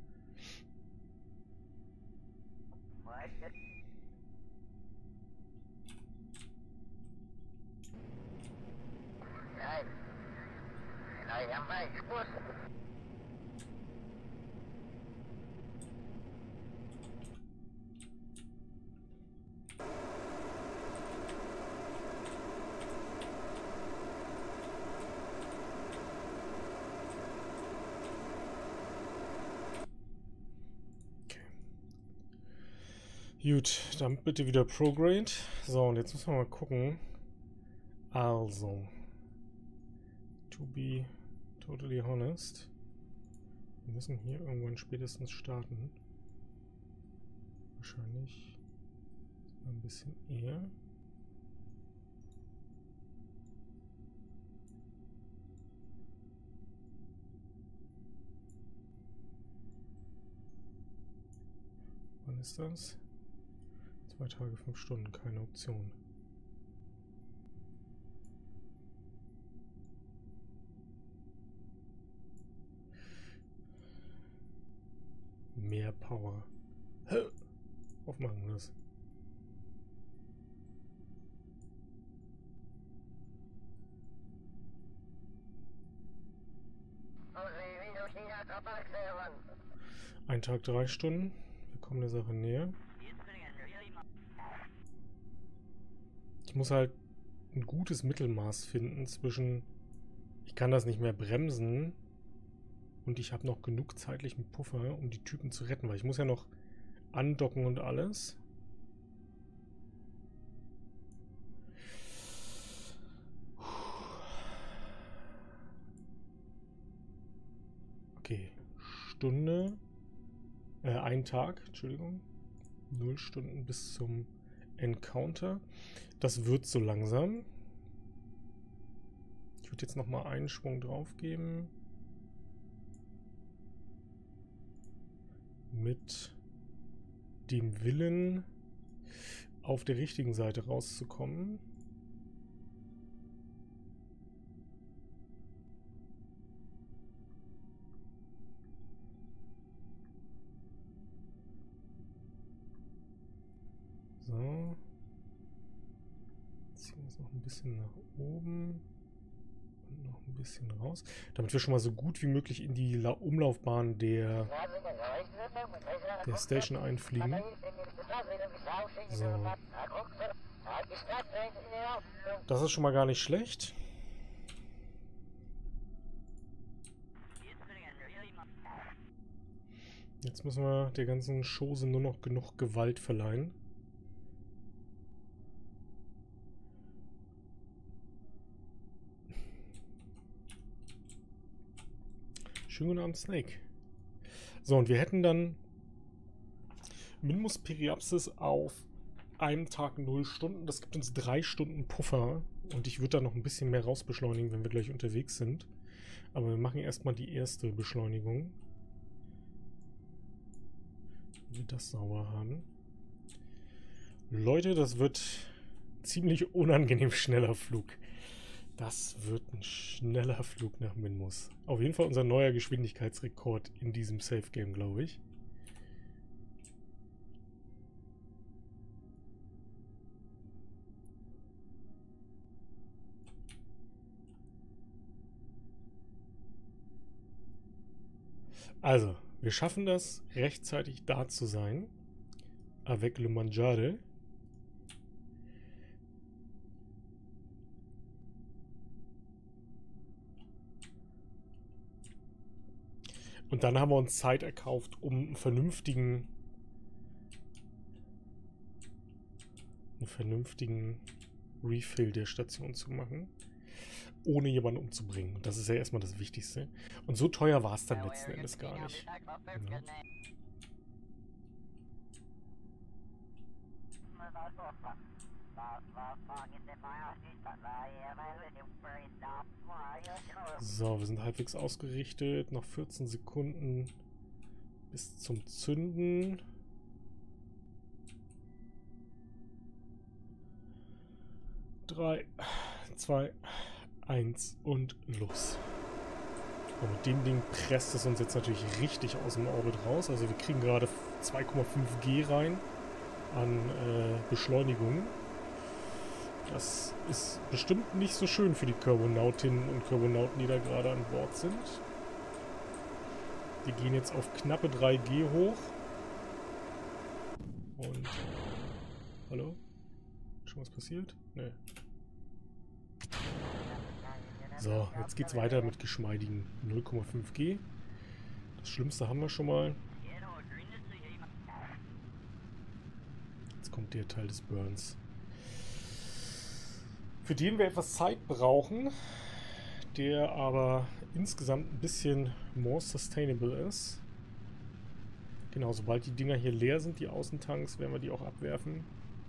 Gut, dann bitte wieder Prograde. So, und jetzt müssen wir mal gucken. Also, to be totally honest, wir müssen hier irgendwann spätestens starten. Wahrscheinlich ein bisschen eher. Wann ist das? 2 Tage, 5 Stunden, keine Option. Mehr Power. Aufmachen das. Ein Tag, 3 Stunden. Wir kommen der Sache näher. Ich muss halt ein gutes Mittelmaß finden zwischen, ich kann das nicht mehr bremsen und ich habe noch genug zeitlichen Puffer, um die Typen zu retten, weil ich muss ja noch andocken und alles. Okay, Stunde, ein Tag, Entschuldigung, 0 Stunden bis zum Encounter. Das wird so langsam. Ich würde jetzt nochmal einen Schwung drauf geben. Mit dem Willen, auf der richtigen Seite rauszukommen. So. Ziehen wir es noch ein bisschen nach oben. Und noch ein bisschen raus. Damit wir schon mal so gut wie möglich in die Umlaufbahn der Station einfliegen. So. Das ist schon mal gar nicht schlecht. Jetzt müssen wir der ganzen Chose nur noch genug Gewalt verleihen. Schönen guten Abend, Snake. So, und wir hätten dann Minmus Periapsis auf einem Tag 0 Stunden. Das gibt uns 3 Stunden Puffer. Und ich würde da noch ein bisschen mehr rausbeschleunigen, wenn wir gleich unterwegs sind. Aber wir machen erstmal die erste Beschleunigung. wir das sauber haben. Leute, das wird ziemlich unangenehm schneller Flug. Das wird ein schneller Flug nach Minmus. Auf jeden Fall unser neuer Geschwindigkeitsrekord in diesem Safe Game, glaube ich. Also, wir schaffen das, rechtzeitig da zu sein. Avec le mangiare. Und dann haben wir uns Zeit erkauft, um einen vernünftigen Refill der Station zu machen, ohne jemanden umzubringen. Und das ist ja erstmal das Wichtigste. Und so teuer war es dann letzten Endes gar nicht. Ja. So, wir sind halbwegs ausgerichtet. Noch 14 Sekunden bis zum Zünden. Drei, 2, 1 und los. Und mit dem Ding presst es uns jetzt natürlich richtig aus dem Orbit raus. Also wir kriegen gerade 2,5 G rein an Beschleunigung. Das ist bestimmt nicht so schön für die Körbonautinnen und Körbonauten, die da gerade an Bord sind. Wir gehen jetzt auf knappe 3G hoch. Und... hallo? Schon was passiert? Nee. So, jetzt geht's weiter mit geschmeidigen 0,5 G. Das Schlimmste haben wir schon mal. Jetzt kommt der Teil des Burns, für den wir etwas Zeit brauchen, der aber insgesamt ein bisschen more sustainable ist. Genau, sobald die Dinger hier leer sind, die Außentanks, werden wir die auch abwerfen,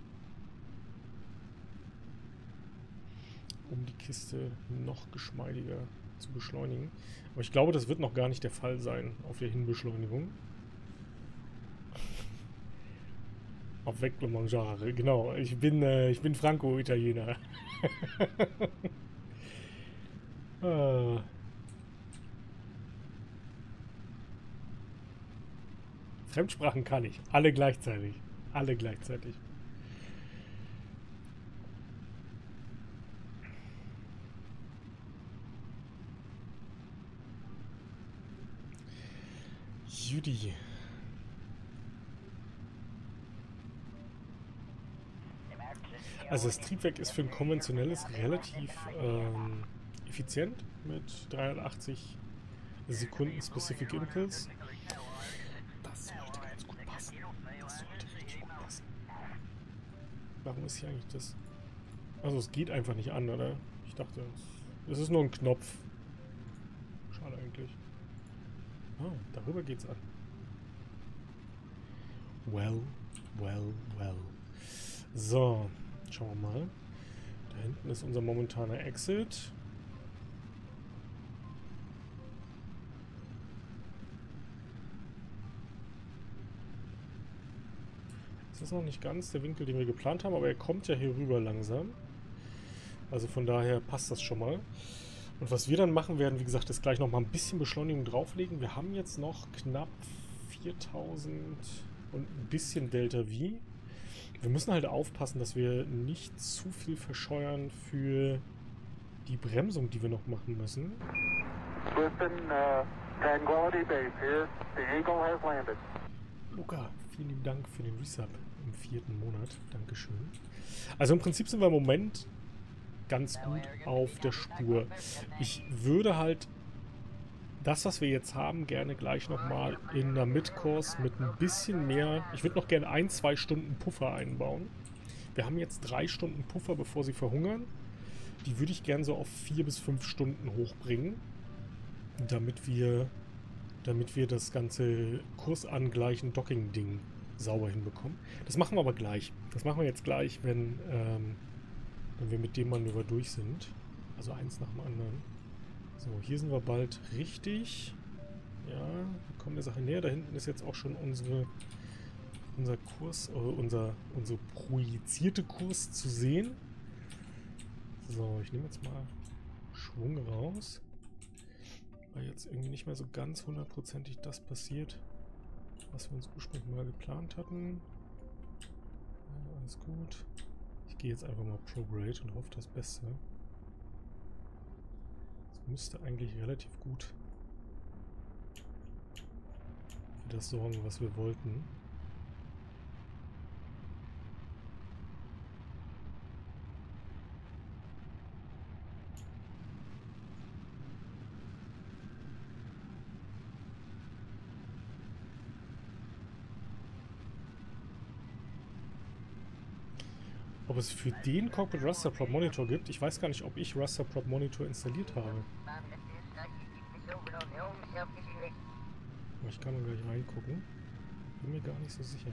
um die Kiste noch geschmeidiger zu beschleunigen. Aber ich glaube, das wird noch gar nicht der Fall sein auf der Hinbeschleunigung. Auf Weg le Mangiare, genau. Ich bin Franco-Italiener. Ah. Fremdsprachen kann ich. Alle gleichzeitig. Alle gleichzeitig. Judy. Also das Triebwerk ist für ein konventionelles relativ effizient mit 380 Sekunden Specific Impulse. Das sollte ganz gut passen. Das sollte richtig gut passen. Warum ist hier eigentlich das? Also es geht einfach nicht an, oder? Ich dachte, es ist nur ein Knopf. Schade eigentlich. Ah, darüber geht's an. Well, well, well. So. Schauen wir mal. Da hinten ist unser momentaner Exit. Das ist noch nicht ganz der Winkel, den wir geplant haben, aber er kommt ja hier rüber langsam. Also von daher passt das schon mal. Und was wir dann machen werden, wie gesagt, ist gleich noch mal ein bisschen Beschleunigung drauflegen. Wir haben jetzt noch knapp 4000 und ein bisschen Delta V. Wir müssen halt aufpassen, dass wir nicht zu viel verscheuern für die Bremsung, die wir noch machen müssen. Tranquility Base here. The Eagle has landed. Luca, vielen lieben Dank für den Resub im 4. Monat. Dankeschön. Also im Prinzip sind wir im Moment ganz gut auf der Spur. Ich würde halt das, was wir jetzt haben, gerne gleich nochmal in der Midcourse mit ein bisschen mehr... Ich würde noch gerne 1-2 Stunden Puffer einbauen. Wir haben jetzt 3 Stunden Puffer, bevor sie verhungern. Die würde ich gerne so auf 4 bis 5 Stunden hochbringen, damit wir das ganze kursangleichen Docking-Ding sauber hinbekommen. Das machen wir aber gleich. Das machen wir jetzt gleich, wenn wir mit dem Manöver durch sind. Also eins nach dem anderen. So, hier sind wir bald richtig. Ja, wir kommen der Sache näher. Da hinten ist jetzt auch schon unsere unser Kurs, unsere projizierte Kurs zu sehen. So, ich nehme jetzt mal Schwung raus. Weil jetzt irgendwie nicht mehr so ganz hundertprozentig das passiert, was wir uns ursprünglich mal geplant hatten. Ja, alles gut. Ich gehe jetzt einfach mal Prograde und hoffe das Beste. Das müsste eigentlich relativ gut für das sorgen, was wir wollten. Ob es für den Cockpit Raster Prop Monitor gibt? Ich weiß gar nicht, ob ich Raster Prop Monitor installiert habe. Aber ich kann mal gleich reingucken. Bin mir gar nicht so sicher.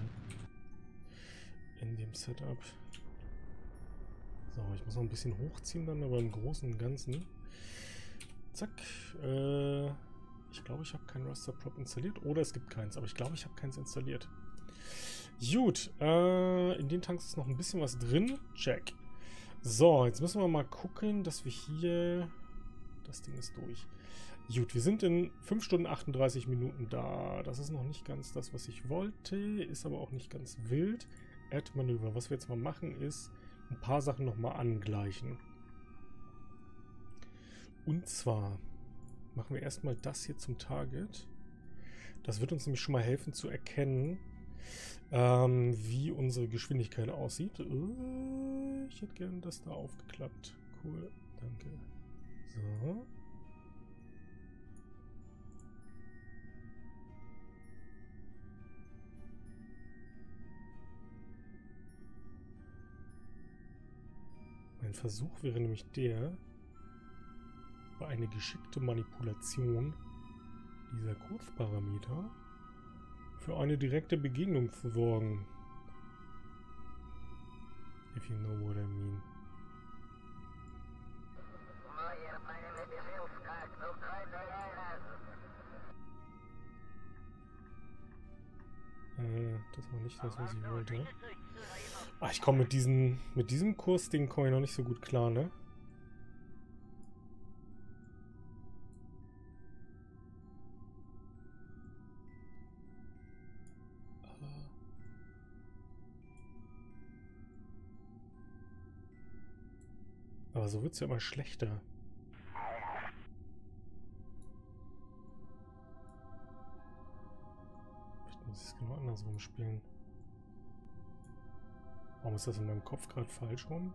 In dem Setup. So, ich muss noch ein bisschen hochziehen dann, aber im Großen und Ganzen. Zack. Ich glaube, ich habe kein Raster Prop installiert. Oder es gibt keins, aber ich glaube, ich habe keins installiert. Gut, in den Tanks ist noch ein bisschen was drin. Check. So, jetzt müssen wir mal gucken, dass wir hier... Das Ding ist durch. Gut, wir sind in 5 Stunden 38 Minuten da. Das ist noch nicht ganz das, was ich wollte. Ist aber auch nicht ganz wild. Add-Manöver. Was wir jetzt mal machen, ist ein paar Sachen nochmal angleichen. Und zwar machen wir erstmal das hier zum Target. Das wird uns nämlich schon mal helfen zu erkennen, wie unsere Geschwindigkeit aussieht. Ich hätte gern das da aufgeklappt. Cool, danke. So. Mein Versuch wäre nämlich der, über eine geschickte Manipulation dieser Kurzparameter für eine direkte Begegnung zu sorgen. If you know what I mean. Das war nicht das, was ich wollte. Ah, ich komme mit diesem Kursding komme ich noch nicht so gut klar, ne? Aber so wird es ja immer schlechter. Vielleicht muss ich es genau andersrum spielen. Warum ist das in meinem Kopf gerade falsch rum?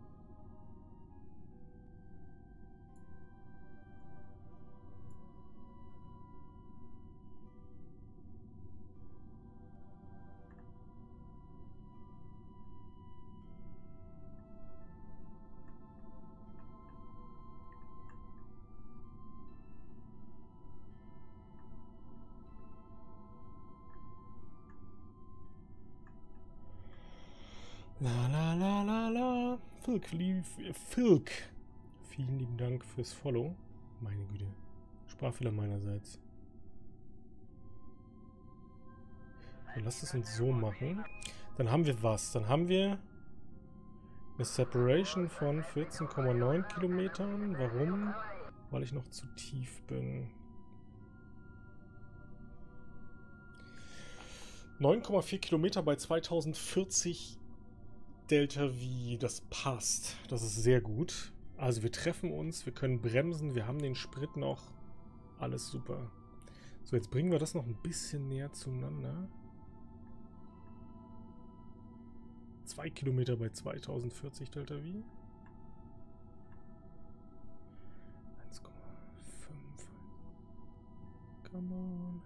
La la la la la. Filk, vielen lieben Dank fürs Follow. Meine Güte. Sprachfehler meinerseits. Dann lasst es uns so machen. Dann haben wir was? Dann haben wir eine Separation von 14,9 Kilometern. Warum? Weil ich noch zu tief bin. 9,4 Kilometer bei 2040 Delta V, das passt. Das ist sehr gut. Also wir treffen uns, wir können bremsen, wir haben den Sprit noch. Alles super. So, jetzt bringen wir das noch ein bisschen näher zueinander. 2 Kilometer bei 2040 Delta V. 1,5. Come on.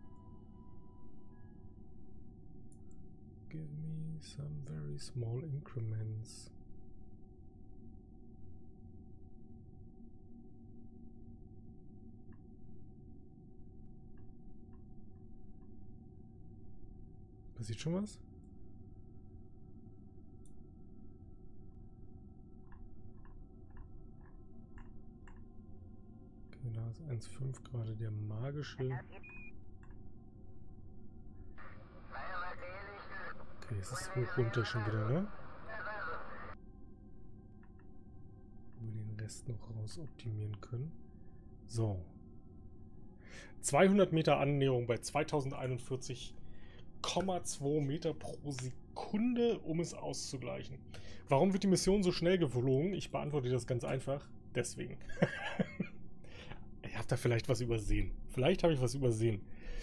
Give me some very small increments. Passiert schon was? Okay, da ist 1,5 gerade der magische. Okay, es ist hoch runter schon wieder, ne? Wo wir den Rest noch raus optimieren können. So. 200 Meter Annäherung bei 2041,2 Meter pro Sekunde, um es auszugleichen. Warum wird die Mission so schnell geflogen? Ich beantworte das ganz einfach. Deswegen. Ich habe da vielleicht was übersehen. Vielleicht habe ich was übersehen.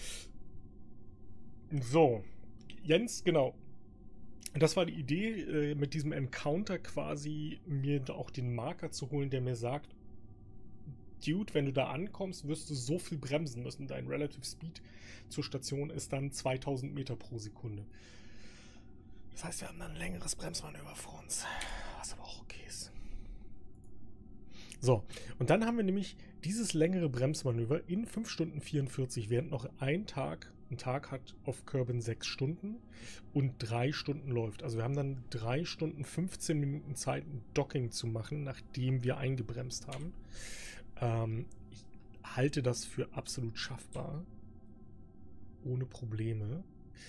So. Jens, genau. Das war die Idee, mit diesem Encounter quasi mir auch den Marker zu holen, der mir sagt, Dude, wenn du da ankommst, wirst du so viel bremsen müssen. Dein Relative Speed zur Station ist dann 2000 Meter pro Sekunde. Das heißt, wir haben dann ein längeres Bremsmanöver vor uns. Was aber auch okay ist. So, und dann haben wir nämlich dieses längere Bremsmanöver in 5 Stunden 44, während noch ein Tag hat auf Kerbin 6 Stunden und 3 Stunden läuft. Also wir haben dann 3 Stunden 15 Minuten Zeit, ein Docking zu machen, nachdem wir eingebremst haben. Ich halte das für absolut schaffbar. Ohne Probleme.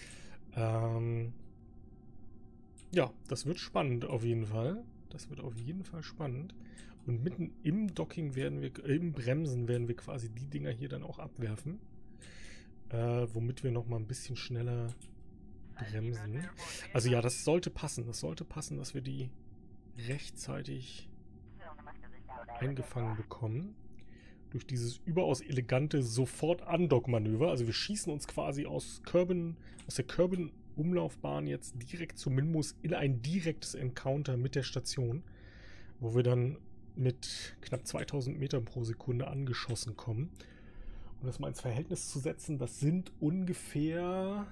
Ja, das wird spannend auf jeden Fall. Das wird auf jeden Fall spannend. Und mitten im Docking im Bremsen werden wir quasi die Dinger hier dann auch abwerfen. Womit wir nochmal ein bisschen schneller bremsen. Also ja, das sollte passen. Das sollte passen, dass wir die rechtzeitig eingefangen bekommen. Durch dieses überaus elegante Sofort-Undock-Manöver. Also wir schießen uns quasi aus der Kerbin-Umlaufbahn jetzt direkt zu Minmus in ein direktes Encounter mit der Station, wo wir dann mit knapp 2000 Metern pro Sekunde angeschossen kommen. Um das mal ins Verhältnis zu setzen, das sind ungefähr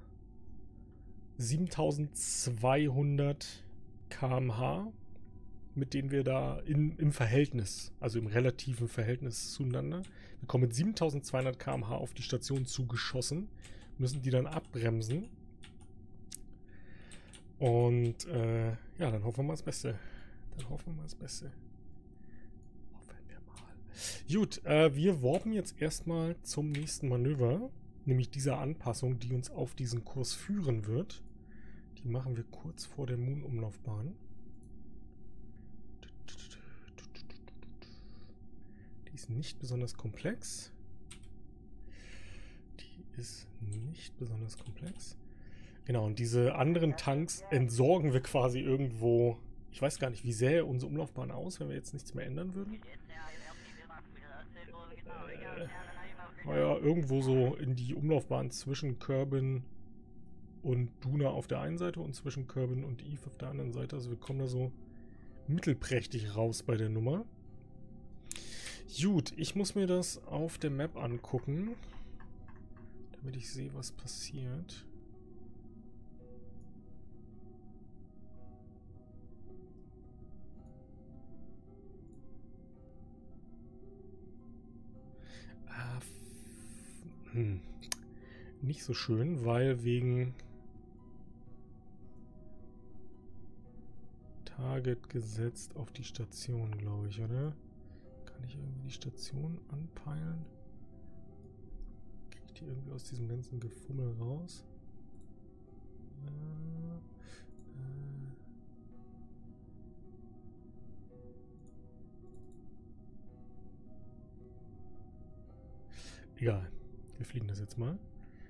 7200 km/h, mit denen wir da im Verhältnis, also im relativen Verhältnis zueinander, wir kommen mit 7200 km/h auf die Station zugeschossen, müssen die dann abbremsen. Und ja, dann hoffen wir mal das Beste. Hoffen wir mal. Gut, wir warpen jetzt erstmal zum nächsten Manöver, nämlich dieser Anpassung, die uns auf diesen Kurs führen wird. Die machen wir kurz vor der Moon-Umlaufbahn. Die ist nicht besonders komplex. Genau, und diese anderen Tanks entsorgen wir quasi irgendwo. Ich weiß gar nicht, wie sähe unsere Umlaufbahn aus, wenn wir jetzt nichts mehr ändern würden. Naja, irgendwo so in die Umlaufbahn zwischen Kerbin und Duna auf der einen Seite und zwischen Kerbin und Eve auf der anderen Seite. Also wir kommen da so mittelprächtig raus bei der Nummer. Gut, ich muss mir das auf der Map angucken, damit ich sehe, was passiert. Nicht so schön, weil wegen Target gesetzt auf die Station, glaube ich, oder? Kann ich irgendwie die Station anpeilen? Kriege ich die irgendwie aus diesem ganzen Gefummel raus? Egal. Wir fliegen das jetzt mal.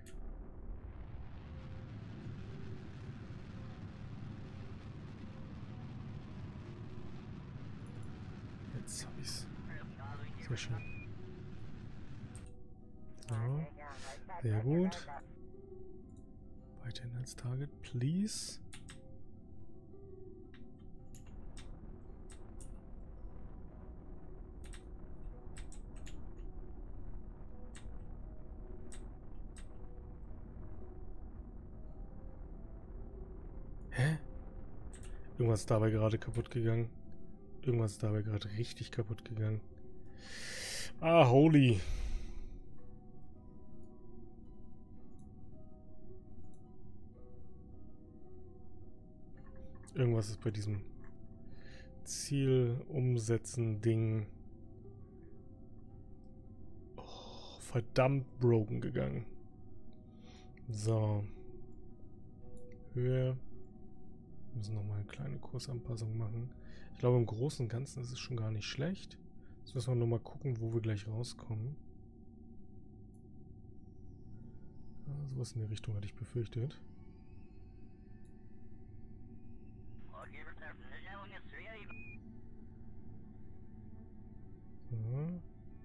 Jetzt habe ich es. Sehr schön. So. Sehr gut. Weiterhin als Target, please. Hä? Irgendwas ist dabei gerade kaputt gegangen. Irgendwas ist dabei gerade richtig kaputt gegangen. Ah, holy. Irgendwas ist bei diesem Ziel-Umsetzen-Ding verdammt broken gegangen. So. Höhe. Wir müssen nochmal eine kleine Kursanpassung machen. Ich glaube, im Großen und Ganzen ist es schon gar nicht schlecht. Jetzt müssen wir nochmal gucken, wo wir gleich rauskommen. Ja, sowas in die Richtung hatte ich befürchtet. So.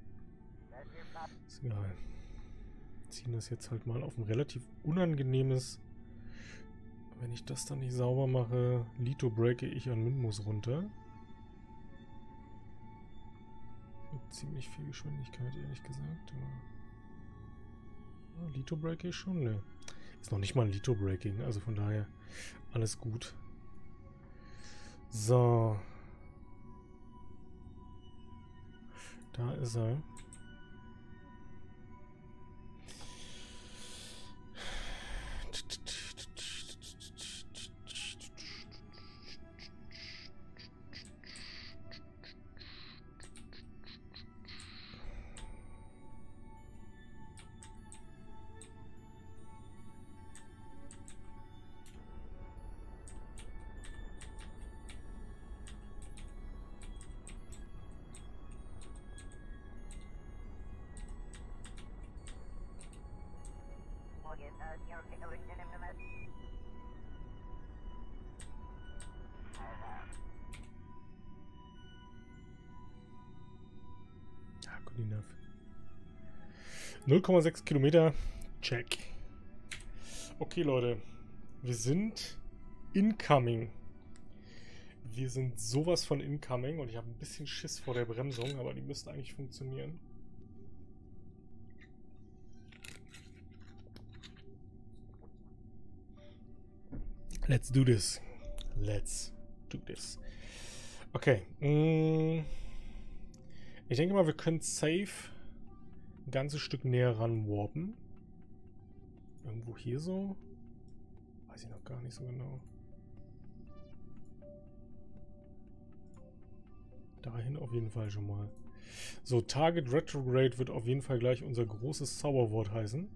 Ist egal. Wir ziehen das jetzt halt mal auf ein relativ unangenehmes, wenn ich das dann nicht sauber mache, Lito breake ich an Minmus runter. Mit ziemlich viel Geschwindigkeit, ehrlich gesagt. Aber Lito breake ich schon, ne. Ist noch nicht mal ein Lito Breaking, also von daher alles gut. So. Da ist er. Ja, good enough. 0,6 Kilometer. Check. Okay, Leute. Wir sind incoming. Wir sind sowas von incoming und ich habe ein bisschen Schiss vor der Bremsung, aber die müsste eigentlich funktionieren. Let's do this. Let's do this. Okay. Ich denke mal, wir können safe ein ganzes Stück näher ran warpen. Irgendwo hier so? Weiß ich noch gar nicht so genau. Dahin auf jeden Fall schon mal. So, Target Retrograde wird auf jeden Fall gleich unser großes Zauberwort heißen.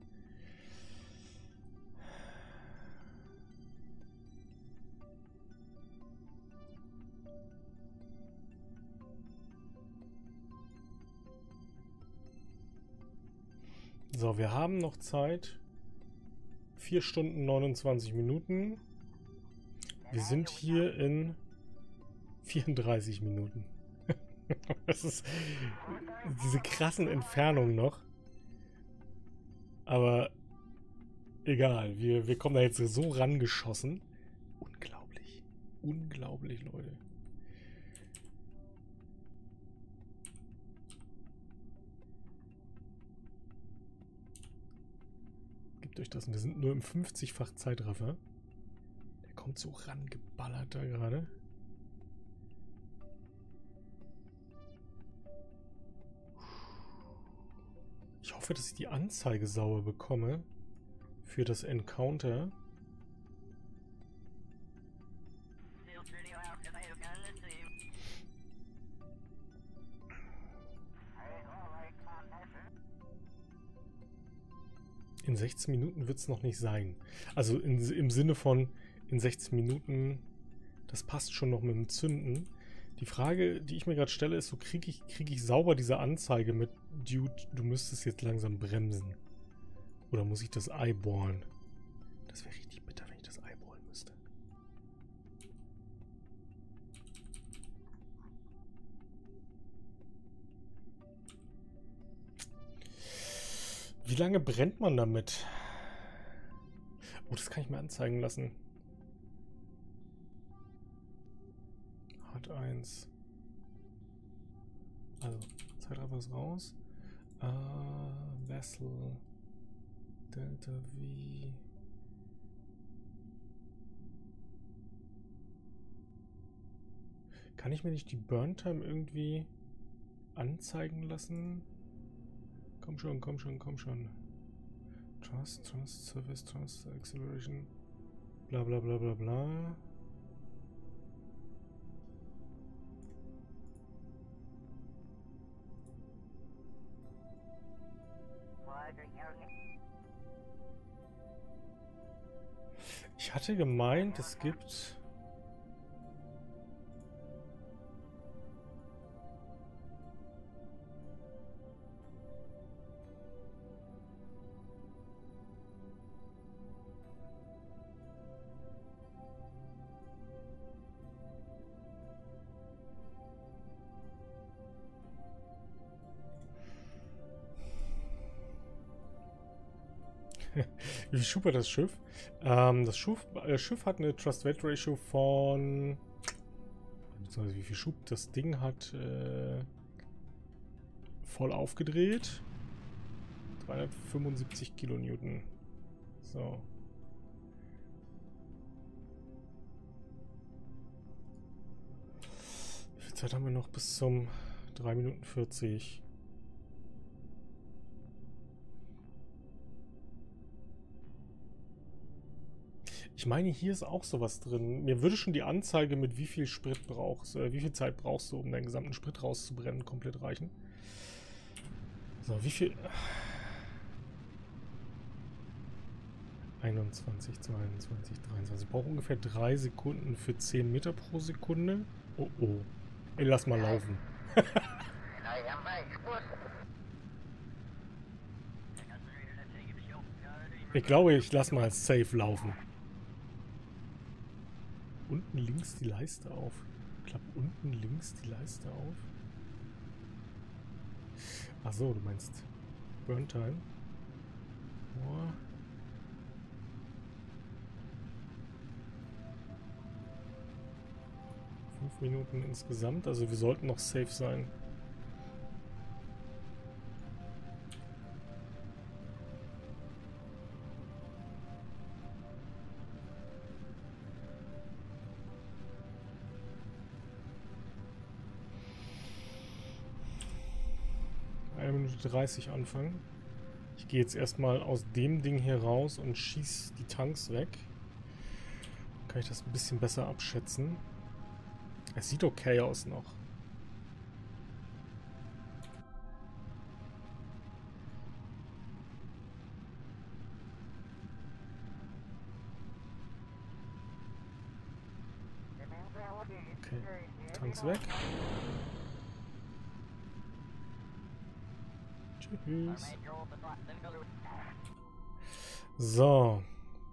So, wir haben noch Zeit. 4 Stunden 29 Minuten. Wir sind hier in 34 Minuten. Das ist diese krassen Entfernungen noch. Aber egal, wir kommen da jetzt so rangeschossen. Unglaublich. Unglaublich, Leute. Gebt euch das. Wir sind nur im 50-fach Zeitraffer. Der kommt so rangeballert da gerade. Ich hoffe, dass ich die Anzeige sauber bekomme für das Encounter. In 16 Minuten wird es noch nicht sein. Also im Sinne von in 16 Minuten, das passt schon noch mit dem Zünden. Die Frage, die ich mir gerade stelle, ist so, krieg ich sauber diese Anzeige mit, Dude, du müsstest jetzt langsam bremsen. Oder muss ich das eyeballen? Das wäre richtig bitter, wenn ich das eyeballen müsste. Wie lange brennt man damit? Oh, das kann ich mir anzeigen lassen. Hard 1. Also, Zeitraffer ist raus. Vessel. Delta V. Kann ich mir nicht die Burn-Time irgendwie anzeigen lassen? Komm schon, komm schon, komm schon. Trust, Service, Trust, Acceleration. Bla bla bla bla bla. Ich hatte gemeint, es gibt... Wie viel Schub hat das Schiff? Das Schiff hat eine Trust-Weight-Ratio von... Beziehungsweise wie viel Schub das Ding hat, voll aufgedreht. 375 Kilonewton. So. Wie viel Zeit haben wir noch bis zum 3 Minuten 40? Ich meine, hier ist auch sowas drin. Mir würde schon die Anzeige mit wie viel Sprit brauchst, wie viel Zeit brauchst du, um deinen gesamten Sprit rauszubrennen, komplett reichen. So, wie viel... 21, 22, 23. Ich brauche ungefähr 3 Sekunden für 10 Meter pro Sekunde. Oh oh. Ey, lass mal laufen. Ich glaube, ich lass mal safe laufen. Unten links die Leiste auf. Klapp unten links die Leiste auf. Achso, du meinst Burntime. Oh. Fünf Minuten insgesamt, also wir sollten noch safe sein. Minute 30 anfangen. Ich gehe jetzt erstmal aus dem Ding hier raus und schieße die Tanks weg. Dann kann ich das ein bisschen besser abschätzen. Es sieht okay aus noch. Okay, Tanks weg. Tschüss. So.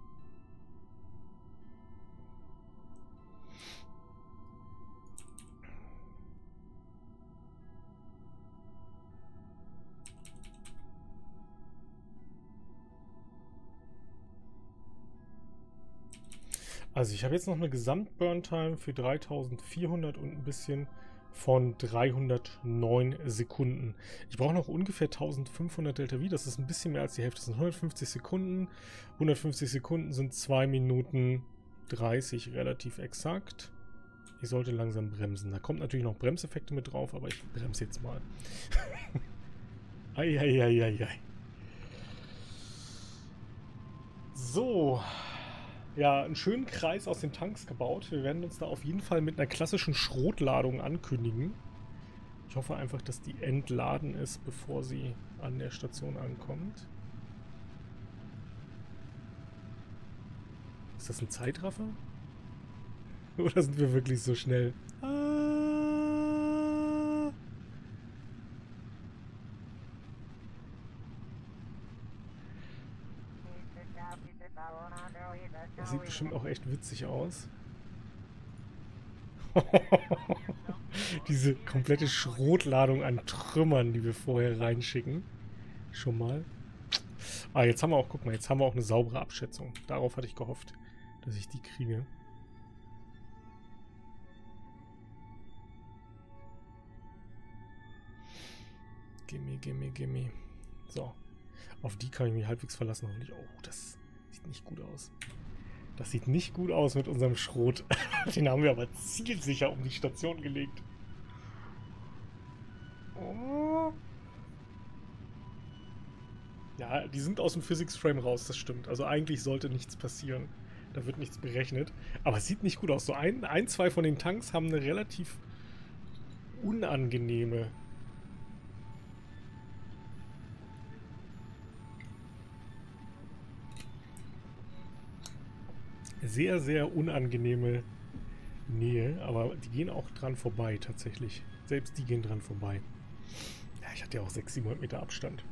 Also ich habe jetzt noch eine Gesamt-Burn-Time für 3400 und ein bisschen von 309 Sekunden. Ich brauche noch ungefähr 1500 Delta V, das ist ein bisschen mehr als die Hälfte, das sind 150 Sekunden. 150 Sekunden sind 2 Minuten 30, relativ exakt. Ich sollte langsam bremsen. Da kommt natürlich noch Bremseffekte mit drauf, aber ich bremse jetzt mal. Eieieiei. So. Ja, einen schönen Kreis aus den Tanks gebaut. Wir werden uns da auf jeden Fall mit einer klassischen Schrotladung ankündigen. Ich hoffe einfach, dass die entladen ist, bevor sie an der Station ankommt. Ist das ein Zeitraffer? Oder sind wir wirklich so schnell? Das sieht bestimmt auch echt witzig aus. Diese komplette Schrotladung an Trümmern, die wir vorher reinschicken. Schon mal. Ah, jetzt haben wir auch, guck mal, jetzt haben wir auch eine saubere Abschätzung. Darauf hatte ich gehofft, dass ich die kriege. Gimme, gimme, gimme. So. Auf die kann ich mich halbwegs verlassen, hoffentlich. Oh, das sieht nicht gut aus. Das sieht nicht gut aus mit unserem Schrot. Den haben wir aber zielsicher um die Station gelegt. Oh. Ja, die sind aus dem Physics-Frame raus, das stimmt. Also eigentlich sollte nichts passieren. Da wird nichts berechnet. Aber es sieht nicht gut aus. So zwei von den Tanks haben eine relativ unangenehme... Sehr, sehr unangenehme Nähe, aber die gehen auch dran vorbei tatsächlich. Selbst die gehen dran vorbei. Ja, ich hatte ja auch 600, 700 Meter Abstand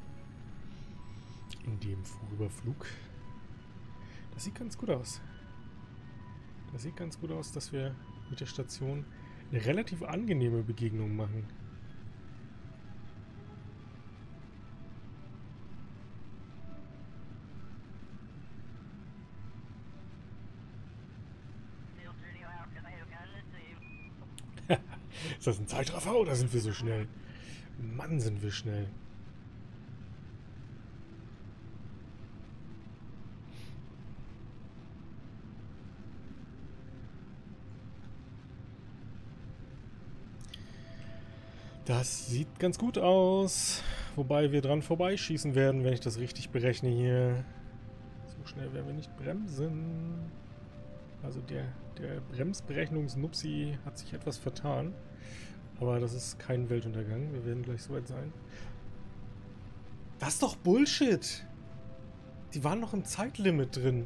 in dem Vorüberflug. Das sieht ganz gut aus. Das sieht ganz gut aus, dass wir mit der Station eine relativ angenehme Begegnung machen. Ist das ein Zeitraffer oder sind wir so schnell? Mann, sind wir schnell. Das sieht ganz gut aus. Wobei wir dran vorbeischießen werden, wenn ich das richtig berechne hier. So schnell werden wir nicht bremsen. Also der Bremsberechnungsnupsi hat sich etwas vertan. Aber das ist kein Weltuntergang. Wir werden gleich soweit sein. Das ist doch Bullshit! Die waren noch im Zeitlimit drin.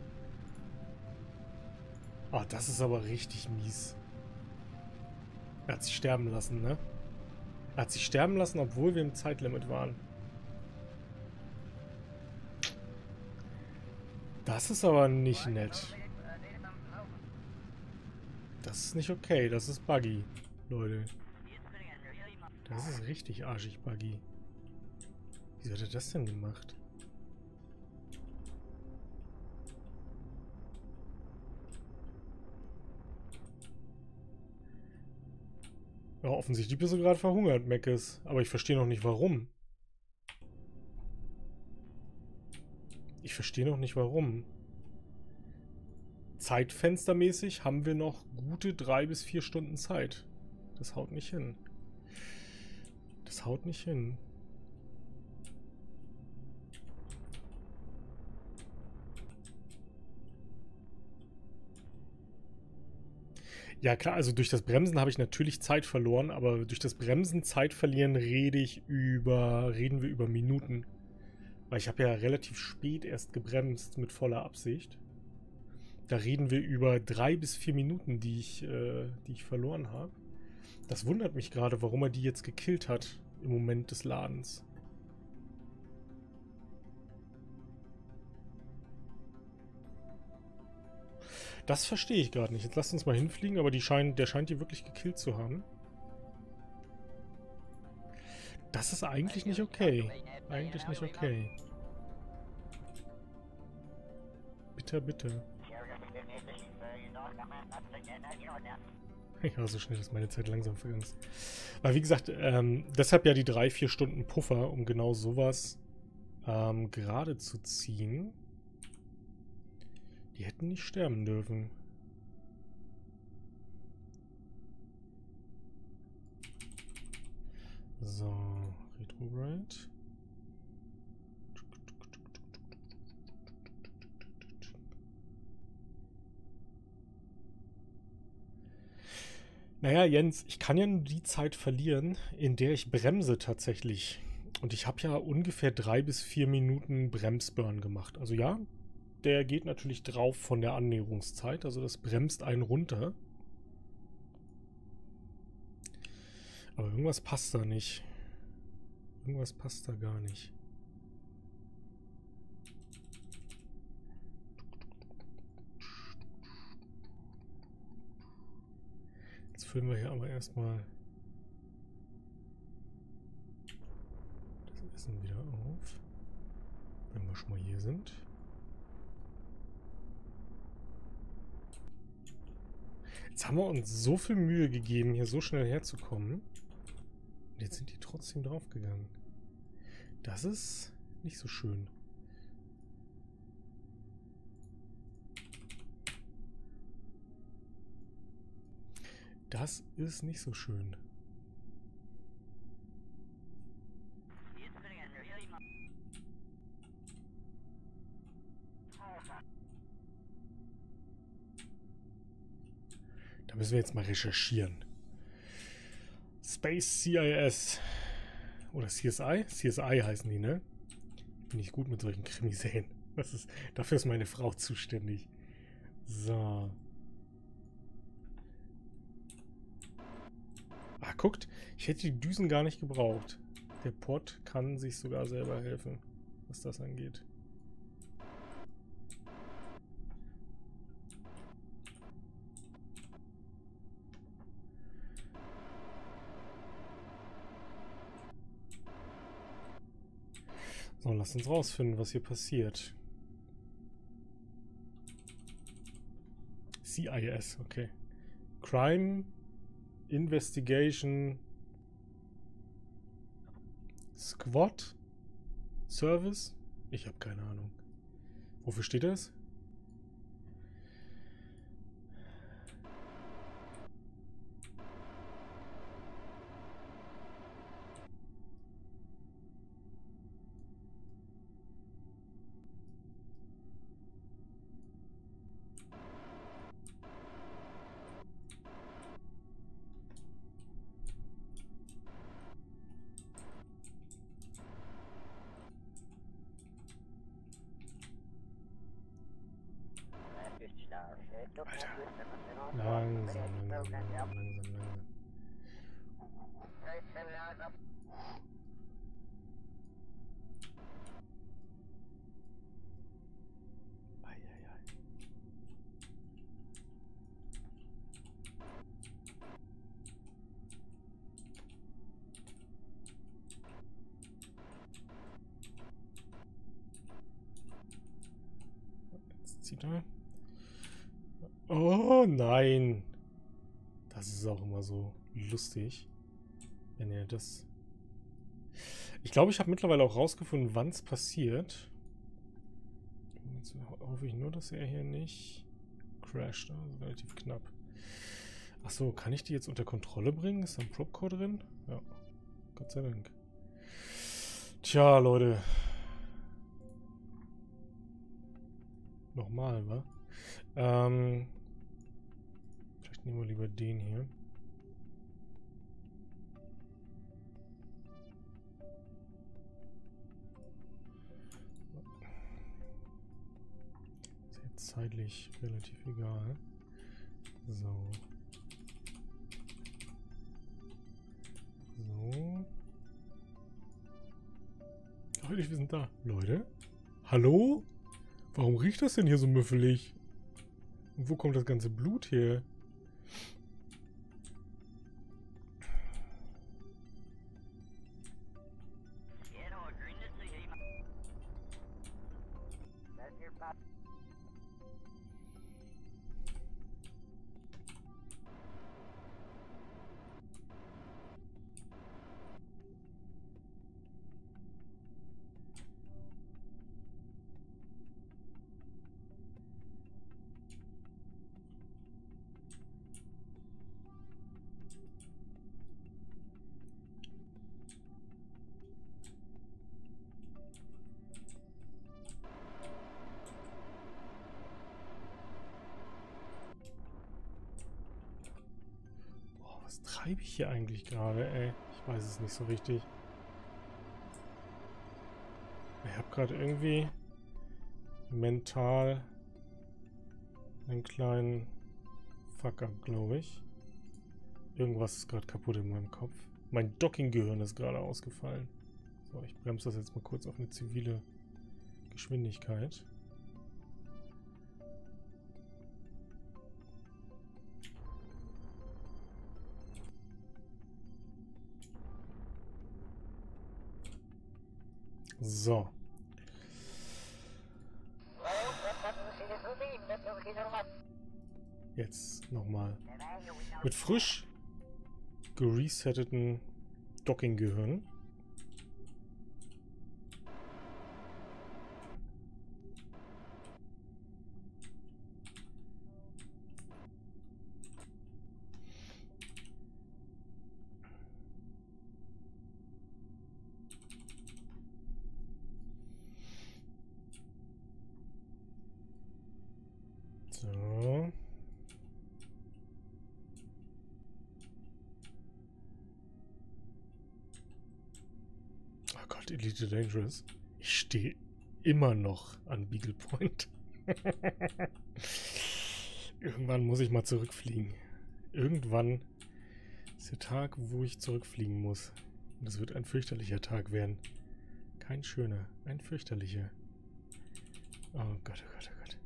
Ah, das ist aber richtig mies. Er hat sich sterben lassen, ne? Er hat sich sterben lassen, obwohl wir im Zeitlimit waren. Das ist aber nicht nett. Das ist nicht okay. Das ist buggy, Leute. Das ist richtig arschig buggy. Wieso hat er das denn gemacht? Ja, offensichtlich bist du gerade verhungert, Meckes. Aber ich verstehe noch nicht, warum. Ich verstehe noch nicht, warum. Zeitfenstermäßig haben wir noch gute 3 bis 4 Stunden Zeit. Das haut nicht hin. Das haut nicht hin. Ja klar, also durch das Bremsen habe ich natürlich Zeit verloren, aber durch das Bremsen Zeit verlieren reden wir über Minuten. Weil ich habe ja relativ spät erst gebremst mit voller Absicht. Da reden wir über 3 bis 4 Minuten, die ich verloren habe. Das wundert mich gerade, warum er die jetzt gekillt hat im Moment des Ladens. Das verstehe ich gerade nicht. Jetzt lasst uns mal hinfliegen, aber der scheint die wirklich gekillt zu haben. Das ist eigentlich nicht okay. Eigentlich nicht okay. Bitte, bitte. Ja, so schnell ist meine Zeit langsam vergangen. Weil wie gesagt, deshalb ja die 3, 4 Stunden Puffer, um genau sowas gerade zu ziehen. Die hätten nicht sterben dürfen. So, Retrograde. Naja, Jens, ich kann ja nur die Zeit verlieren, in der ich bremse tatsächlich. Und ich habe ja ungefähr 3 bis 4 Minuten Bremsburn gemacht. Also ja, der geht natürlich drauf von der Annäherungszeit. Also das bremst einen runter. Aber irgendwas passt da nicht. Irgendwas passt da gar nicht. Jetzt füllen wir hier aber erstmal das Essen wieder auf. Wenn wir schon mal hier sind. Jetzt haben wir uns so viel Mühe gegeben, hier so schnell herzukommen. Und jetzt sind die trotzdem draufgegangen. Das ist nicht so schön. Das ist nicht so schön. Da müssen wir jetzt mal recherchieren. Space CIS. Oder CSI? CSI heißen die, ne? Bin ich gut mit solchen Krimiserien. Dafür ist meine Frau zuständig. So. Ah, guckt. Ich hätte die Düsen gar nicht gebraucht. Der Pod kann sich sogar selber helfen, was das angeht. So, lasst uns rausfinden, was hier passiert. CIS, okay. Crime Investigation Squad Service? Ich habe keine Ahnung. Wofür steht das? Alter. Langsam. Eieiei. Jetzt zieht er. Oh nein. Das ist auch immer so lustig, wenn ihr das... Ich glaube, ich habe mittlerweile auch rausgefunden, wann es passiert. Jetzt hoffe ich nur, dass er hier nicht crasht. Also relativ knapp. Achso, kann ich die jetzt unter Kontrolle bringen? Ist da ein Propcore drin? Ja, Gott sei Dank. Tja, Leute. Nochmal, wa? Vielleicht nehmen wir lieber den hier. Ist jetzt zeitlich relativ egal. So. So. Leute, wir sind da. Leute? Hallo? Warum riecht das denn hier so müffelig? Und wo kommt das ganze Blut her? Was treibe ich hier eigentlich gerade, ey? Ich weiß es nicht so richtig. Ich habe gerade irgendwie mental einen kleinen Fuck-up, glaube ich. Irgendwas ist gerade kaputt in meinem Kopf. Mein Docking-Gehirn ist gerade ausgefallen. So, ich bremse das jetzt mal kurz auf eine zivile Geschwindigkeit. So. Jetzt nochmal. Mit frisch geresetteten Docking-Gehirn. So. Oh Gott, Elite Dangerous. Ich stehe immer noch an Beagle Point. Irgendwann muss ich mal zurückfliegen. Irgendwann ist der Tag, wo ich zurückfliegen muss. Und es wird ein fürchterlicher Tag werden. Kein schöner, ein fürchterlicher. Oh Gott, oh Gott, oh Gott.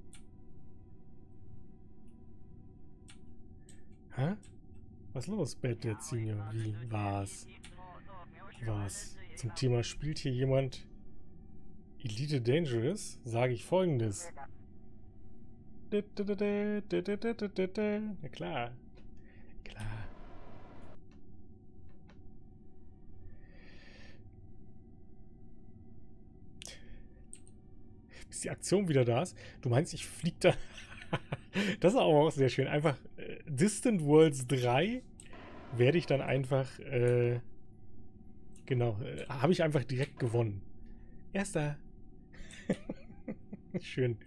Hä? Was ist los, Bad Dad Senior? Wie? Was? Was? Zum Thema spielt hier jemand Elite Dangerous? Sage ich Folgendes. Na klar. Klar. Bis die Aktion wieder da ist. Du meinst, ich flieg da... Das ist aber auch sehr schön. Einfach Distant Worlds 3 werde ich dann einfach... genau. Habe ich einfach direkt gewonnen. Erster. Schön.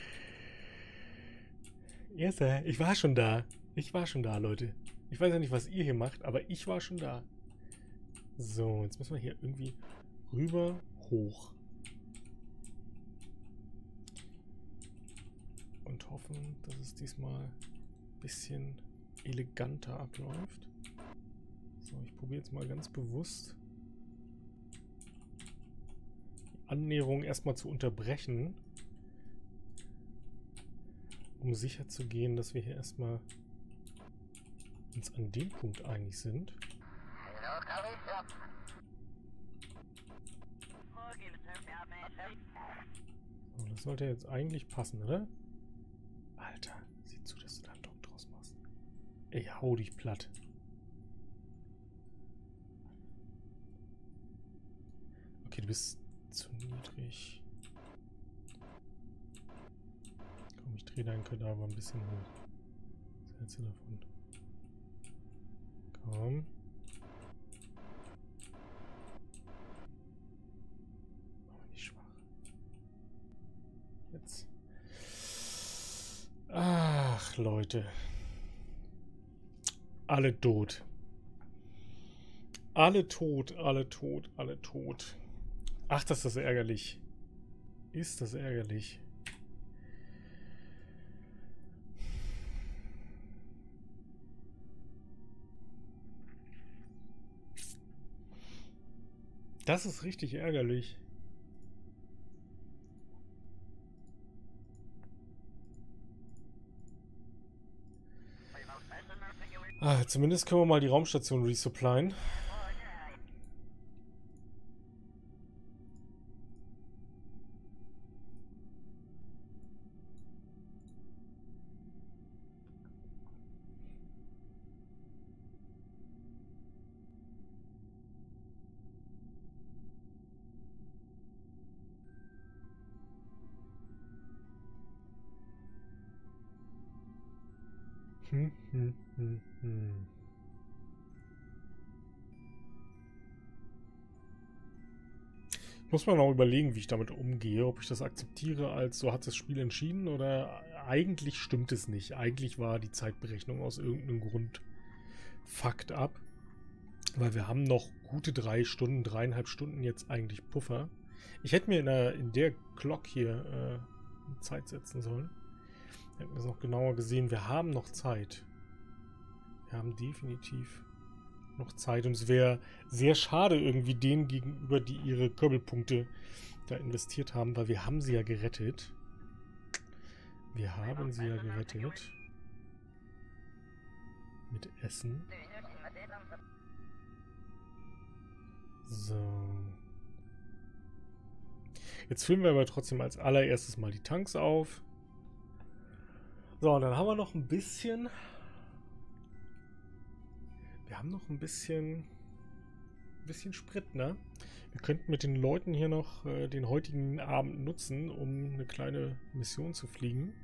Erster. Ich war schon da. Ich war schon da, Leute. Ich weiß ja nicht, was ihr hier macht, aber ich war schon da. So, jetzt müssen wir hier irgendwie rüber, hoch. Und hoffen, dass es diesmal ein bisschen eleganter abläuft. So, ich probiere jetzt mal ganz bewusst die Annäherung erstmal zu unterbrechen, um sicher zu gehen, dass wir hier erstmal uns an dem Punkt einig sind. So, das sollte jetzt eigentlich passen, oder? Alter, sieh zu, dass du da einen Dock draus machst. Ey, hau dich platt. Okay, du bist zu niedrig. Komm, ich drehe deinen Kadaver ein bisschen hoch. Was hältst du davon? Komm. Mach mal nicht schwach. Jetzt. Ach, Leute. Alle tot. Alle tot, alle tot, alle tot. Ach, das ist ärgerlich. Ist das ärgerlich. Das ist richtig ärgerlich. Ah, zumindest können wir mal die Raumstation resupplyen. Ich muss mir noch überlegen, wie ich damit umgehe, ob ich das akzeptiere als so hat das Spiel entschieden oder eigentlich stimmt es nicht. Eigentlich war die Zeitberechnung aus irgendeinem Grund fucked up, weil wir haben noch gute 3 Stunden, 3,5 Stunden jetzt eigentlich Puffer. Ich hätte mir in der Clock hier Zeit setzen sollen. Hätten wir es noch genauer gesehen. Wir haben noch Zeit. Wir haben definitiv noch Zeit. Und es wäre sehr schade irgendwie denen gegenüber, die ihre Körbelpunkte da investiert haben, weil wir haben sie ja gerettet. Wir haben sie ja gerettet. Mit Essen. So. Jetzt füllen wir aber trotzdem als allererstes mal die Tanks auf. So, und dann haben wir noch ein bisschen... Wir haben noch ein bisschen Sprit, ne? Wir könnten mit den Leuten hier noch den heutigen Abend nutzen, um eine kleine Mission zu fliegen.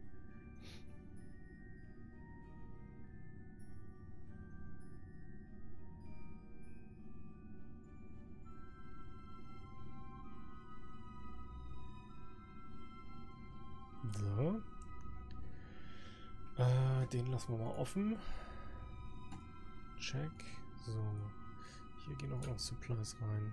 So. Den lassen wir mal offen. Check. So. Hier gehen auch noch Supplies rein.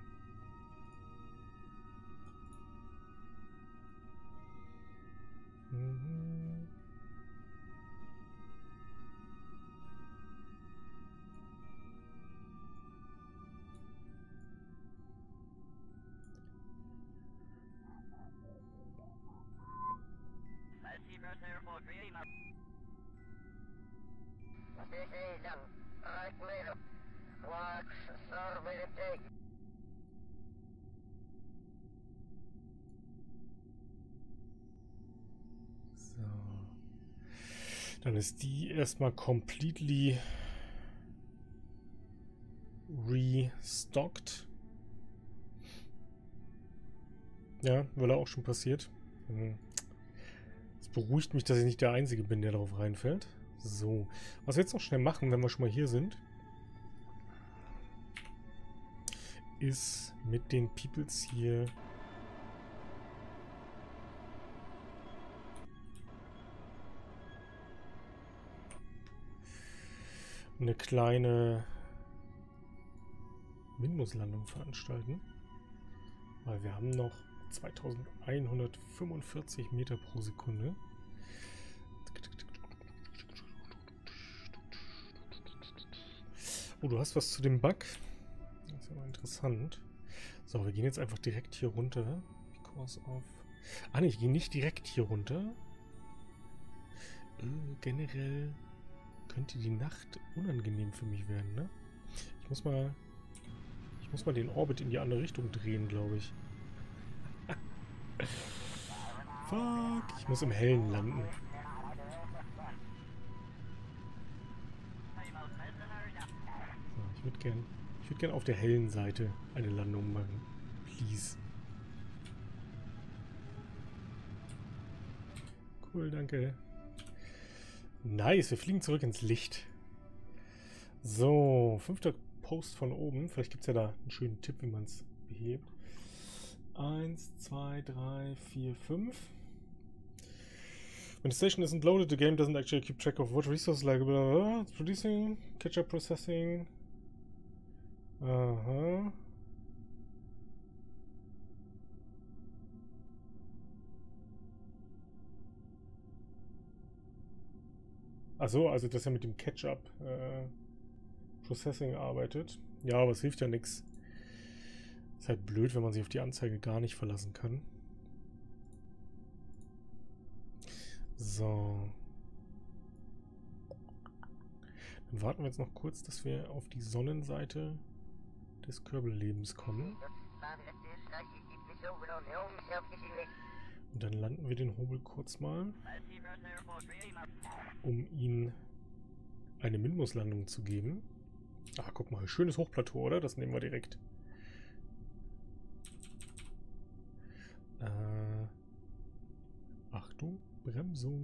So. Dann ist die erstmal completely restockt. Ja, weil auch schon passiert. Es beruhigt mich, dass ich nicht der Einzige bin, der darauf reinfällt. So. Was wir jetzt noch schnell machen, wenn wir schon mal hier sind, ist mit den Peoples hier eine kleine Minmus-Landung veranstalten. Weil wir haben noch 2145 Meter pro Sekunde. Oh, du hast was zu dem Bug? Das ist ja mal interessant. So, wir gehen jetzt einfach direkt hier runter. Because of... Ah ne, ich gehe nicht direkt hier runter. Generell könnte die Nacht unangenehm für mich werden, ne? Ich muss mal den Orbit in die andere Richtung drehen, glaube ich. Fuck, ich muss im Hellen landen. So, ich würde gern auf der hellen Seite eine Landung machen. Please. Cool, danke. Nice, wir fliegen zurück ins Licht. So, 5. Post von oben. Vielleicht gibt es ja da einen schönen Tipp, wie man es behebt. 1, 2, 3, 4, 5. When the station isn't loaded, the game doesn't actually keep track of what resources like blah, blah, blah. It's producing, catch-up processing. Aha. Achso, also dass er mit dem Catch-up Processing arbeitet. Ja, aber es hilft ja nichts. Ist halt blöd, wenn man sich auf die Anzeige gar nicht verlassen kann. So. Dann warten wir jetzt noch kurz, dass wir auf die Sonnenseite des Körbellebens kommen. Und dann landen wir den Hobel kurz mal, um ihn eine Minmus-Landung zu geben. Ah, guck mal, schönes Hochplateau, oder? Das nehmen wir direkt. Achtung, Bremsung.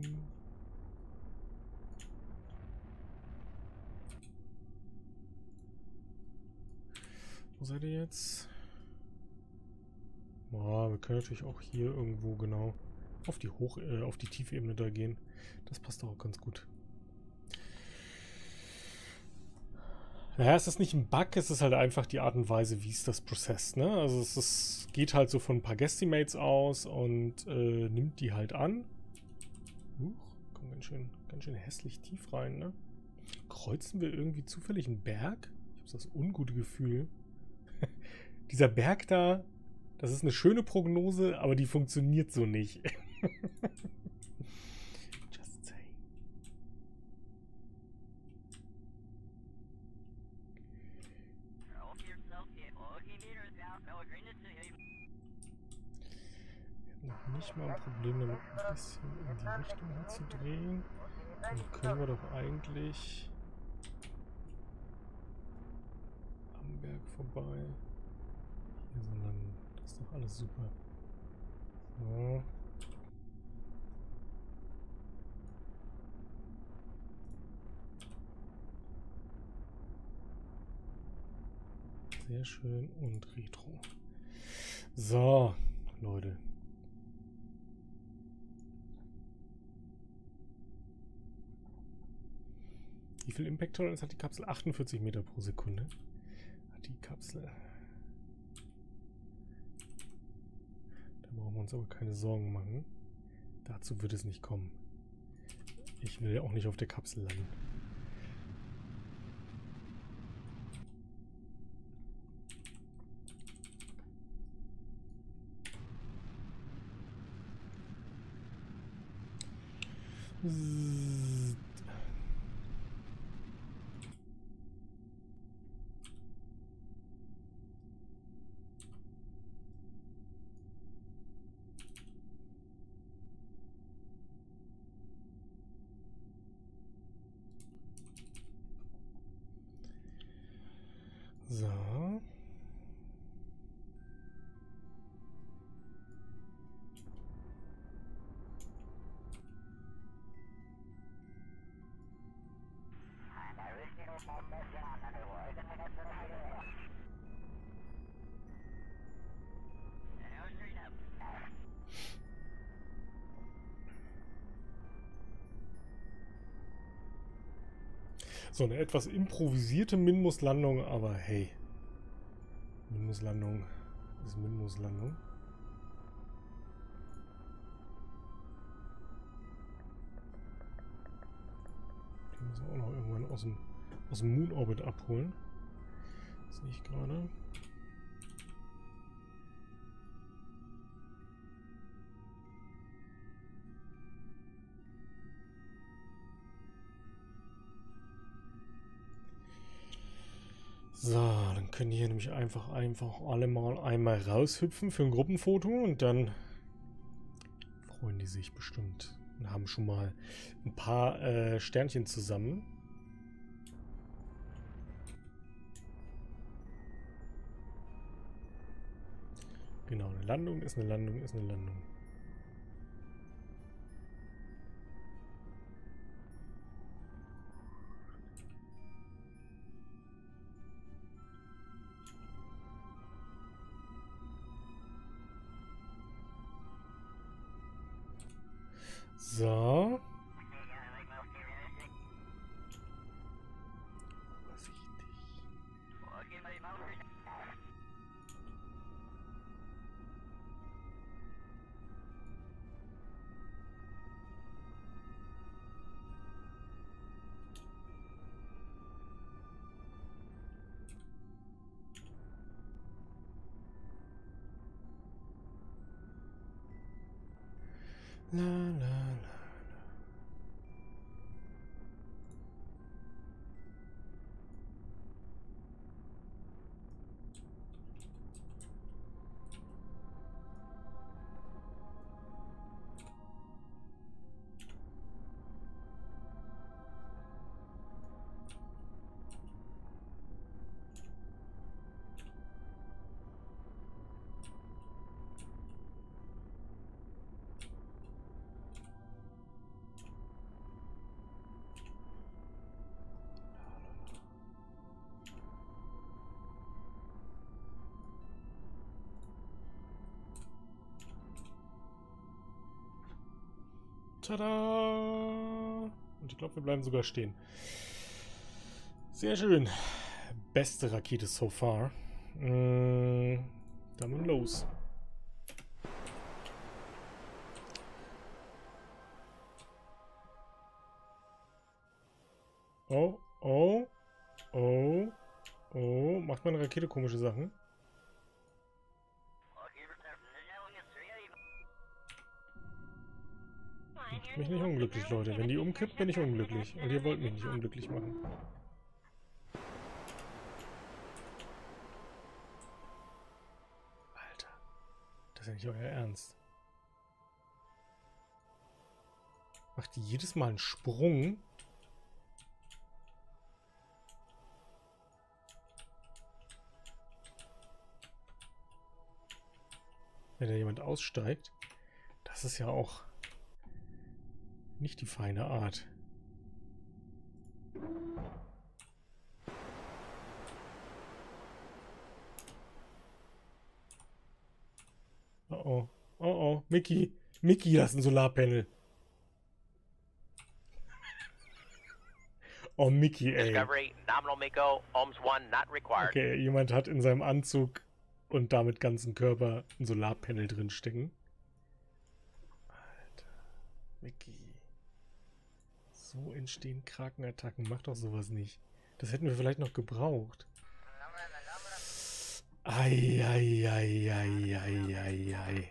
Wo seid ihr jetzt? Oh, wir können natürlich auch hier irgendwo genau auf die auf die Tiefebene da gehen. Das passt auch ganz gut. Naja, es ist nicht ein Bug, es ist halt einfach die Art und Weise, wie es das processt, ne? Also es geht halt so von ein paar Guesstimates aus und nimmt die halt an. Kommt ganz schön hässlich tief rein, ne? Kreuzen wir irgendwie zufällig einen Berg? Ich habe das ungute Gefühl. Dieser Berg da, das ist eine schöne Prognose, aber die funktioniert so nicht. Just say. Wir hatten noch nicht mal ein Problem damit, ein bisschen in die Richtung hier zu drehen. Dann können wir doch eigentlich am Berg vorbei. Hier, sondern das ist doch alles super. So. Sehr schön und retro. So, Leute. Wie viel Impact Tolerance hat die Kapsel? 48 Meter pro Sekunde. Hat die Kapsel. Da brauchen wir uns aber keine Sorgen machen. Dazu wird es nicht kommen. Ich will ja auch nicht auf der Kapsel landen. So. So, eine etwas improvisierte Minmus-Landung, aber hey. Minmus-Landung ist Minmus-Landung. Die müssen wir auch noch irgendwann aus dem Moon-Orbit abholen. Das sehe ich gerade. So, dann können die hier nämlich einfach alle mal einmal raushüpfen für ein Gruppenfoto und dann freuen die sich bestimmt und haben schon mal ein paar Sternchen zusammen. Genau, eine Landung ist eine Landung ist eine Landung. So. La la la. Tada! Und ich glaube, wir bleiben sogar stehen. Sehr schön. Beste Rakete so far. Dann los. Oh, oh, oh, oh. Macht meine Rakete komische Sachen? Macht mich nicht unglücklich, Leute. Wenn die umkippt, bin ich unglücklich. Und ihr wollt mich nicht unglücklich machen. Alter. Das ist ja nicht euer Ernst. Macht die jedes Mal einen Sprung? Wenn da jemand aussteigt. Das ist ja auch nicht die feine Art. Oh oh. Oh oh. Mickey. Mickey, das ist ein Solarpanel. Oh, Mickey, ey. Discovery, nominal MECO, OMS 1 not required. Okay, jemand hat in seinem Anzug und damit ganzen Körper ein Solarpanel drin stecken. Alter. Mickey. So entstehen Krakenattacken. Mach doch sowas nicht. Das hätten wir vielleicht noch gebraucht. Ei.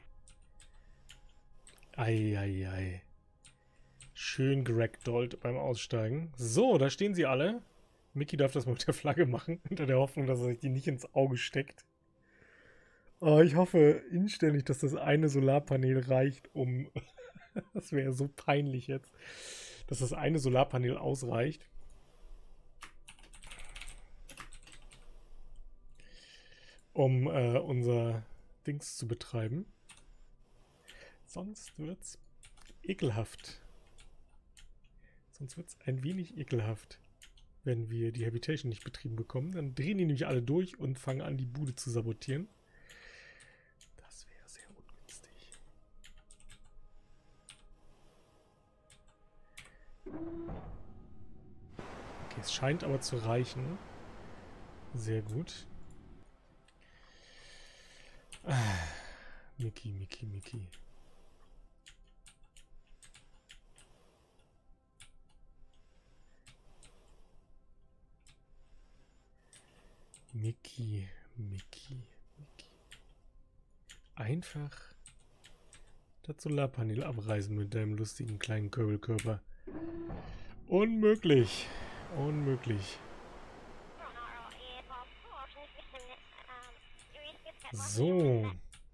Ei. Schön geragdollt beim Aussteigen. So, da stehen sie alle. Mickey darf das mal mit der Flagge machen, unter der Hoffnung, dass er sich die nicht ins Auge steckt. Oh, ich hoffe inständig, dass das eine Solarpanel reicht, um... Das wäre so peinlich jetzt. Dass das eine Solarpanel ausreicht. um unser Dings zu betreiben. Sonst wird's ekelhaft. Sonst wird's ein wenig ekelhaft, wenn wir die Habitation nicht betrieben bekommen. Dann drehen die nämlich alle durch und fangen an, die Bude zu sabotieren. Das wäre sehr ungünstig. Okay, es scheint aber zu reichen. Sehr gut. Mickey. Mickey. Einfach das Solarpanel abreißen mit deinem lustigen kleinen Körbelkörper. Unmöglich. So.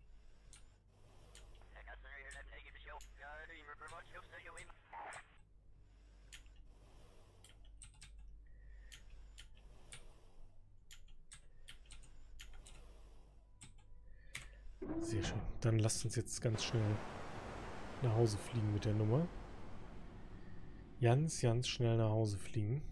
Sehr schön. Dann lasst uns jetzt ganz schnell nach Hause fliegen mit der Nummer. Ganz schnell nach Hause fliegen.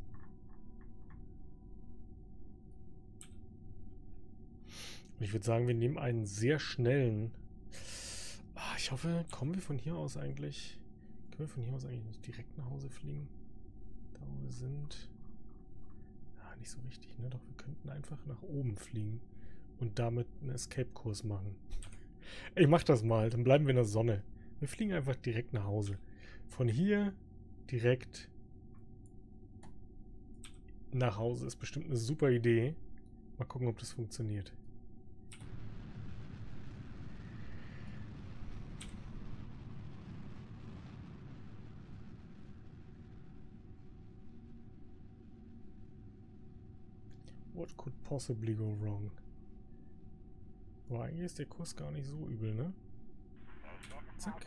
Und ich würde sagen, wir nehmen einen sehr schnellen... ich hoffe, kommen wir von hier aus eigentlich... Können wir von hier aus eigentlich nicht direkt nach Hause fliegen? Da wo wir sind... nicht so richtig, ne? Doch, wir könnten einfach nach oben fliegen. Und damit einen Escape-Kurs machen. Ich mach das mal, dann bleiben wir in der Sonne. Wir fliegen einfach direkt nach Hause. Von hier direkt nach Hause ist bestimmt eine super Idee. Mal gucken, ob das funktioniert. What could possibly go wrong? Aber eigentlich ist der Kurs gar nicht so übel, ne? Zack.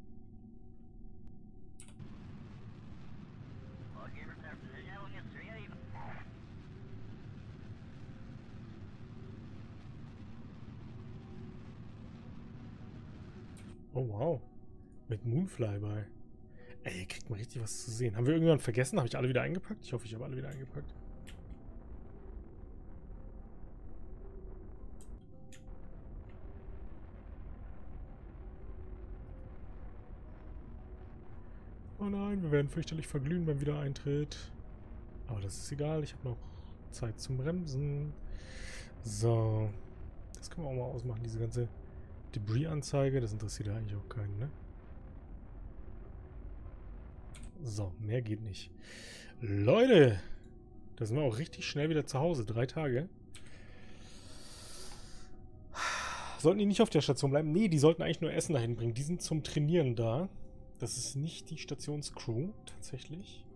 Oh wow. Mit Moonfly bei. Ey, hier kriegt man richtig was zu sehen. Haben wir irgendwann vergessen? Habe ich alle wieder eingepackt? Ich hoffe, ich habe alle wieder eingepackt. Oh nein, wir werden fürchterlich verglühen beim Wiedereintritt. Aber das ist egal, ich habe noch Zeit zum Bremsen. So. Das können wir auch mal ausmachen, diese ganze Debris-Anzeige. Das interessiert ja eigentlich auch keinen, ne? So, mehr geht nicht. Leute! Da sind wir auch richtig schnell wieder zu Hause. 3 Tage. Sollten die nicht auf der Station bleiben? Nee, die sollten eigentlich nur Essen dahin bringen. Die sind zum Trainieren da. Das ist nicht die Stationscrew, tatsächlich.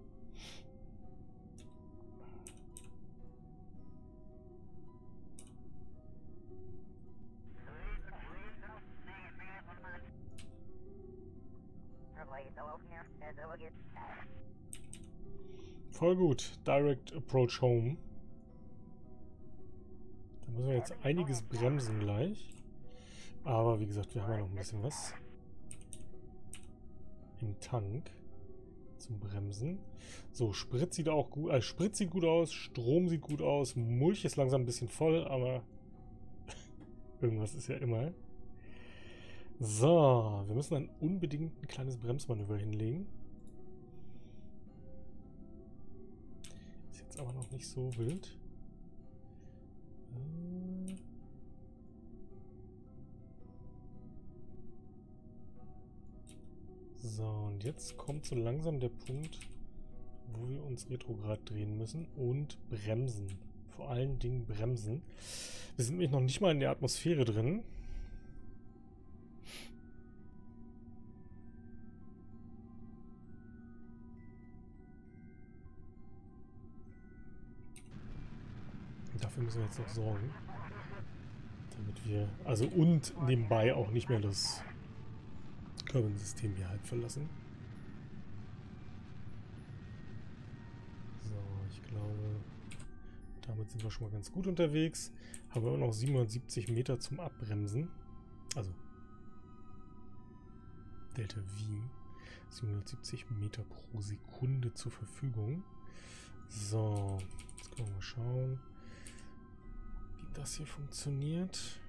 Voll gut. Direct Approach Home. Da müssen wir jetzt einiges bremsen gleich. Aber wie gesagt, wir haben ja noch ein bisschen was im Tank zum Bremsen. So, Sprit sieht auch gut, Sprit sieht gut aus, Strom sieht gut aus, Mulch ist langsam ein bisschen voll, aber irgendwas ist ja immer. So, wir müssen dann unbedingt ein kleines Bremsmanöver hinlegen. Ist jetzt aber noch nicht so wild. So, und jetzt kommt so langsam der Punkt, wo wir uns retrograd drehen müssen und bremsen. Vor allen Dingen bremsen. Wir sind nämlich noch nicht mal in der Atmosphäre drin. Und dafür müssen wir jetzt noch sorgen. Damit wir, also und nebenbei auch nicht mehr das Cabin-System hier halt verlassen. So, ich glaube, Damit sind wir schon mal ganz gut unterwegs. Haben wir immer noch 770 Meter zum Abbremsen. Also Delta V. 770 Meter pro Sekunde zur Verfügung. So, jetzt können wir mal schauen, wie das hier funktioniert.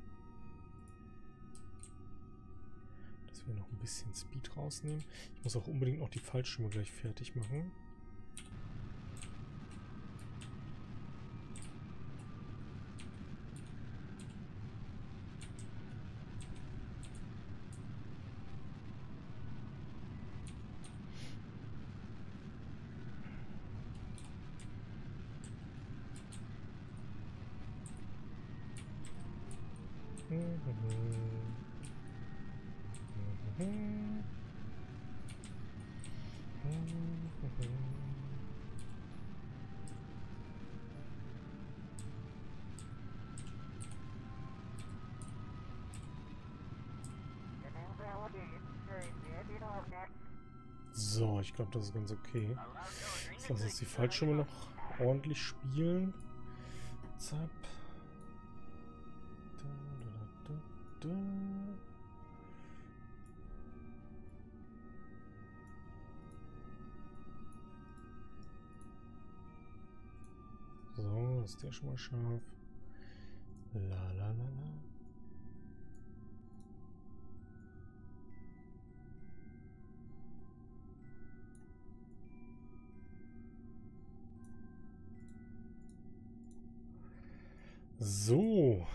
Dass wir noch ein bisschen Speed rausnehmen. Ich muss auch unbedingt noch die Fallschirme gleich fertig machen. So, ich glaube, das ist ganz okay. Jetzt lass uns die Fallschirme noch ordentlich spielen. Zap. So, ist der schon mal scharf. La la la la. So.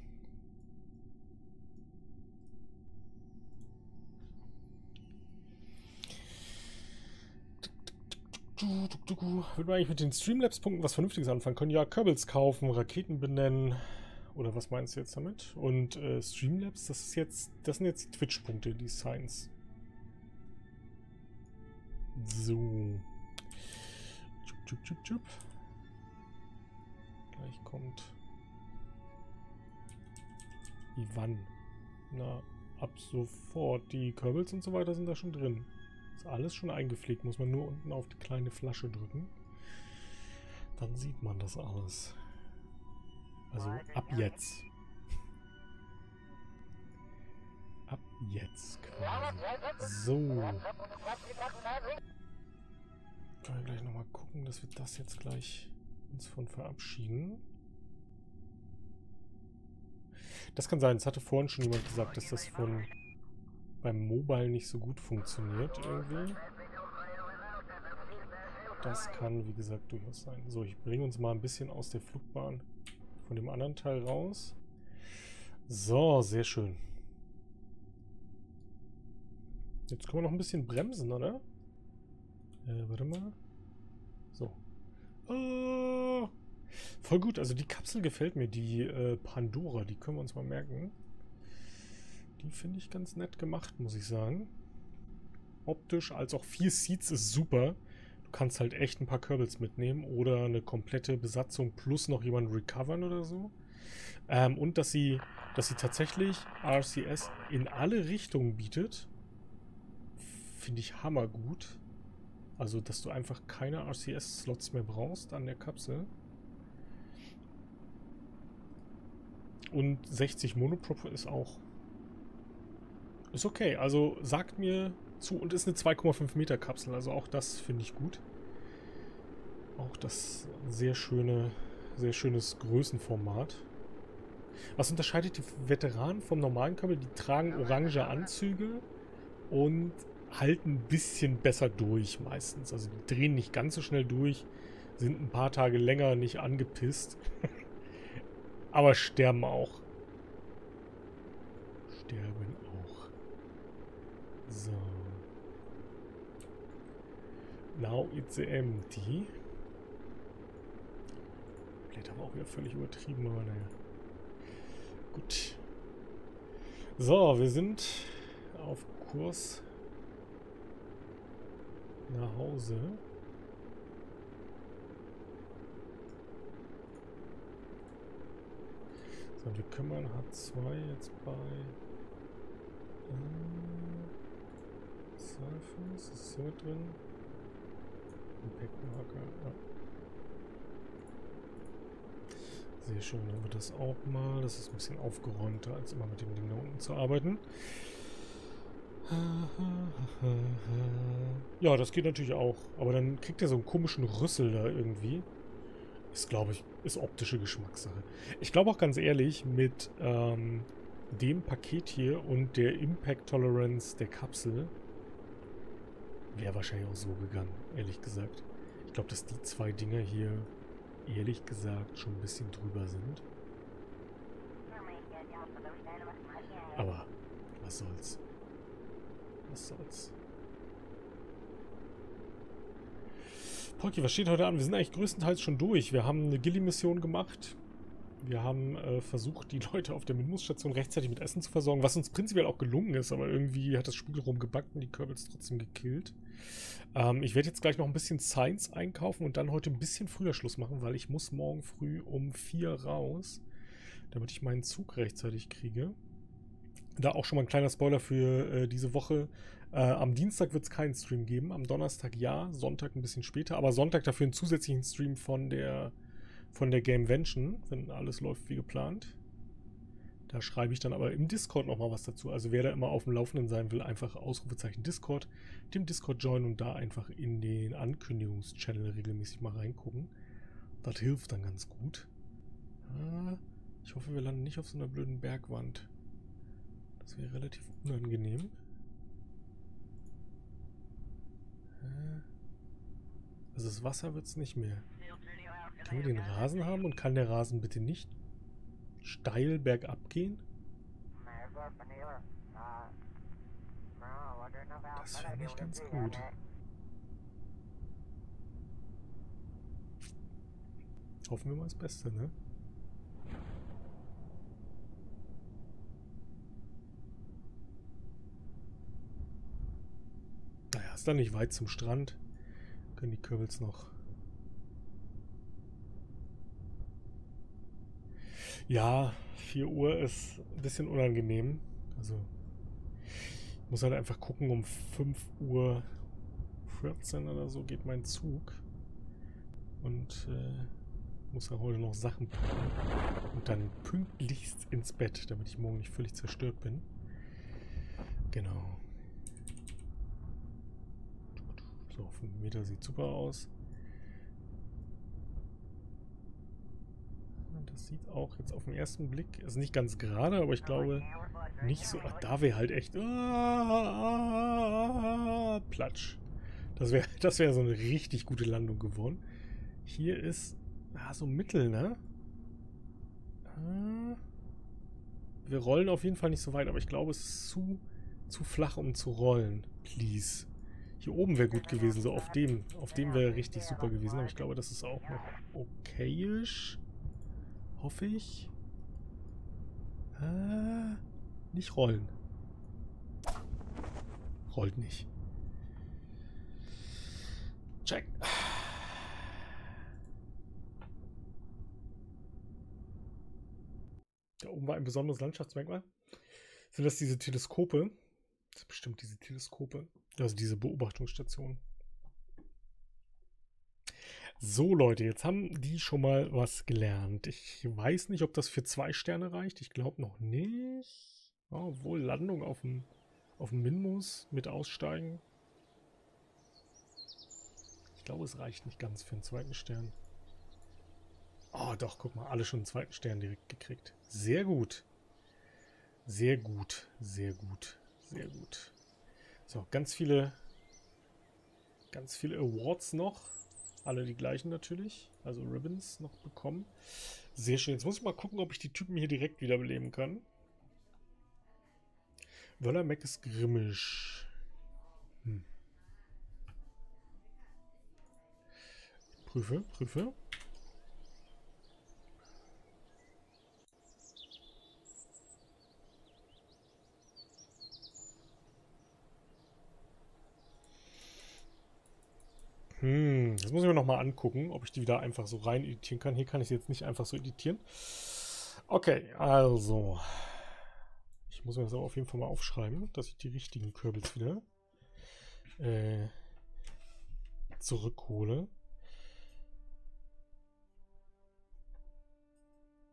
Würde man eigentlich mit den Streamlabs-Punkten was Vernünftiges anfangen können? Ja, Kerbals kaufen, Raketen benennen. Oder was meinst du jetzt damit? Und Streamlabs, das sind jetzt die Twitch-Punkte, die Science. So. Chup. Gleich kommt Ivan. Na, ab sofort. Die Kerbals und so weiter sind da schon drin. Ist alles schon eingepflegt. Muss man nur unten auf die kleine Flasche drücken. Dann sieht man das alles. Also ab jetzt. Ab jetzt quasi. So. Können wir gleich nochmal gucken, dass wir das jetzt gleich uns von verabschieden. Das kann sein. Es hatte vorhin schon jemand gesagt, dass das beim Mobile nicht so gut funktioniert irgendwie. Das kann, wie gesagt, durchaus sein. So, ich bringe uns mal ein bisschen aus der Flugbahn von dem anderen Teil raus. So, sehr schön. Jetzt können wir noch ein bisschen bremsen, oder? Warte mal. So. Oh, voll gut. Also die Kapsel gefällt mir. Die Pandora, die können wir uns mal merken. Die finde ich ganz nett gemacht, muss ich sagen. Optisch als auch 4 Seats ist super. Du kannst halt echt ein paar Kerbals mitnehmen oder eine komplette Besatzung plus noch jemanden recovern oder so. Und dass sie tatsächlich RCS in alle Richtungen bietet, finde ich hammergut. Also, dass du einfach keine RCS-Slots mehr brauchst an der Kapsel. Und 60 Monoprop ist auch... Ist okay. Also, sagt mir zu. Und ist eine 2,5 Meter Kapsel. Also, auch das finde ich gut. Auch das sehr schönes Größenformat. Was unterscheidet die Veteranen vom normalen Kabel? Die tragen orange Anzüge und halten ein bisschen besser durch meistens. Also die drehen nicht ganz so schnell durch, sind ein paar Tage länger nicht angepisst. Aber sterben auch. So. Now it's empty. Vielleicht haben wir auch wieder völlig übertrieben, aber naja. Gut. So, wir sind auf Kurs nach Hause. So, wir kümmern H2 jetzt bei Surface. Ist hier drin. Impact Marker. Ja. Sehr schön, dann haben wir das auch mal. Das ist ein bisschen aufgeräumter, als immer mit dem Ding da unten zu arbeiten. Ja, das geht natürlich auch. Aber dann kriegt er so einen komischen Rüssel da irgendwie. Ist, glaube ich, ist optische Geschmackssache. Ich glaube auch ganz ehrlich, mit dem Paket hier und der Impact Tolerance der Kapsel wäre wahrscheinlich auch so gegangen, ehrlich gesagt. Ich glaube, dass die zwei Dinger hier, ehrlich gesagt, schon ein bisschen drüber sind. Aber was soll's? Was soll's? Polki, was steht heute an? Wir sind eigentlich größtenteils schon durch. Wir haben eine Gilly-Mission gemacht. Wir haben versucht, die Leute auf der Minmus-Station rechtzeitig mit Essen zu versorgen, was uns prinzipiell auch gelungen ist, aber irgendwie hat das Spiel rumgebackt und die Kerbals trotzdem gekillt. Ich werde jetzt gleich noch ein bisschen Science einkaufen und dann heute ein bisschen früher Schluss machen, weil ich muss morgen früh um 4 raus, damit ich meinen Zug rechtzeitig kriege. Da auch schon mal ein kleiner Spoiler für diese Woche. Am Dienstag wird es keinen Stream geben, am Donnerstag ja, Sonntag ein bisschen später, aber Sonntag dafür einen zusätzlichen Stream von der Gamevention, wenn alles läuft wie geplant. Da schreibe ich dann aber im Discord nochmal was dazu. Also wer da immer auf dem Laufenden sein will, einfach Ausrufezeichen Discord, dem Discord joinen und da einfach in den Ankündigungschannel regelmäßig mal reingucken. Das hilft dann ganz gut. Ich hoffe, wir landen nicht auf so einer blöden Bergwand. Das wäre relativ unangenehm. Also das Wasser wird es nicht mehr. Können wir den Rasen haben und kann der Rasen bitte nicht steil bergab gehen? Das fände ich ganz gut. Hoffen wir mal das Beste, ne? Naja, ist dann nicht weit zum Strand. Können die Kerbals noch. Ja, 4 Uhr ist ein bisschen unangenehm. Also, ich muss halt einfach gucken, um 5:14 Uhr oder so geht mein Zug. Und muss ja heute noch Sachen packen. Und dann pünktlichst ins Bett, damit ich morgen nicht völlig zerstört bin. Genau. So, 5 Meter sieht super aus. Das sieht auch jetzt auf den ersten Blick, ist nicht ganz gerade, aber ich glaube nicht so. Ach, da wäre halt echt. Platsch. Das wär so eine richtig gute Landung geworden. Hier ist so mittel, ne? Wir rollen auf jeden Fall nicht so weit, aber ich glaube, es ist zu flach, um zu rollen. Please. Hier oben wäre gut gewesen, so auf dem wäre richtig super gewesen, aber ich glaube, das ist auch noch okayisch. Hoffe ich. Nicht rollen. Rollt nicht. Check. Da oben war ein besonderes Landschaftsmerkmal. Sind das diese Teleskope? Das sind bestimmt diese Teleskope. Also diese Beobachtungsstation. So, Leute, jetzt haben die schon mal was gelernt. Ich weiß nicht, ob das für 2 Sterne reicht. Ich glaube noch nicht. Obwohl, Landung auf dem Minmus mit Aussteigen. Ich glaube, es reicht nicht ganz für einen 2. Stern. Oh, doch, guck mal, alle schon einen 2. Stern direkt gekriegt. Sehr gut. Sehr gut, sehr gut, sehr gut. So, ganz viele Awards noch. Alle die gleichen natürlich. Also Ribbons noch bekommen. Sehr schön. Jetzt muss ich mal gucken, ob ich die Typen hier direkt wiederbeleben kann. Wöller Mac ist Grimmisch. Prüfe. Das muss ich mir nochmal angucken, ob ich die wieder einfach so rein editieren kann. Hier kann ich sie jetzt nicht einfach so editieren. Okay, also. Ich muss mir das aber auf jeden Fall mal aufschreiben, dass ich die richtigen Kerbals wieder zurückhole.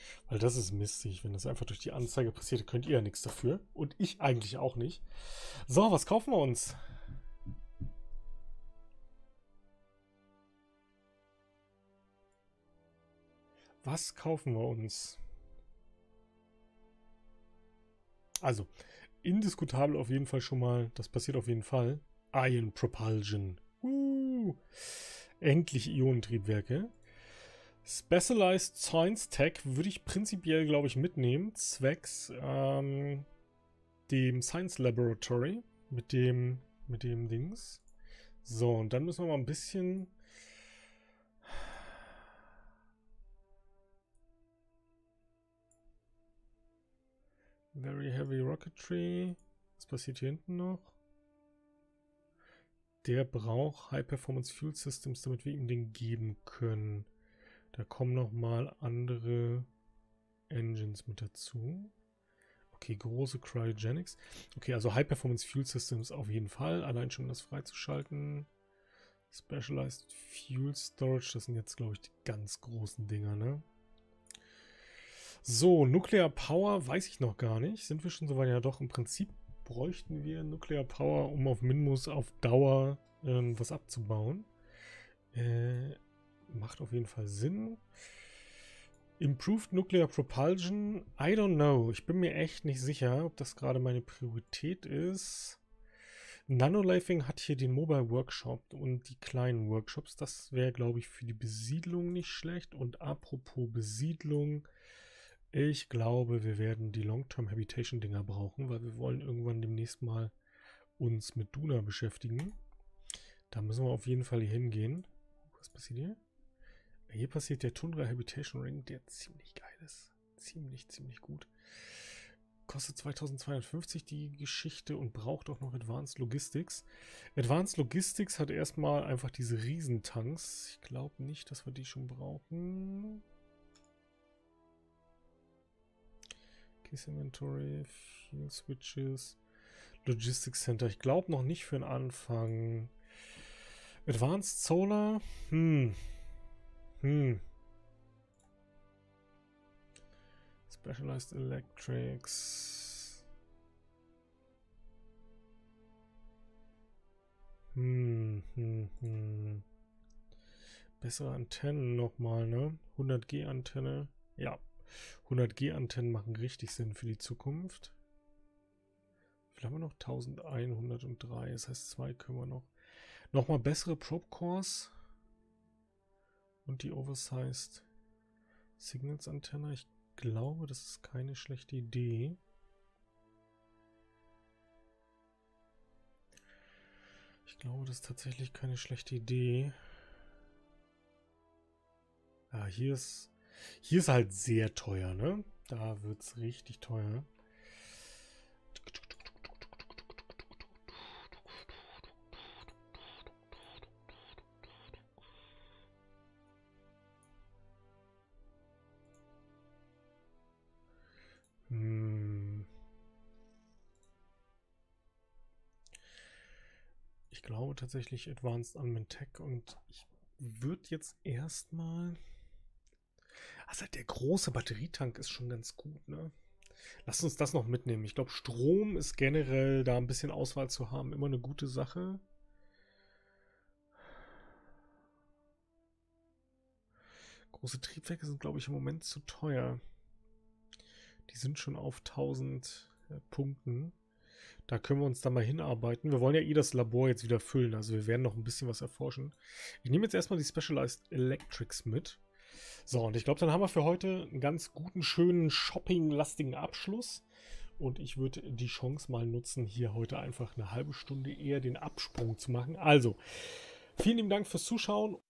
Weil das ist mistig, wenn das einfach durch die Anzeige passiert, könnt ihr ja nichts dafür. Und ich eigentlich auch nicht. So, was kaufen wir uns? Was kaufen wir uns? Also, indiskutabel auf jeden Fall schon mal, das passiert auf jeden Fall. Ion Propulsion. Endlich Ionentriebwerke. Specialized Science Tech würde ich prinzipiell, glaube ich, mitnehmen. Zwecks dem Science Laboratory. Mit dem Dings. So, und dann müssen wir mal ein bisschen... Very Heavy Rocketry. Was passiert hier hinten noch? Der braucht High Performance Fuel Systems, damit wir ihm den geben können. Da kommen nochmal andere Engines mit dazu. Okay, große Cryogenics. Okay, also High Performance Fuel Systems auf jeden Fall. Allein schon, um das freizuschalten. Specialized Fuel Storage, das sind jetzt, glaube ich, die ganz großen Dinger, ne? So, Nuclear Power weiß ich noch gar nicht. Sind wir schon so weit? Ja doch, im Prinzip bräuchten wir Nuclear Power, um auf Minmus auf Dauer was abzubauen. Macht auf jeden Fall Sinn. Improved Nuclear Propulsion. I don't know. Ich bin mir echt nicht sicher, ob das gerade meine Priorität ist. Nanolifing hat hier den Mobile Workshop und die kleinen Workshops. Das wäre, glaube ich, für die Besiedlung nicht schlecht. Und apropos Besiedlung, ich glaube, wir werden die Long-Term Habitation Dinger brauchen, weil wir wollen irgendwann demnächst mal uns mit Duna beschäftigen. Da müssen wir auf jeden Fall hier hingehen. Was passiert hier? Hier passiert der Tundra Habitation Ring, der ziemlich geil ist. Ziemlich gut. Kostet 2250 die Geschichte und braucht auch noch Advanced Logistics. Advanced Logistics hat erstmal einfach diese Riesentanks. Ich glaube nicht, dass wir die schon brauchen. Case Inventory, Fuel Switches, Logistics Center. Ich glaube noch nicht für den Anfang. Advanced Solar. Specialized Electrics. Bessere Antennen nochmal, ne? 100G Antenne. Ja. 100G Antennen machen richtig Sinn für die Zukunft. Wie viel haben wir noch? 1103. Das heißt, 2 können wir noch. Nochmal bessere Probe Cores. Und die Oversized Signals Antenne. Ich glaube, das ist keine schlechte Idee. Ich glaube, das ist tatsächlich keine schlechte Idee. Ja, hier ist halt sehr teuer, ne? Da wird es richtig teuer. Ich glaube tatsächlich Advanced Unmanned Tech und ich würde jetzt erstmal... Also der große Batterietank ist schon ganz gut, ne? Lasst uns das noch mitnehmen. Ich glaube, Strom ist generell, da ein bisschen Auswahl zu haben, immer eine gute Sache. Große Triebwerke sind, glaube ich, im Moment zu teuer. Die sind schon auf 1000 Punkten. Da können wir uns dann mal hinarbeiten. Wir wollen ja das Labor jetzt wieder füllen, also wir werden noch ein bisschen was erforschen. Ich nehme jetzt erstmal die Specialized Electrics mit. So, und ich glaube, dann haben wir für heute einen ganz guten, schönen, shopping-lastigen Abschluss. Und ich würde die Chance mal nutzen, hier heute einfach eine halbe Stunde eher den Absprung zu machen. Also, vielen lieben Dank fürs Zuschauen